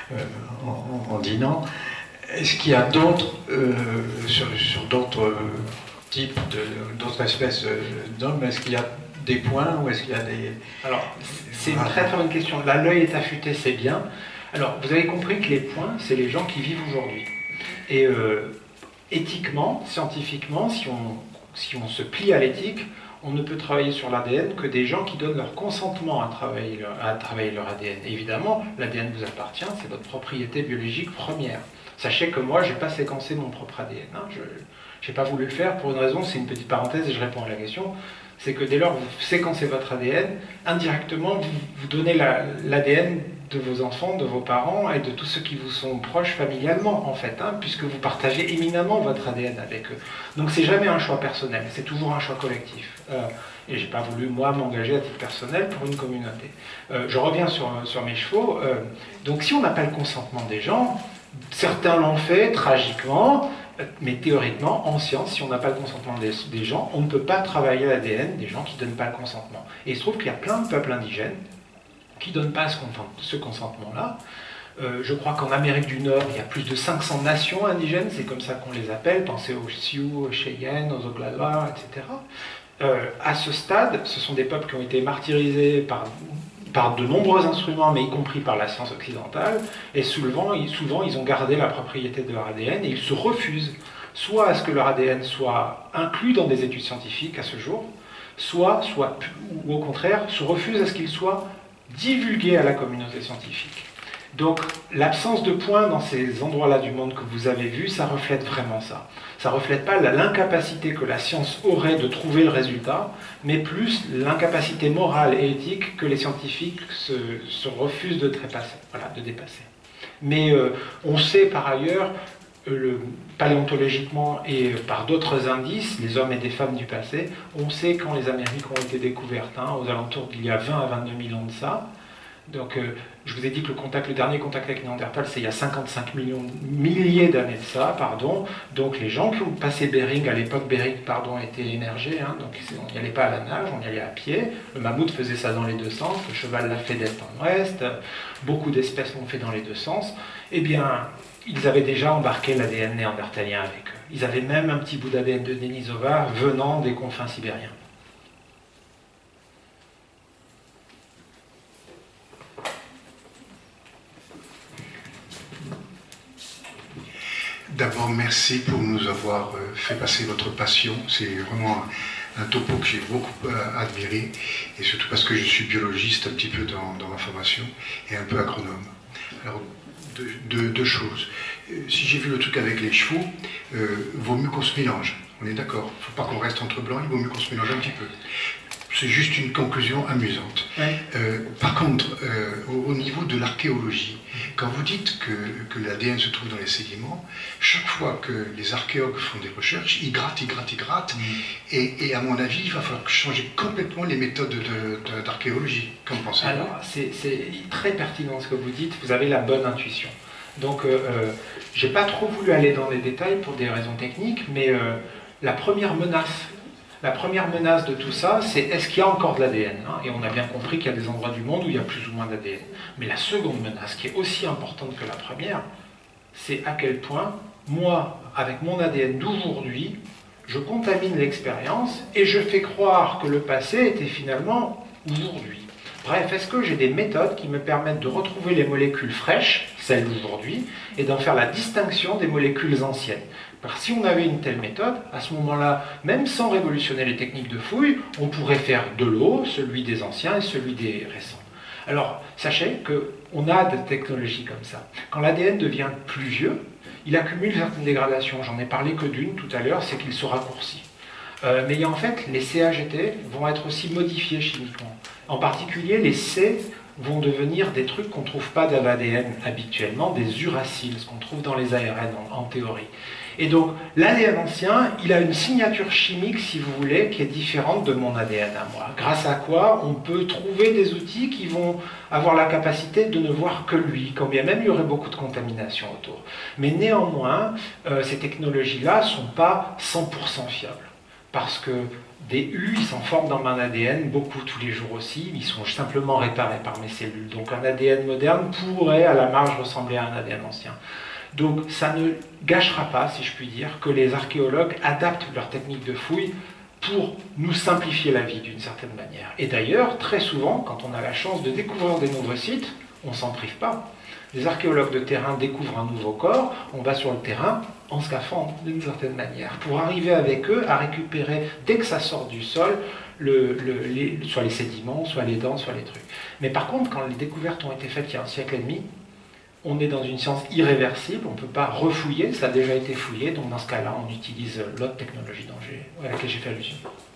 Speaker 2: en dînant. Est-ce qu'il y a d'autres, sur d'autres types, d'autres espèces d'hommes, est-ce qu'il y a des points ou est-ce qu'il y a des...
Speaker 1: Alors, c'est une très très bonne question. Là, l'œil est affûté, c'est bien. Alors, vous avez compris que les points, c'est les gens qui vivent aujourd'hui. Et éthiquement, scientifiquement, si on se plie à l'éthique, on ne peut travailler sur l'ADN que des gens qui donnent leur consentement à travailler leur ADN. Et évidemment, l'ADN vous appartient, c'est votre propriété biologique première. Sachez que moi, je n'ai pas séquencé mon propre ADN. Hein. Je n'ai pas voulu le faire pour une raison, c'est une petite parenthèse et je réponds à la question. C'est que dès lors que vous séquencez votre ADN, indirectement, vous donnez l'ADN de vos enfants, de vos parents et de tous ceux qui vous sont proches familialement, en fait, hein, puisque vous partagez éminemment votre ADN avec eux. Donc c'est jamais un choix personnel, c'est toujours un choix collectif. Et j'ai pas voulu, moi, m'engager à titre personnel pour une communauté. Je reviens sur mes chevaux. Donc si on n'a pas le consentement des gens, certains l'ont fait tragiquement, mais théoriquement, en science, si on n'a pas le consentement des gens, on ne peut pas travailler l'ADN des gens qui ne donnent pas le consentement. Et il se trouve qu'il y a plein de peuples indigènes qui ne donnent pas ce consentement-là. Je crois qu'en Amérique du Nord, il y a plus de 500 nations indigènes, c'est comme ça qu'on les appelle, pensez aux Sioux, aux Cheyennes, aux Oglala, etc. À ce stade, ce sont des peuples qui ont été martyrisés par de nombreux instruments, mais y compris par la science occidentale, et souvent ils ont gardé la propriété de leur ADN, et ils se refusent soit à ce que leur ADN soit inclus dans des études scientifiques à ce jour, ou au contraire, se refusent à ce qu'il soit divulgué à la communauté scientifique. Donc l'absence de points dans ces endroits-là du monde que vous avez vus, ça reflète vraiment ça. Ça ne reflète pas l'incapacité que la science aurait de trouver le résultat, mais plus l'incapacité morale et éthique que les scientifiques se refusent de dépasser. Mais on sait par ailleurs, paléontologiquement et par d'autres indices, les hommes et des femmes du passé, on sait quand les Amériques ont été découvertes, aux alentours d'il y a 20 à 22 000 ans de ça. Donc, je vous ai dit que le dernier contact avec Néandertal, c'est il y a 55 milliers d'années de ça, pardon. Donc, les gens qui ont passé Bering, à l'époque, Bering, était émergé, donc on n'y allait pas à la nage, on y allait à pied. Le mammouth faisait ça dans les deux sens, le cheval l'a fait d'est en ouest, beaucoup d'espèces l'ont fait dans les deux sens. Eh bien, ils avaient déjà embarqué l'ADN néandertalien avec eux. Ils avaient même un petit bout d'ADN de Denisova venant des confins sibériens.
Speaker 3: D'abord, merci pour nous avoir fait passer votre passion. C'est vraiment un topo que j'ai beaucoup admiré, et surtout parce que je suis biologiste un petit peu dans ma formation, et un peu agronome. Alors, deux choses. Si j'ai vu le truc avec les chevaux, vaut mieux qu'on se mélange. On est d'accord. Il ne faut pas qu'on reste entre blancs, il vaut mieux qu'on se mélange un petit peu. C'est juste une conclusion amusante.
Speaker 1: Ouais.
Speaker 3: Par contre, au niveau de l'archéologie, quand vous dites que l'ADN se trouve dans les sédiments, chaque fois que les archéologues font des recherches, ils grattent. Et à mon avis, il va falloir changer complètement les méthodes d'archéologie. Qu'en pensez-vous?
Speaker 1: Alors, c'est très pertinent ce que vous dites, vous avez la bonne intuition. Donc, j'ai pas trop voulu aller dans les détails pour des raisons techniques, mais la première menace de tout ça, c'est est-ce qu'il y a encore de l'ADN, Et on a bien compris qu'il y a des endroits du monde où il y a plus ou moins d'ADN. Mais la seconde menace, qui est aussi importante que la première, c'est à quel point, moi, avec mon ADN d'aujourd'hui, je contamine l'expérience et je fais croire que le passé était finalement aujourd'hui. Bref, est-ce que j'ai des méthodes qui me permettent de retrouver les molécules fraîches, celles d'aujourd'hui, et d'en faire la distinction des molécules anciennes? Parce que si on avait une telle méthode, à ce moment-là, même sans révolutionner les techniques de fouille, on pourrait faire de l'eau, celui des anciens et celui des récents. Alors, sachez qu'on a des technologies comme ça. Quand l'ADN devient plus vieux, il accumule certaines dégradations. J'en ai parlé que d'une tout à l'heure, c'est qu'il se raccourcit. Mais en fait, les CAGT vont être aussi modifiés chimiquement. En particulier, les C vont devenir des trucs qu'on ne trouve pas dans l'ADN habituellement, des uraciles, ce qu'on trouve dans les ARN en théorie. Et donc, l'ADN ancien, il a une signature chimique, si vous voulez, qui est différente de mon ADN à moi. Grâce à quoi on peut trouver des outils qui vont avoir la capacité de ne voir que lui, quand bien même il y aurait beaucoup de contamination autour. Mais néanmoins, ces technologies-là ne sont pas 100% fiables. Parce que des U, ils s'en forment dans mon ADN, beaucoup tous les jours aussi, ils sont simplement réparés par mes cellules. Donc un ADN moderne pourrait à la marge ressembler à un ADN ancien. Donc ça ne gâchera pas, si je puis dire, que les archéologues adaptent leur technique de fouille pour nous simplifier la vie d'une certaine manière. Et d'ailleurs, très souvent, quand on a la chance de découvrir des nouveaux sites, on ne s'en prive pas. Les archéologues de terrain découvrent un nouveau corps, on va sur le terrain en scaphandre d'une certaine manière, pour arriver avec eux à récupérer, dès que ça sort du sol, soit les sédiments, soit les dents, soit les trucs. Mais par contre, quand les découvertes ont été faites il y a un siècle et demi, on est dans une science irréversible, on ne peut pas refouiller, ça a déjà été fouillé, donc dans ce cas-là, on utilise l'autre technologie à laquelle j'ai fait allusion.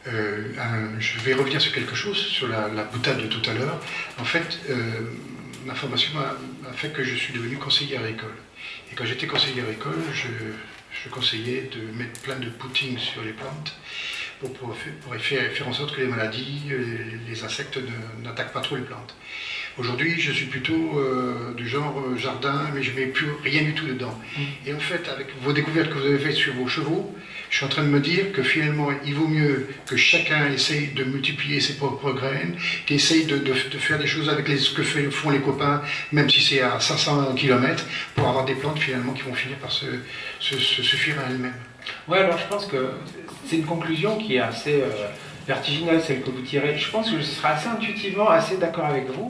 Speaker 3: Je vais revenir sur quelque chose, sur la boutade de tout à l'heure. En fait, ma formation a fait que je suis devenu conseiller agricole. Et quand j'étais conseiller agricole, je conseillais de mettre plein de pudding sur les plantes pour faire en sorte que les maladies, les insectes n'attaquent pas trop les plantes. Aujourd'hui, je suis plutôt du genre jardin, mais je ne mets plus rien du tout dedans. Et en fait, avec vos découvertes que vous avez faites sur vos chevaux, je suis en train de me dire que finalement, il vaut mieux que chacun essaye de multiplier ses propres graines, qu'essaye de faire des choses avec ce que font les copains, même si c'est à 500 km, pour avoir des plantes finalement qui vont finir par se suffire à elles-mêmes.
Speaker 1: Oui, alors je pense que c'est une conclusion qui est assez vertigineuse, celle que vous tirez. Je pense que je serai assez intuitivement assez d'accord avec vous.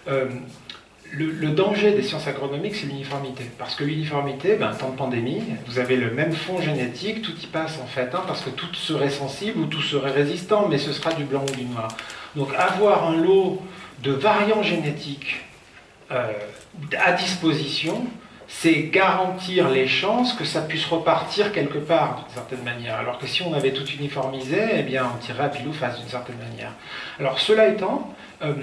Speaker 1: Le danger des sciences agronomiques, c'est l'uniformité. Parce que l'uniformité, temps de pandémie, vous avez le même fond génétique, tout y passe en fait, parce que tout serait sensible ou tout serait résistant, mais ce sera du blanc ou du noir. Donc avoir un lot de variants génétiques à disposition, c'est garantir les chances que ça puisse repartir quelque part, d'une certaine manière. Alors que si on avait tout uniformisé, eh bien, on tirerait à pile ou face, d'une certaine manière. Alors, cela étant,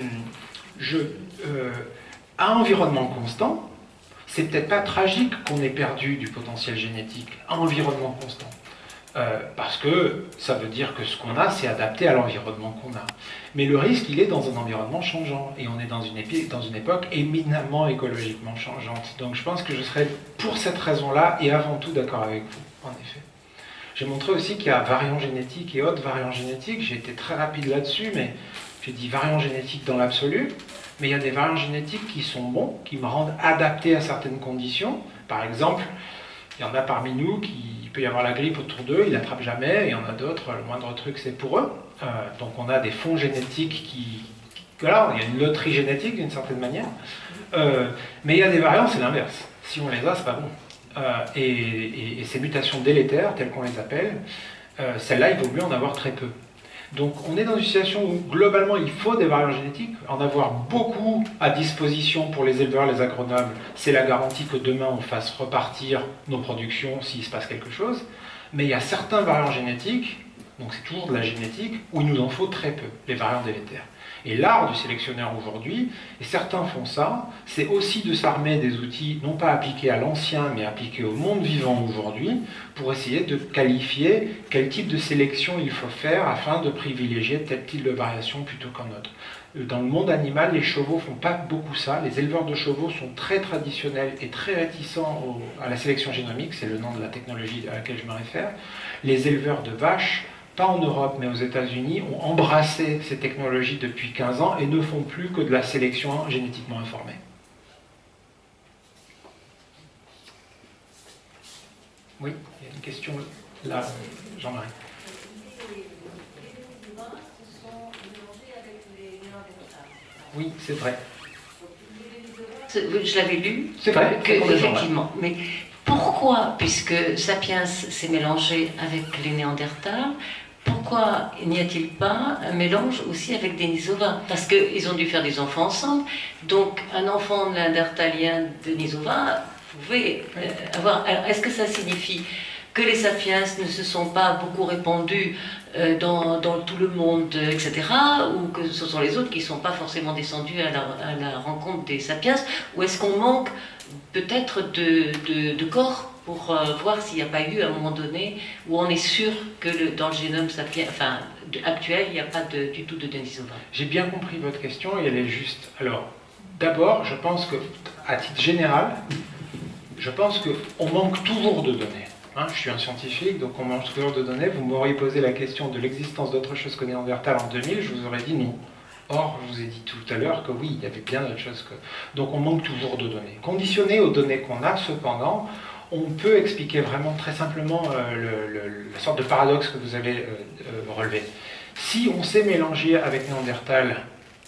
Speaker 1: à environnement constant, c'est peut-être pas tragique qu'on ait perdu du potentiel génétique à environnement constant. Parce que ça veut dire que ce qu'on a, c'est adapté à l'environnement qu'on a. Mais le risque, il est dans un environnement changeant. Et on est dans une époque éminemment écologiquement changeante. Donc je pense que je serais pour cette raison-là, et avant tout d'accord avec vous, en effet. J'ai montré aussi qu'il y a variants génétiques et autres variants génétiques. J'ai été très rapide là-dessus, mais j'ai dit variants génétiques dans l'absolu. Mais il y a des variants génétiques qui sont bons, qui me rendent adapté à certaines conditions. Par exemple, il y en a parmi nous il peut y avoir la grippe autour d'eux, ils l'attrapent jamais, et il y en a d'autres, le moindre truc c'est pour eux. Donc on a des fonds génétiques voilà, il y a une loterie génétique d'une certaine manière. Mais il y a des variants, c'est l'inverse. Si on les a, c'est pas bon. Et ces mutations délétères, telles qu'on les appelle, celles-là, il vaut mieux en avoir très peu. Donc on est dans une situation où globalement il faut des variants génétiques, en avoir beaucoup à disposition pour les éleveurs, les agronomes, c'est la garantie que demain on fasse repartir nos productions s'il se passe quelque chose, mais il y a certains variants génétiques, donc c'est toujours de la génétique, où il nous en faut très peu, les variants délétères. Et l'art du sélectionneur aujourd'hui, et certains font ça, c'est aussi de s'armer des outils, non pas appliqués à l'ancien, mais appliqués au monde vivant aujourd'hui, pour essayer de qualifier quel type de sélection il faut faire afin de privilégier tel type de variation plutôt qu'un autre. Dans le monde animal, les chevaux font pas beaucoup ça. Les éleveurs de chevaux sont très traditionnels et très réticents à la sélection génomique, c'est le nom de la technologie à laquelle je me réfère. Les éleveurs de vaches, pas en Europe, mais aux États-Unis, ont embrassé ces technologies depuis 15 ans et ne font plus que de la sélection génétiquement informée. Oui, il y a une question là, Jean-Marie. Oui, c'est vrai.
Speaker 4: Je l'avais lu.
Speaker 1: C'est vrai,
Speaker 4: effectivement. Mais pourquoi, puisque Sapiens s'est mélangé avec les Néandertals, pourquoi n'y a-t-il pas un mélange aussi avec Denisova? Parce qu'ils ont dû faire des enfants ensemble. Donc, un enfant néandertalien de Denisova pouvait avoir... Alors, est-ce que ça signifie que les sapiens ne se sont pas beaucoup répandus dans tout le monde, etc., ou que ce sont les autres qui ne sont pas forcément descendus à la rencontre des sapiens, ou est-ce qu'on manque peut-être de corps pour voir s'il n'y a pas eu à un moment donné où on est sûr que dans le génome sapiens, actuel, il n'y a pas du tout de Denisova?
Speaker 1: J'ai bien compris votre question et elle est juste. Alors, d'abord, je pense que, à titre général, je pense qu'on manque toujours de données. Je suis un scientifique, donc on manque toujours de données. Vous m'auriez posé la question de l'existence d'autre chose que Néandertal en 2000, je vous aurais dit non. Or, je vous ai dit tout à l'heure que oui, il y avait bien d'autres choses que... Donc on manque toujours de données. Conditionné aux données qu'on a, cependant, on peut expliquer vraiment très simplement la sorte de paradoxe que vous avez relevé. Si on s'est mélangé avec Néandertal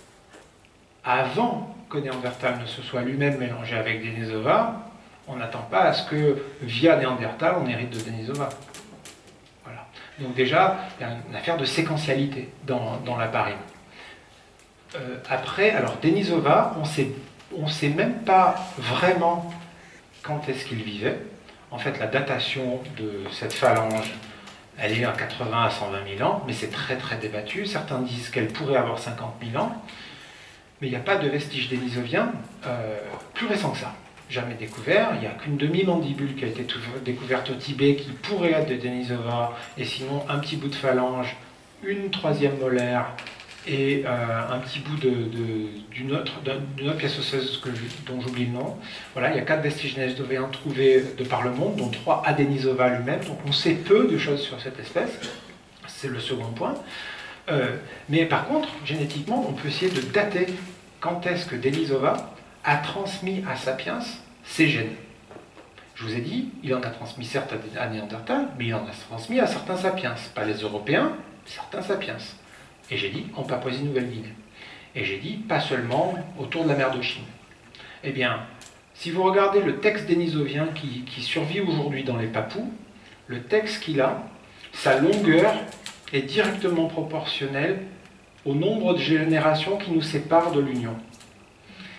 Speaker 1: avant que Néandertal ne se soit lui-même mélangé avec Denisova, on n'attend pas à ce que, via Néandertal, on hérite de Denisova. Voilà. Donc déjà, il y a une affaire de séquentialité dans l'appareil. Après, alors Denisova, on ne sait même pas vraiment quand est-ce qu'il vivait. En fait, la datation de cette phalange, elle est à 80 à 120 000 ans, mais c'est très très débattu. Certains disent qu'elle pourrait avoir 50 000 ans, mais il n'y a pas de vestiges dénisoviens plus récents que ça. Jamais découvert, il n'y a qu'une demi-mandibule qui a été découverte au Tibet qui pourrait être de Denisova, et sinon un petit bout de phalange, une troisième molaire et un petit bout d'une autre pièce osseuse dont j'oublie le nom. Voilà, il y a 4 vestiges denisoviens trouvés de par le monde, dont 3 à Denisova lui-même, donc on sait peu de choses sur cette espèce, c'est le second point. Mais par contre, génétiquement, on peut essayer de dater quand est-ce que Denisova a transmis à Sapiens ses gènes. Je vous ai dit, il en a transmis certes à Néandertal, mais il en a transmis à certains Sapiens, pas les Européens, certains Sapiens. Et j'ai dit en Papouasie-Nouvelle-Guinée. Et j'ai dit pas seulement autour de la mer de Chine. Eh bien, si vous regardez le texte dénisovien qui survit aujourd'hui dans les Papous, le texte qu'il a, sa longueur est directement proportionnelle au nombre de générations qui nous séparent de l'Union.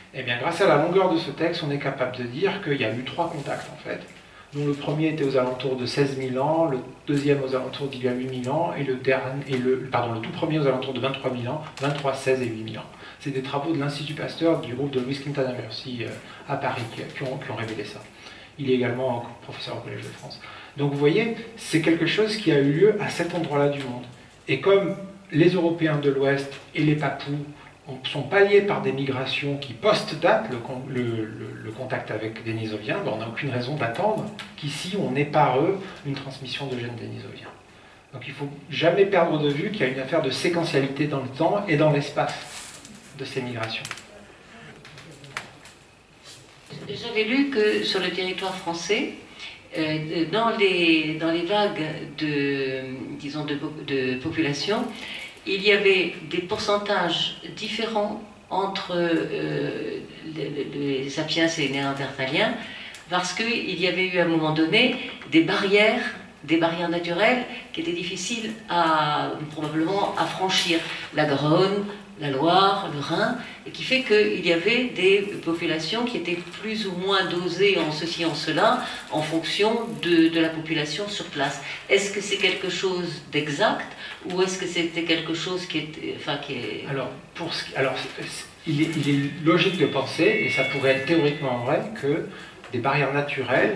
Speaker 1: Eh bien, grâce à la longueur de ce texte, on est capable de dire qu'il y a eu 3 contacts, en fait, dont le premier était aux alentours de 16 000 ans, le deuxième aux alentours d'il y a 8 000 ans, et le tout premier aux alentours de 23 000 ans, 23, 16 et 8 000 ans. C'est des travaux de l'Institut Pasteur du groupe de Louis Quintana Mercy à Paris qui ont révélé ça. Il est également professeur au Collège de France. Donc vous voyez, c'est quelque chose qui a eu lieu à cet endroit-là du monde. Et comme les Européens de l'Ouest et les Papous sont palliés par des migrations qui post-datent le contact avec Denisoviens, ben on n'a aucune raison d'attendre qu'ici on ait par eux une transmission de gènes dénisoviens. Donc il ne faut jamais perdre de vue qu'il y a une affaire de séquentialité dans le temps et dans l'espace de ces migrations.
Speaker 4: J'avais lu que sur le territoire français, dans les vagues de population, il y avait des pourcentages différents entre les sapiens et les néandertaliens, parce qu'il y avait eu à un moment donné des barrières naturelles qui étaient difficiles probablement à franchir. La Garonne, la Loire, le Rhin, et qui fait qu'il y avait des populations qui étaient plus ou moins dosées en ceci, en cela, en fonction de la population sur place. Est-ce que c'est quelque chose d'exact, ou est-ce que c'était quelque chose qui était...
Speaker 1: Alors, il est logique de penser, et ça pourrait être théoriquement vrai, que des barrières naturelles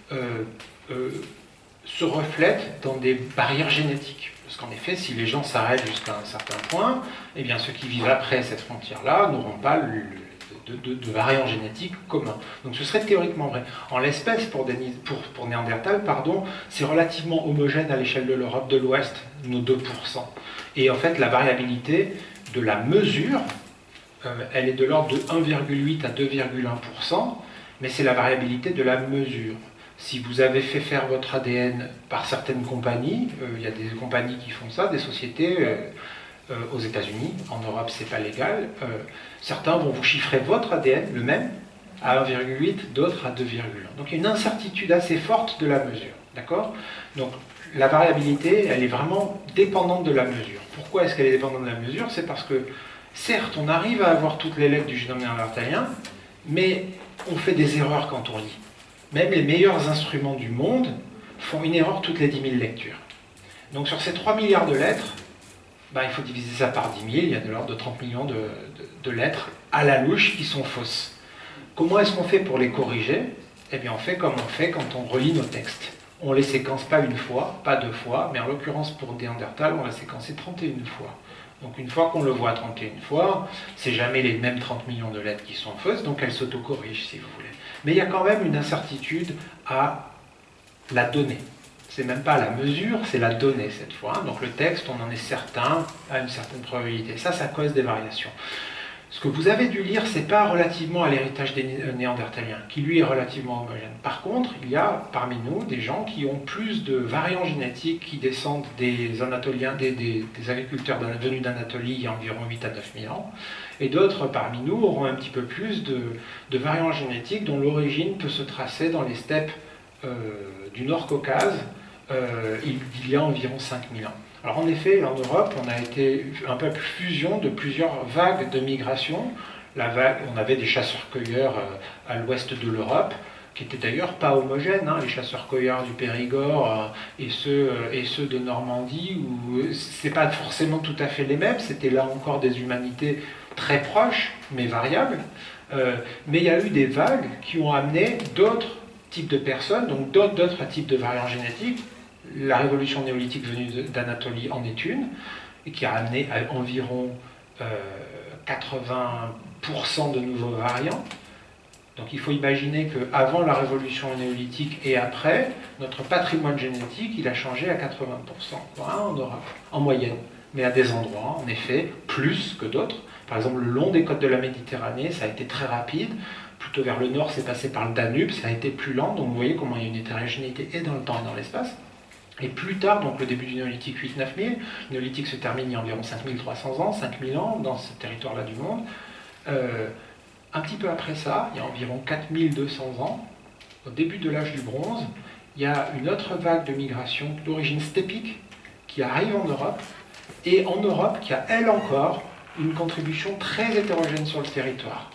Speaker 1: se reflètent dans des barrières génétiques. Parce qu'en effet, si les gens s'arrêtent jusqu'à un certain point, eh bien ceux qui vivent après cette frontière-là n'auront pas de variants génétiques communs. Donc ce serait théoriquement vrai. En l'espèce, pour Néandertal, c'est relativement homogène à l'échelle de l'Europe de l'Ouest, nos 2%. Et en fait, la variabilité de la mesure, elle est de l'ordre de 1,8 à 2,1%, mais c'est la variabilité de la mesure. Si vous avez fait faire votre ADN par certaines compagnies, il y a des compagnies qui font ça, des sociétés aux États-Unis, en Europe c'est pas légal, certains vont vous chiffrer votre ADN, le même, à 1,8, d'autres à 2,1. Donc il y a une incertitude assez forte de la mesure, d'accord? Donc la variabilité, elle est vraiment dépendante de la mesure. Pourquoi est-ce qu'elle est dépendante de la mesure? C'est parce que, certes, on arrive à avoir toutes les lettres du génome néandertalien, mais on fait des erreurs quand on lit. Même les meilleurs instruments du monde font une erreur toutes les 10 000 lectures. Donc sur ces 3 milliards de lettres, il faut diviser ça par 10 000, il y a de l'ordre de 30 millions de lettres à la louche qui sont fausses. Comment est-ce qu'on fait pour les corriger? Eh bien on fait comme on fait quand on relit nos textes. On ne les séquence pas une fois, pas 2 fois, mais en l'occurrence pour Néandertal, on l'a séquencé 31 fois. Donc une fois qu'on le voit 31 fois, c'est jamais les mêmes 30 millions de lettres qui sont fausses, donc elles s'auto-corrigent si vous voulez. Mais il y a quand même une incertitude à la donnée. C'est même pas la mesure, c'est la donnée cette fois. Donc le texte, on en est certain, à une certaine probabilité. Ça cause des variations. Ce que vous avez dû lire, c'est pas relativement à l'héritage des néandertaliens, qui lui est relativement homogène. Par contre, il y a parmi nous des gens qui ont plus de variants génétiques qui descendent des Anatoliens, des agriculteurs venus d'Anatolie il y a environ 8 à 9 000 ans, et d'autres parmi nous auront un petit peu plus de variants génétiques dont l'origine peut se tracer dans les steppes du Nord-Caucase il y a environ 5 000 ans. Alors en effet, en Europe, on a été un peu fusion de plusieurs vagues de migration. On avait des chasseurs-cueilleurs à l'ouest de l'Europe, qui étaient d'ailleurs pas homogènes, les chasseurs-cueilleurs du Périgord et ceux de Normandie, où c'est pas forcément tout à fait les mêmes, c'était là encore des humanités très proches, mais variables. Mais il y a eu des vagues qui ont amené d'autres types de personnes, donc d'autres types de variants génétiques. La révolution néolithique venue d'Anatolie en est une, et qui a amené à environ 80% de nouveaux variants. Donc il faut imaginer qu'avant la révolution néolithique et après, notre patrimoine génétique, il a changé à 80%, en Europe, en moyenne. Mais à des endroits, en effet, plus que d'autres. Par exemple, le long des côtes de la Méditerranée, ça a été très rapide. Plutôt vers le nord, c'est passé par le Danube, ça a été plus lent. Donc vous voyez comment il y a une hétérogénéité et dans le temps et dans l'espace. Et plus tard, donc le début du néolithique, 8-9 000, le néolithique se termine il y a environ 5300 ans, 5000 ans dans ce territoire-là du monde. Un petit peu après ça, il y a environ 4200 ans, au début de l'âge du bronze, il y a une autre vague de migration d'origine steppique qui arrive en Europe, et en Europe qui a, elle encore, une contribution très hétérogène sur le territoire.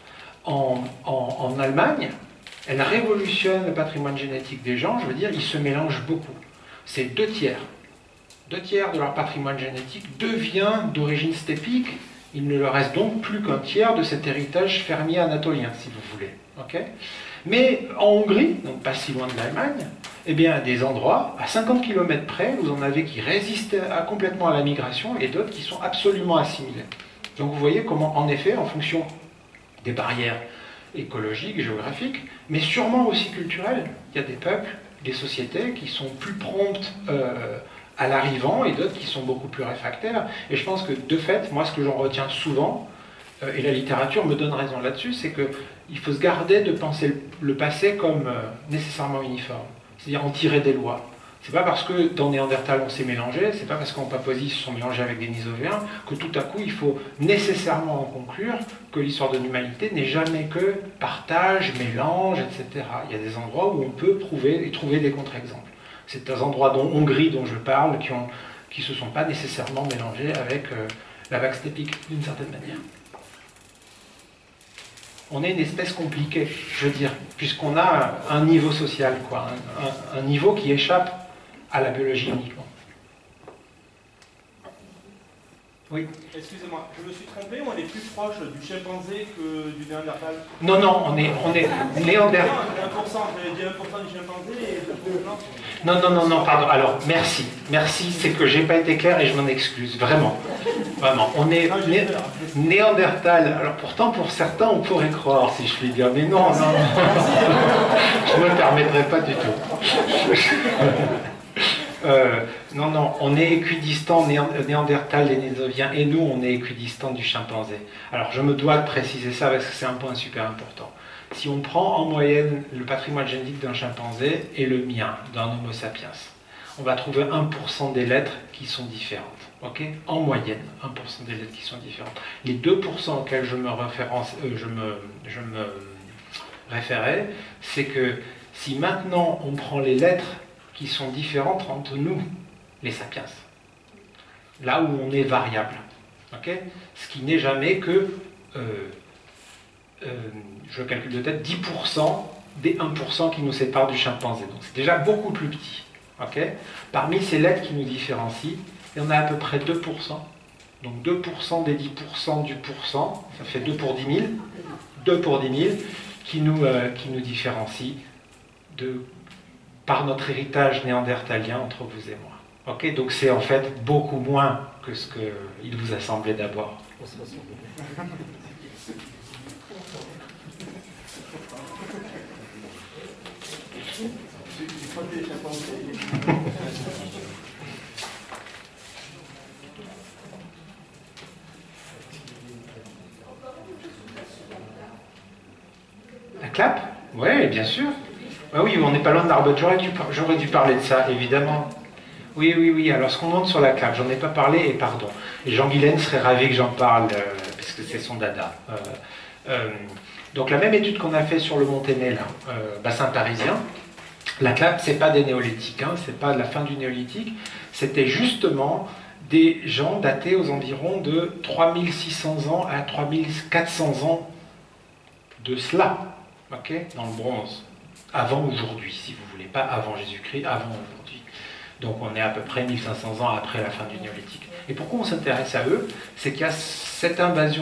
Speaker 1: en Allemagne, elle révolutionne le patrimoine génétique des gens, je veux dire, ils se mélangent beaucoup. C'est 2 tiers. 2 tiers de leur patrimoine génétique devient d'origine steppique. Il ne leur reste donc plus qu'un tiers de cet héritage fermier anatolien, si vous voulez. Okay, mais en Hongrie, donc pas si loin de l'Allemagne, eh bien, à des endroits, à 50 km près, vous en avez qui résistent complètement à la migration et d'autres qui sont absolument assimilés. Donc vous voyez comment, en effet, en fonction des barrières écologiques, géographiques, mais sûrement aussi culturelles, il y a des peuples, des sociétés qui sont plus promptes à l'arrivant et d'autres qui sont beaucoup plus réfractaires. Et je pense que, de fait, moi, ce que j'en retiens souvent, et la littérature me donne raison là-dessus, c'est qu'il faut se garder de penser le passé comme nécessairement uniforme. C'est-à-dire en tirer des lois. C'est pas parce que dans Néandertal on s'est mélangé, c'est pas parce qu'en Papouasie ils se sont mélangés avec des Nisovéens que tout à coup il faut nécessairement en conclure que l'histoire de l'humanité n'est jamais que partage, mélange, etc. Il y a des endroits où on peut trouver des contre-exemples. C'est des endroits dont Hongrie dont je parle qui se sont pas nécessairement mélangés avec la vague steppique d'une certaine manière. On est une espèce compliquée, je veux dire, puisqu'on a un niveau social, quoi, un niveau qui échappe à la biologie uniquement. Oui.
Speaker 5: Excusez-moi, je me suis trompé, on est plus proche du chimpanzé que du Néandertal?
Speaker 1: Non, non, on est Néandertal.
Speaker 5: 1%, j'avais dit 1% du chimpanzé et 2%.
Speaker 1: Non, pardon. Alors, merci, c'est que j'ai pas été clair et je m'en excuse, vraiment. Vraiment, on est Néandertal. Alors pourtant, pour certains, on pourrait croire, si je puis dire, mais non. Je ne me permettrai pas du tout. Non, on est équidistant Néandertal, Denisoviens, et nous, on est équidistant du chimpanzé. Alors, je me dois de préciser ça parce que c'est un point super important. Si on prend en moyenne le patrimoine génétique d'un chimpanzé et le mien, d'un Homo sapiens, on va trouver 1% des lettres qui sont différentes. Okay, en moyenne, 1% des lettres qui sont différentes. Les 2% auxquels je me référais, c'est que si maintenant on prend les lettres qui sont différentes entre nous, les sapiens, là où on est variable, okay, ce qui n'est jamais que, je calcule de tête, 10% des 1% qui nous séparent du chimpanzé. Donc c'est déjà beaucoup plus petit. Okay, parmi ces lettres qui nous différencient, il y en a à peu près 2%. Donc 2% des 10% du pourcent, ça fait 2 pour 10 000. 2 pour 10 000 qui nous différencient par notre héritage néandertalien entre vous et moi. Okay, donc c'est en fait beaucoup moins que ce qu'il vous a semblé d'abord. La clap? Oui, bien sûr. Ah oui, on n'est pas loin de l'arbre. J'aurais dû parler de ça, évidemment. Oui. Alors, ce qu'on montre sur la clap, j'en ai pas parlé, et pardon. Et Jean Guilaine serait ravi que j'en parle, puisque c'est son dada. Donc, la même étude qu'on a fait sur le Monténay, là, bassin parisien, la clap, c'est pas des néolithiques, hein, c'est pas de la fin du néolithique, c'était justement des gens datés aux environs de 3600 ans à 3400 ans de cela, okay, dans le bronze, avant aujourd'hui, si vous voulez, pas avant Jésus-Christ, avant aujourd'hui. Donc on est à peu près 1500 ans après la fin du néolithique. Et pourquoi on s'intéresse à eux? C'est qu'il y a cette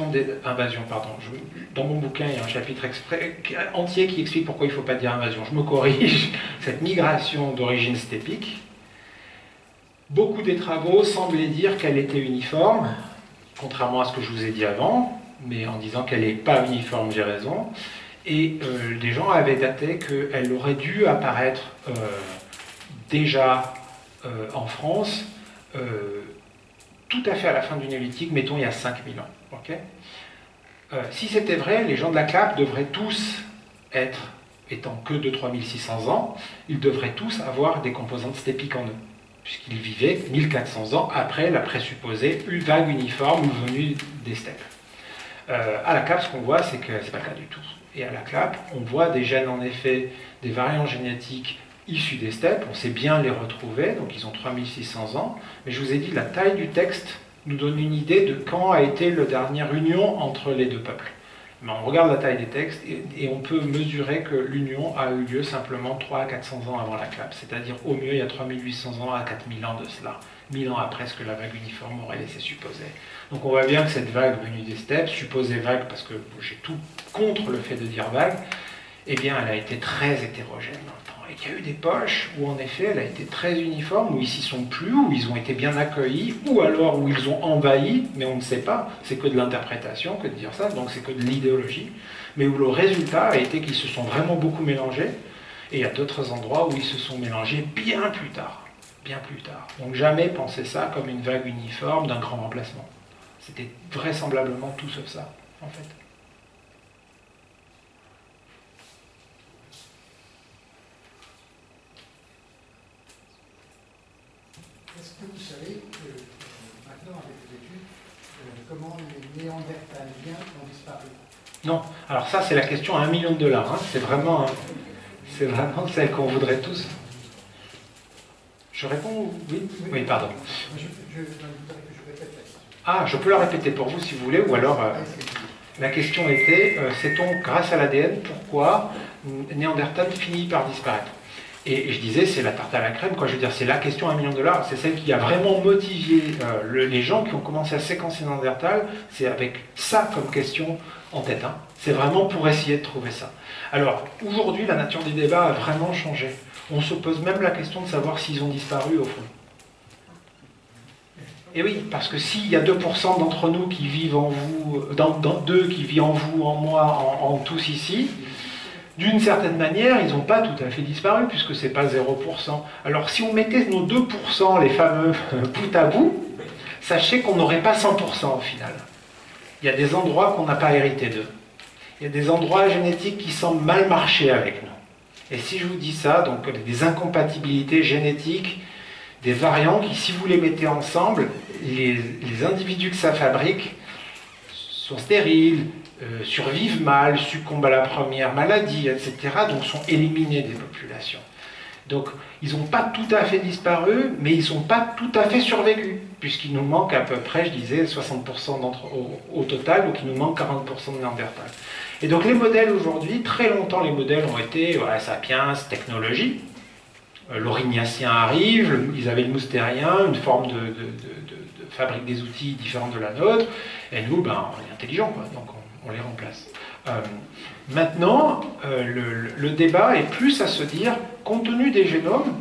Speaker 1: dans mon bouquin, il y a un chapitre entier qui explique pourquoi il ne faut pas dire invasion. Je me corrige, cette migration d'origine steppique. Beaucoup des travaux semblaient dire qu'elle était uniforme, contrairement à ce que je vous ai dit avant, mais en disant qu'elle n'est pas uniforme, j'ai raison. Et des gens avaient daté qu'elle aurait dû apparaître déjà en France tout à fait à la fin du néolithique, mettons il y a 5000 ans. Okay, si c'était vrai, les gens de la clap devraient tous étant que de 3600 ans, ils devraient tous avoir des composantes steppiques en eux, puisqu'ils vivaient 1400 ans après la présupposée vague uniforme venue des steppes. À la clap, ce qu'on voit, c'est que c'est pas le cas du tout. Et à la clap, on voit des gènes, en effet, des variants génétiques issus des steppes, on sait bien les retrouver, donc ils ont 3600 ans, mais je vous ai dit, la taille du texte nous donne une idée de quand a été la dernière union entre les deux peuples. Mais on regarde la taille des textes et on peut mesurer que l'union a eu lieu simplement 300 à 400 ans avant la clap, c'est-à-dire au mieux il y a 3800 ans à 4000 ans de cela, 1000 ans après ce que la vague uniforme aurait laissé supposer. Donc on voit bien que cette vague venue des steppes, supposée vague parce que j'ai tout contre le fait de dire vague, eh bien elle a été très hétérogène dans le temps. Et qu'il y a eu des poches où en effet elle a été très uniforme, où ils s'y sont plus, où ils ont été bien accueillis, ou alors où ils ont envahi, mais on ne sait pas, c'est que de l'interprétation que de dire ça, donc c'est que de l'idéologie, mais où le résultat a été qu'ils se sont vraiment beaucoup mélangés, et il y a d'autres endroits où ils se sont mélangés bien plus tard. Bien plus tard. Donc jamais penser ça comme une vague uniforme d'un grand remplacement. C'était vraisemblablement tout sauf ça, en fait.
Speaker 6: Est-ce que vous savez que, maintenant avec vos études, comment les Néandertaliens ont disparu?
Speaker 1: Non. Alors ça, c'est la question à $1 million. Hein. C'est vraiment celle qu'on voudrait tous. Je réponds? Oui. Oui, pardon.
Speaker 6: Je répète la question.
Speaker 1: Ah, je peux la répéter pour vous si vous voulez, ou alors la question était, sait-on grâce à l'ADN pourquoi Néandertal finit par disparaître? Et je disais, c'est la tarte à la crème, quoi. Je veux dire, c'est la question à $1 million. C'est celle qui a vraiment motivé les gens qui ont commencé à séquencer Néandertal. C'est avec ça comme question en tête. Hein. C'est vraiment pour essayer de trouver ça. Alors, aujourd'hui, la nature des débats a vraiment changé. On se pose même la question de savoir s'ils ont disparu au fond. Et oui, parce que s'il y a 2% d'entre nous qui vivent en vous, deux qui vivent en vous, en moi, en tous ici, d'une certaine manière, ils n'ont pas tout à fait disparu, puisque ce n'est pas 0%. Alors si on mettait nos 2%, les fameux bout à bout, sachez qu'on n'aurait pas 100% au final. Il y a des endroits qu'on n'a pas hérité d'eux. Il y a des endroits génétiques qui semblent mal marcher avec nous. Et si je vous dis ça, donc des incompatibilités génétiques, des variants qui, si vous les mettez ensemble, les individus que ça fabrique sont stériles, survivent mal, succombent à la première maladie, etc., donc sont éliminés des populations. Donc, ils n'ont pas tout à fait disparu, mais ils ne sont pas tout à fait survécus, puisqu'il nous manque à peu près, je disais, 60% au total, donc il nous manque 40% de Néandertal. Et donc les modèles aujourd'hui, très longtemps les modèles ont été sapiens, technologie. L'Aurignacien arrive, ils avaient le moustérien, une forme de fabrique des outils différente de la nôtre, et nous, on est intelligents, quoi, donc on les remplace. Maintenant, le débat est plus à se dire, compte tenu des génomes,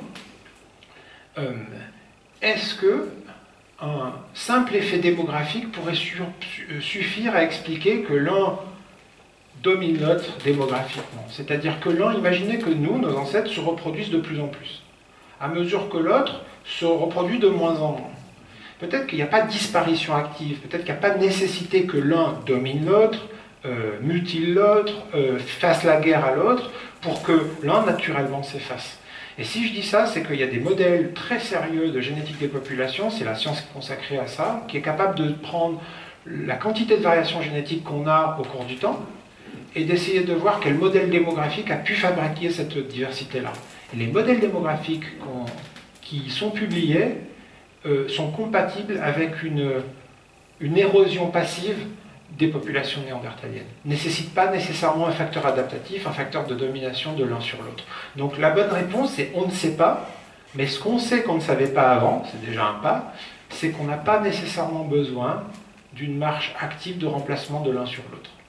Speaker 1: est-ce que un simple effet démographique pourrait suffire à expliquer que l'un domine l'autre démographiquement? C'est-à-dire que l'un, imaginez que nous, nos ancêtres, se reproduisent de plus en plus, à mesure que l'autre se reproduit de moins en moins. Peut-être qu'il n'y a pas de disparition active, peut-être qu'il n'y a pas de nécessité que l'un domine l'autre, mutile l'autre, fasse la guerre à l'autre, pour que l'un naturellement s'efface. Et si je dis ça, c'est qu'il y a des modèles très sérieux de génétique des populations, c'est la science consacrée à ça, qui est capable de prendre la quantité de variations génétiques qu'on a au cours du temps, et d'essayer de voir quel modèle démographique a pu fabriquer cette diversité-là. Et les modèles démographiques qui sont publiés sont compatibles avec une érosion passive des populations néandertaliennes. Ne nécessitent pas nécessairement un facteur adaptatif, un facteur de domination de l'un sur l'autre. Donc la bonne réponse, c'est on ne sait pas, mais ce qu'on sait qu'on ne savait pas avant, c'est déjà un pas, c'est qu'on n'a pas nécessairement besoin d'une marche active de remplacement de l'un sur l'autre.